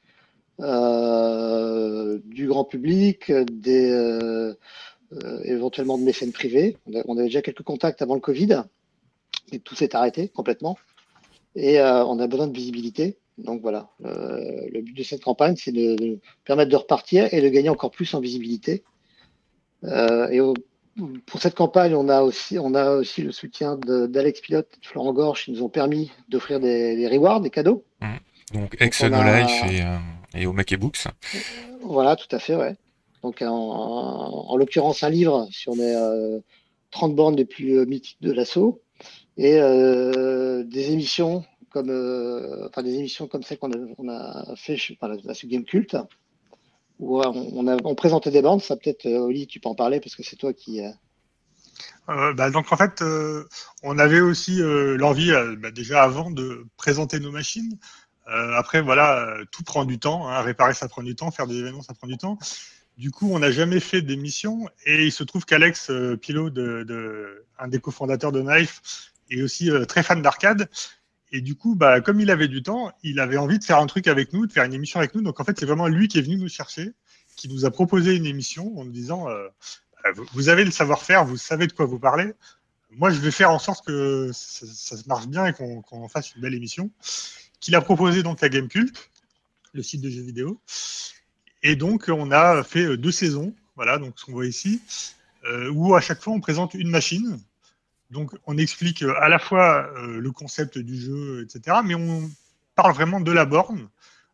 euh, du grand public, des euh, euh, éventuellement de mécènes privés. On, a, on avait déjà quelques contacts avant le Covid, et tout s'est arrêté complètement. Et euh, on a besoin de visibilité. Donc voilà, euh, le but de cette campagne, c'est de, de permettre de repartir et de gagner encore plus en visibilité. Euh, et au, pour cette campagne, on a aussi, on a aussi le soutien d'Alex Pilote et de Florent Gorge qui nous ont permis d'offrir des, des rewards, des cadeaux. Mhm. Donc ex Donc, on No a- Life et, euh, et au MacBooks. Voilà, tout à fait, ouais. Donc en, en l'occurrence, un livre sur les euh, trente bornes les plus euh, mythiques de l'assaut et euh, des émissions comme euh, enfin des émissions comme celle qu'on a, on a fait chez enfin, la, la Game Cult où euh, on, a, on présentait des bornes. Ça peut-être euh, Oli, tu peux en parler parce que c'est toi qui euh, Euh, bah, donc en fait, euh, on avait aussi euh, l'envie euh, bah, déjà avant de présenter nos machines. Euh, après, voilà, euh, tout prend du temps. Hein, réparer, ça prend du temps. Faire des événements, ça prend du temps. Du coup, on n'a jamais fait d'émission. Et il se trouve qu'Alex, euh, Pilot, de, de, un des cofondateurs de Knife, est aussi euh, très fan d'arcade. Et du coup, bah, comme il avait du temps, il avait envie de faire un truc avec nous, de faire une émission avec nous. Donc en fait, c'est vraiment lui qui est venu nous chercher, qui nous a proposé une émission en nous disant euh, vous avez le savoir-faire, vous savez de quoi vous parlez. Moi, je vais faire en sorte que ça, ça se marche bien et qu'on qu'on fasse une belle émission. Qu'il a proposé donc à Gamecult, le site de jeux vidéo. Et donc, on a fait deux saisons, voilà, donc ce qu'on voit ici, euh, où à chaque fois, on présente une machine. Donc, on explique à la fois euh, le concept du jeu, et cetera, mais on parle vraiment de la borne,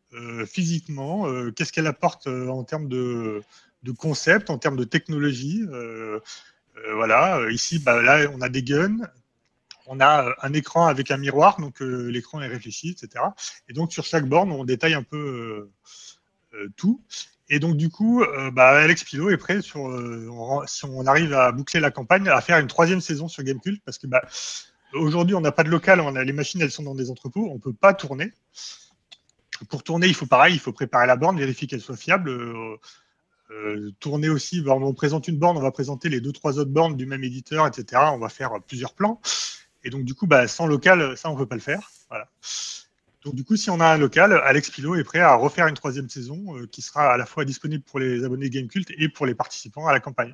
euh, physiquement, euh, qu'est-ce qu'elle apporte euh, en termes de, de concept, en termes de technologie. Euh, euh, voilà, ici, bah, là, on a des guns, on a un écran avec un miroir, donc euh, l'écran est réfléchi, et cetera. Et donc, sur chaque borne, on détaille un peu euh, euh, tout. Et donc, du coup, euh, bah, Alex Pilot est prêt, sur, euh, on, si on arrive à boucler la campagne, à faire une troisième saison sur Gamecult, parce que bah, aujourd'hui, on n'a pas de local, on a, les machines, elles sont dans des entrepôts, on ne peut pas tourner. Pour tourner, il faut pareil, il faut préparer la borne, vérifier qu'elle soit fiable. Euh, euh, tourner aussi, bah, on présente une borne, on va présenter les deux, trois autres bornes du même éditeur, et cetera. On va faire plusieurs plans. Et donc, du coup, bah, sans local, ça, on ne peut pas le faire. Voilà. Donc, du coup, si on a un local, Alex Pilot est prêt à refaire une troisième saison euh, qui sera à la fois disponible pour les abonnés Gamecult et pour les participants à la campagne.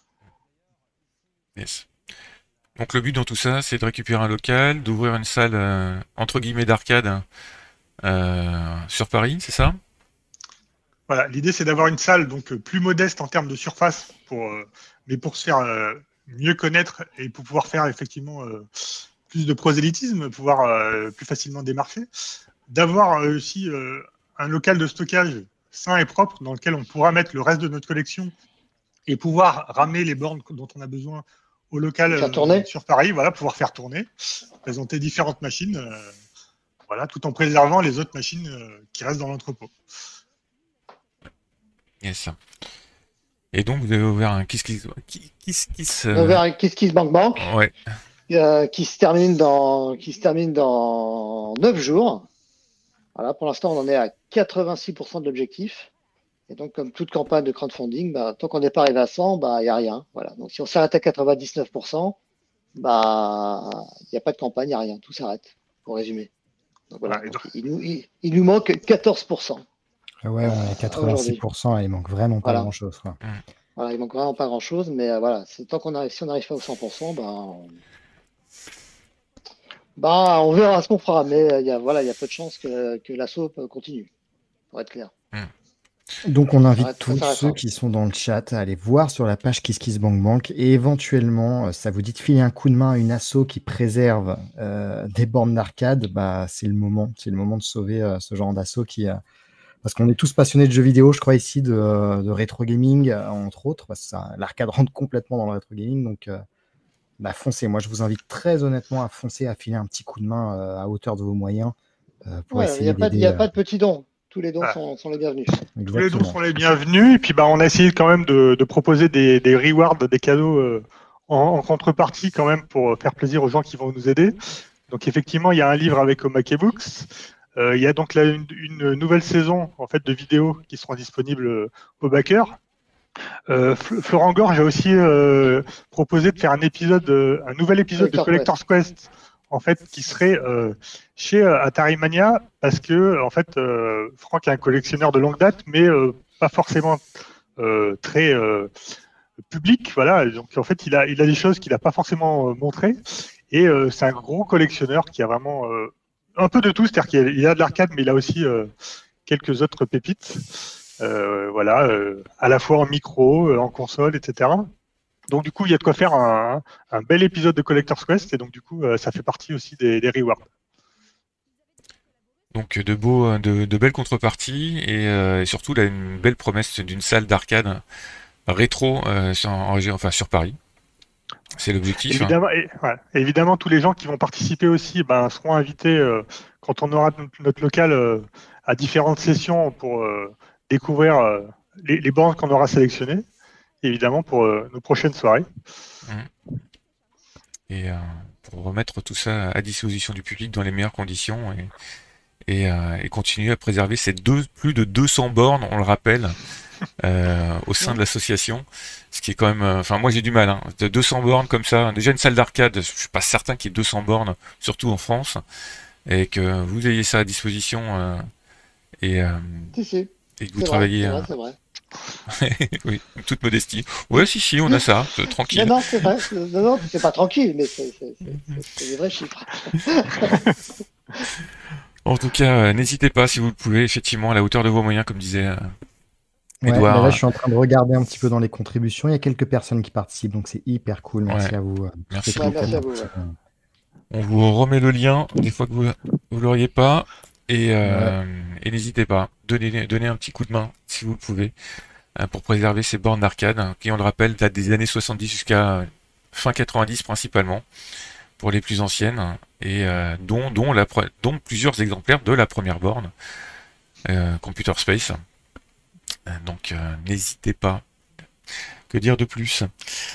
Yes. Donc, le but dans tout ça, c'est de récupérer un local, d'ouvrir une salle, euh, entre guillemets, d'arcade euh, sur Paris, c'est ça? Voilà, l'idée, c'est d'avoir une salle donc plus modeste en termes de surface, pour, euh, mais pour se faire euh, mieux connaître et pour pouvoir faire effectivement euh, plus de prosélytisme, pouvoir euh, plus facilement démarcher, d'avoir euh, aussi euh, un local de stockage sain et propre dans lequel on pourra mettre le reste de notre collection et pouvoir ramener les bornes dont on a besoin au local euh, sur Paris, voilà, pouvoir faire tourner, présenter différentes machines, euh, voilà, tout en préservant les autres machines euh, qui restent dans l'entrepôt. Yes. Et donc, vous avez ouvert un Kiss Kiss Kiss Kiss. On a ouvert un Kiss Kiss Bank Bank. Ouais. Euh, qui se termine dans qui se termine dans neuf jours. Voilà, pour l'instant, on en est à quatre-vingt-six pour cent de l'objectif. Et donc, comme toute campagne de crowdfunding, bah, tant qu'on n'est pas arrivé à cent, bah, il n'y a rien. Voilà. Donc, si on s'arrête à quatre-vingt-dix-neuf pour cent, bah, il n'y a pas de campagne, il n'y a rien. Tout s'arrête, pour résumer. Donc, voilà. Donc, il, nous, il, il nous manque quatorze pour cent. Ouais, on est à quatre-vingt-six pour cent et il manque vraiment pas voilà. grand-chose. Quoi. Voilà, il manque vraiment pas grand-chose, mais euh, voilà, c'est tant qu'on arrive, si on n'arrive pas au cent pour cent, bah, on... bah, on verra ce qu'on fera. Mais il euh, y a, voilà, il y a peu de chances que, que l'assaut continue, pour être clair. Donc on invite ça tous ça ceux qui sont dans le chat à aller voir sur la page Kiss Kiss Bank Bank et éventuellement, ça vous dit de filer un coup de main à une asso qui préserve euh, des bornes d'arcade, bah, c'est le moment, c'est le moment de sauver euh, ce genre d'asso qui... Euh, parce qu'on est tous passionnés de jeux vidéo, je crois, ici, de, de rétro gaming, entre autres. Parce que ça, l'arcade rentre complètement dans le rétro gaming. Donc, euh, bah, foncez. Moi, je vous invite très honnêtement à foncer, à filer un petit coup de main euh, à hauteur de vos moyens. Euh, pour ouais, essayer il n'y a, pas, d'aider, y a euh... pas de petits dons. Tous les dons ah. sont, sont les bienvenus. Exactement. Tous les dons sont les bienvenus. Et puis, bah, on a essayé quand même de, de proposer des, des rewards, des cadeaux euh, en, en contrepartie, quand même, pour faire plaisir aux gens qui vont nous aider. Donc, effectivement, il y a un livre avec Omake Books. Euh, il y a donc là une, une nouvelle saison en fait de vidéos qui seront disponibles euh, au backer. Euh, Florent Gorge a aussi euh, proposé de faire un épisode, euh, un nouvel épisode Collector de Collector's Quest. Quest, en fait, qui serait euh, chez euh, Atari Mania, parce que en fait, euh, Franck est un collectionneur de longue date, mais euh, pas forcément euh, très euh, public, voilà. Donc en fait, il a, il a des choses qu'il n'a pas forcément euh, montrées, et euh, c'est un gros collectionneur qui a vraiment euh, un peu de tout, c'est-à-dire qu'il y a de l'arcade, mais il a aussi euh, quelques autres pépites, euh, voilà, euh, à la fois en micro, euh, en console, et cetera. Donc du coup, il y a de quoi faire un, un bel épisode de Collector's Quest, et donc du coup, euh, ça fait partie aussi des, des rewards. Donc de beaux, de, de belles contreparties et, euh, et surtout là une belle promesse d'une salle d'arcade rétro euh, sur, en région, enfin sur Paris. C'est l'objectif. Évidemment, hein. et, ouais, évidemment, tous les gens qui vont participer aussi ben, seront invités euh, quand on aura notre, notre local euh, à différentes sessions pour euh, découvrir euh, les, les bornes qu'on aura sélectionnées, évidemment, pour euh, nos prochaines soirées. Mmh. Et euh, pour remettre tout ça à disposition du public dans les meilleures conditions et, et, euh, et continuer à préserver ces deux, plus de deux cents bornes, on le rappelle, euh, au sein de l'association. Ce qui est quand même, enfin euh, moi j'ai du mal, hein, de deux cents bornes comme ça, déjà une salle d'arcade, je suis pas certain qu'il y ait deux cents bornes, surtout en France, et que vous ayez ça à disposition euh, et, euh, si, si. et que vous travaillez. Vrai, c'est vrai, c'est vrai. Oui, toute modestie. Ouais, si, si, on a ça, tranquille. Non, non, c'est vrai, non, non, c'est pas tranquille, mais c'est, c'est, c'est, c'est des vrais chiffres. En tout cas, euh, n'hésitez pas si vous le pouvez, effectivement, à la hauteur de vos moyens, comme disait. Euh, Ouais, là, je suis en train de regarder un petit peu dans les contributions. Il y a quelques personnes qui participent, donc c'est hyper cool. Merci ouais. à vous. Merci, ouais, merci à vous. Ouais. On vous remet le lien des fois que vous ne l'auriez pas. Et, euh, et n'hésitez pas, donnez, donnez un petit coup de main, si vous le pouvez, euh, pour préserver ces bornes d'arcade, hein, qui, on le rappelle, datent des années soixante-dix jusqu'à euh, fin quatre-vingt-dix principalement, pour les plus anciennes, hein, et euh, dont, dont, la, pre- dont plusieurs exemplaires de la première borne, euh, Computer Space. Euh, Donc, euh, n'hésitez pas. Que dire de plus?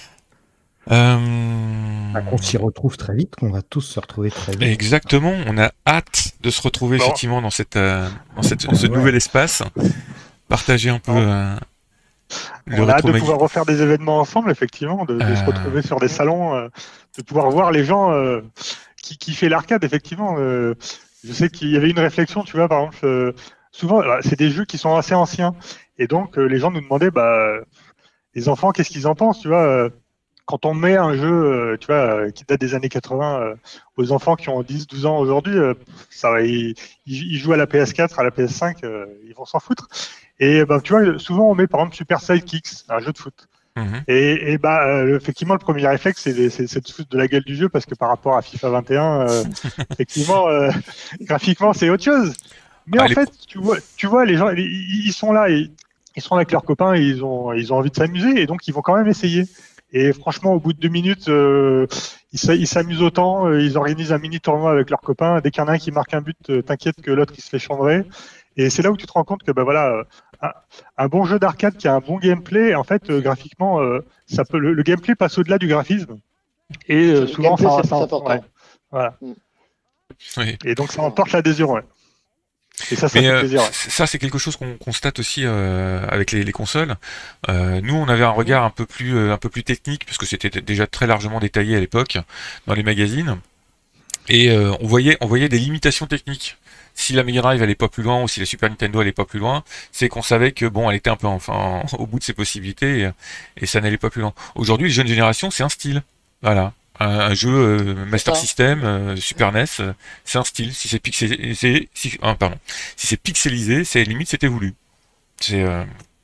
Euh... Bah, qu'on s'y retrouve très vite, qu'on va tous se retrouver très vite. Exactement, on a hâte de se retrouver Bon. effectivement dans cette euh, dans cette ce Ouais. nouvel espace, partager un peu Bon. euh, le On a hâte de rétro pouvoir refaire des événements ensemble, effectivement, de, de Euh. se retrouver sur des salons, euh, de pouvoir voir les gens euh, qui, qui fait l'arcade, effectivement. Euh, je sais qu'il y avait une réflexion, tu vois, par exemple, euh, souvent, bah, c'est des jeux qui sont assez anciens. Et donc, euh, les gens nous demandaient, bah, les enfants, qu'est-ce qu'ils en pensent, tu vois euh, quand on met un jeu, euh, tu vois, euh, qui date des années quatre-vingts, euh, aux enfants qui ont dix, douze ans aujourd'hui, euh, ça va, ils, ils jouent à la P S quatre, à la P S cinq, euh, ils vont s'en foutre. Et ben, tu vois, souvent on met par exemple Super Sidekicks, un jeu de foot. Mhm. Et, et bah, euh, effectivement, le premier réflexe, c'est de, c'est- c'est de se foutre de la gueule du jeu parce que par rapport à FIFA vingt et un, euh, effectivement, euh, graphiquement, c'est autre chose. Mais Ah, en les- fait, tu vois, tu vois, les gens, ils, ils sont là, et, ils sont avec leurs copains, et ils ont, ils ont envie de s'amuser, et donc ils vont quand même essayer. Et franchement, au bout de deux minutes, euh, ils s'a- ils s'amusent autant, euh, ils organisent un mini tournoi avec leurs copains. Dès qu'il y en a un qui marque un but, euh, t'inquiète que l'autre il se fait chambrer. Et c'est là où tu te rends compte que bah voilà, euh, un, un bon jeu d'arcade qui a un bon gameplay, en fait, euh, graphiquement, euh, ça peut, le, le gameplay passe au-delà du graphisme. Et euh, Le souvent, gameplay, ça, c'est ça, plus important. ouais, voilà. oui. Et donc ça emporte l'adhésion, ouais. Et ça, ça Mais fait euh, plaisir. Ouais. c- ça, c'est quelque chose qu'on constate aussi euh, avec les, les consoles. Euh, nous, on avait un regard un peu plus, euh, un peu plus technique, parce que c'était déjà très largement détaillé à l'époque dans les magazines, et euh, on voyait, on voyait des limitations techniques. Si la Mega Drive allait pas plus loin, ou si la Super Nintendo allait pas plus loin, c'est qu'on savait que bon, elle était un peu enfin au bout de ses possibilités, et, et ça n'allait pas plus loin. Aujourd'hui, les jeunes générations, c'est un style. Voilà. Un, un jeu euh, Master ça. System, euh, Super N E S, euh, c'est un style. Si c'est pixelisé, c'est- si, ah, pardon. Si c'est pixelisé, c'est limite c'était voulu. C'est euh,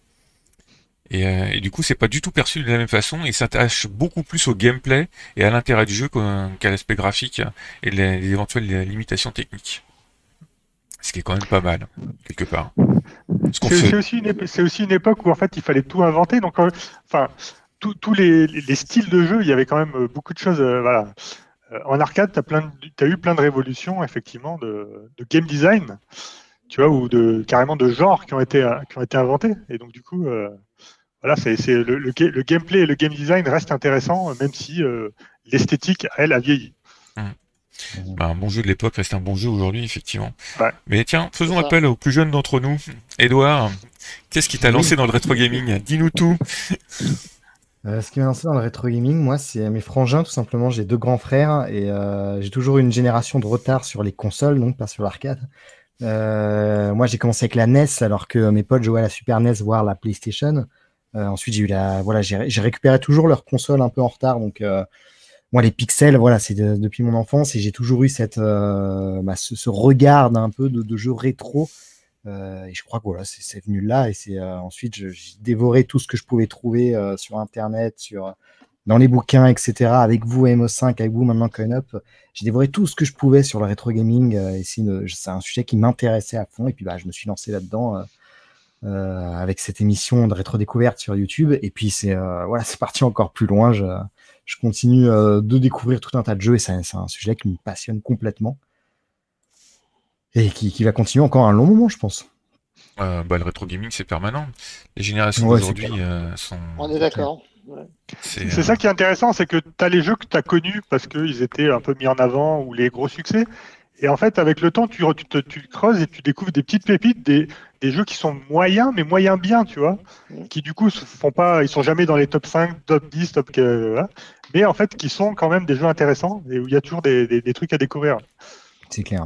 et, euh, et du coup, c'est pas du tout perçu de la même façon, et s'attache beaucoup plus au gameplay et à l'intérêt du jeu qu'à qu'à l'aspect graphique et les, les éventuelles limitations techniques. Ce qui est quand même pas mal, quelque part. Ce qu'on C'est fait. c'est aussi, une ép- c'est aussi une époque où en fait il fallait tout inventer. Donc, euh, enfin, tous tous les, les styles de jeu, il y avait quand même euh, beaucoup de choses. euh, voilà. Euh, En arcade, tu as, plein de- t'as eu plein de révolutions, effectivement, de, de game design, tu vois, ou de carrément de genres qui ont été, euh, qui ont été inventés. Et donc, du coup, euh, voilà, c'est c'est le, le, ga- le gameplay et le game design restent intéressants, euh, même si euh, l'esthétique, elle, a vieilli. Bah, un bon jeu de l'époque reste un bon jeu aujourd'hui, effectivement. Ouais. Mais tiens, faisons C'est ça. appel aux plus jeunes d'entre nous. Edouard, qu'est-ce qui t'a Oui. lancé dans le rétro gaming? Dis-nous tout. Euh, ce qui m'a lancé dans le rétro gaming, moi, c'est mes frangins, tout simplement. J'ai deux grands frères et euh, j'ai toujours eu une génération de retard sur les consoles, donc pas sur l'arcade. Euh, moi, j'ai commencé avec la N E S, alors que mes potes jouaient à la Super N E S, voire la PlayStation. Euh, ensuite, j'ai eu la, voilà, j'ai j'ai récupéré toujours leurs consoles un peu en retard, donc euh, moi, les pixels, voilà, c'est de- depuis mon enfance et j'ai toujours eu cette, euh, bah, ce, ce regard un peu de, de jeu rétro. Euh, et je crois que voilà, c'est c'est venu là et c'est euh, ensuite je- j'ai dévoré tout ce que je pouvais trouver euh, sur internet, sur dans les bouquins, et cetera. Avec vous, M O cinq, avec vous maintenant CoinUp, j'ai dévoré tout ce que je pouvais sur le rétro gaming. Euh, et c'est une- c'est un sujet qui m'intéressait à fond. Et puis bah, je me suis lancé là-dedans euh, euh, avec cette émission de rétro découverte sur YouTube. Et puis c'est euh, voilà, c'est parti encore plus loin. Je, je continue euh, de découvrir tout un tas de jeux et c'est c'est un sujet qui me passionne complètement et qui, qui va continuer encore un long moment, je pense. Euh, bah, le rétro gaming, c'est permanent. Les générations Ouais, d'aujourd'hui c'est euh, sont. On est d'accord. Ouais. C'est C'est euh, ça qui est intéressant, c'est que tu as les jeux que tu as connus parce qu'ils étaient un peu mis en avant ou les gros succès. Et en fait, avec le temps, tu, re- tu, te- tu creuses et tu découvres des petites pépites, des, des jeux qui sont moyens, mais moyens bien, tu vois, qui du coup se font pas, ils sont jamais dans les top cinq, top dix, top, euh, voilà. Mais en fait, qui sont quand même des jeux intéressants et où il y a toujours des, des, des trucs à découvrir. C'est clair.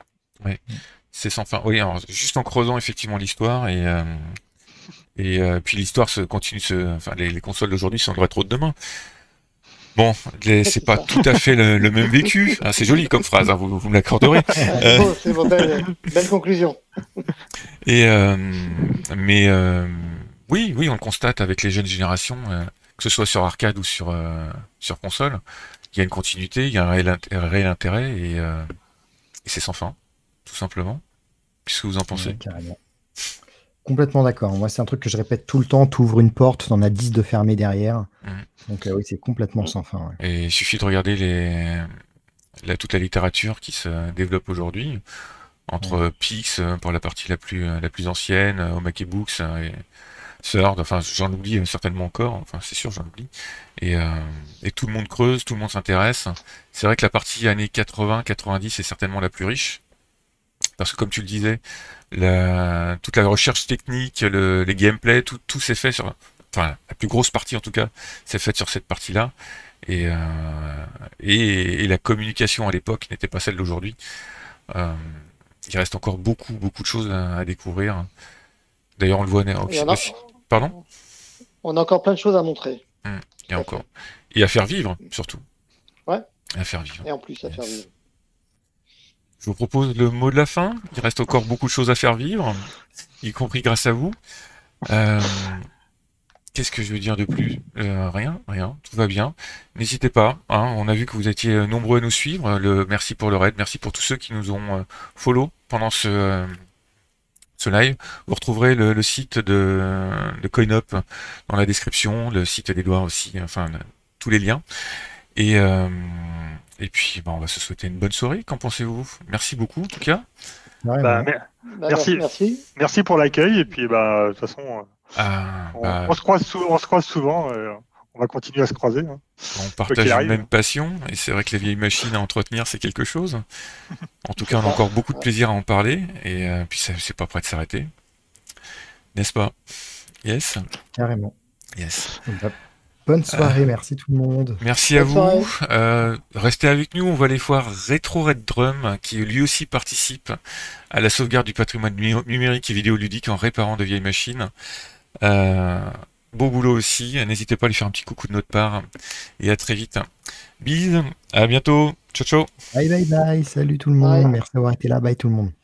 c'est sans fin. Oui, alors, juste en creusant effectivement l'histoire et euh, et euh, puis l'histoire se continue. Se, enfin, les, les consoles d'aujourd'hui sont le rétro de demain. Bon, les- c'est C'est pas ça. tout à fait le, le même vécu. Ah, c'est joli comme phrase, hein, vous, vous me l'accorderez. Ouais, c'est Euh, beau, c'est beau, belle, belle conclusion. Et euh, mais euh, oui, oui, on le constate avec les jeunes générations, euh, que ce soit sur arcade ou sur euh, sur console, il y a une continuité, il y a un réel, int- un réel intérêt et, euh, et c'est sans fin, tout simplement. Qu'est-ce que vous en pensez? Ouais, carrément. Complètement d'accord. Moi, c'est un truc que je répète tout le temps. Tu ouvres une porte, tu en as dix de fermées derrière. Mm. Donc euh, oui, c'est complètement sans fin. Ouais. Et il suffit de regarder les... la, toute la littérature qui se développe aujourd'hui, entre Ouais. Pix euh, pour la partie la plus, la plus ancienne, euh, Omake Books euh, et Sword, enfin j'en oublie euh, certainement encore, enfin c'est sûr j'en oublie. Et, euh, et tout le monde creuse, tout le monde s'intéresse. C'est vrai que la partie années quatre-vingts quatre-vingt-dix est certainement la plus riche. Parce que comme tu le disais, la, toute la recherche technique, le, les gameplays, tout, tout s'est fait sur... Enfin, la plus grosse partie en tout cas, s'est faite sur cette partie-là. Et, euh, et, et la communication à l'époque n'était pas celle d'aujourd'hui. Euh, il reste encore beaucoup, beaucoup de choses à, à découvrir. D'ailleurs, on le voit Il y en a- aussi. Pardon? On a encore plein de choses à montrer. Hum, Tout Et à encore. fait. Et à faire vivre, surtout. Ouais. À faire vivre. Et en plus, à faire Yes. vivre. Je vous propose le mot de la fin. Il reste encore beaucoup de choses à faire vivre, y compris grâce à vous. Euh, Qu'est-ce que je veux dire de plus? Euh, Rien, rien, tout va bien. N'hésitez pas, hein, on a vu que vous étiez nombreux à nous suivre. Le, merci pour le raid, merci pour tous ceux qui nous ont euh, follow pendant ce, euh, ce live. Vous retrouverez le, le site de, de CoinUp dans la description, le site d'Edouard aussi, enfin le- tous les liens. Et, euh, et puis, bah, on va se souhaiter une bonne soirée. Qu'en pensez-vous? Merci beaucoup, en tout cas. Carrément. Bah, mer- Bah, Merci. Merci. merci pour l'accueil et puis bah de toute façon euh, Ah, on, bah, on se croise sou- on se croise souvent. euh, on va continuer à se croiser. hein. on qu'il partage une arrive. même passion, et c'est vrai que les vieilles machines à entretenir, c'est quelque chose. En tout cas, on a ça. encore beaucoup de plaisir à en parler, et euh, puis ça, c'est pas prêt de s'arrêter. N'est-ce pas? Yes? Carrément. Yes. Bah, bonne soirée, merci tout le monde. Merci à Bonne vous. soirée. Euh, restez avec nous, on va aller voir Retro Red Drum, qui lui aussi participe à la sauvegarde du patrimoine numé- numérique et vidéoludique en réparant de vieilles machines. Euh, beau boulot aussi, n'hésitez pas à lui faire un petit coucou de notre part, et à très vite. Bise, à bientôt, ciao ciao. Bye bye bye, salut tout le monde. Bye. Merci d'avoir été là, bye tout le monde.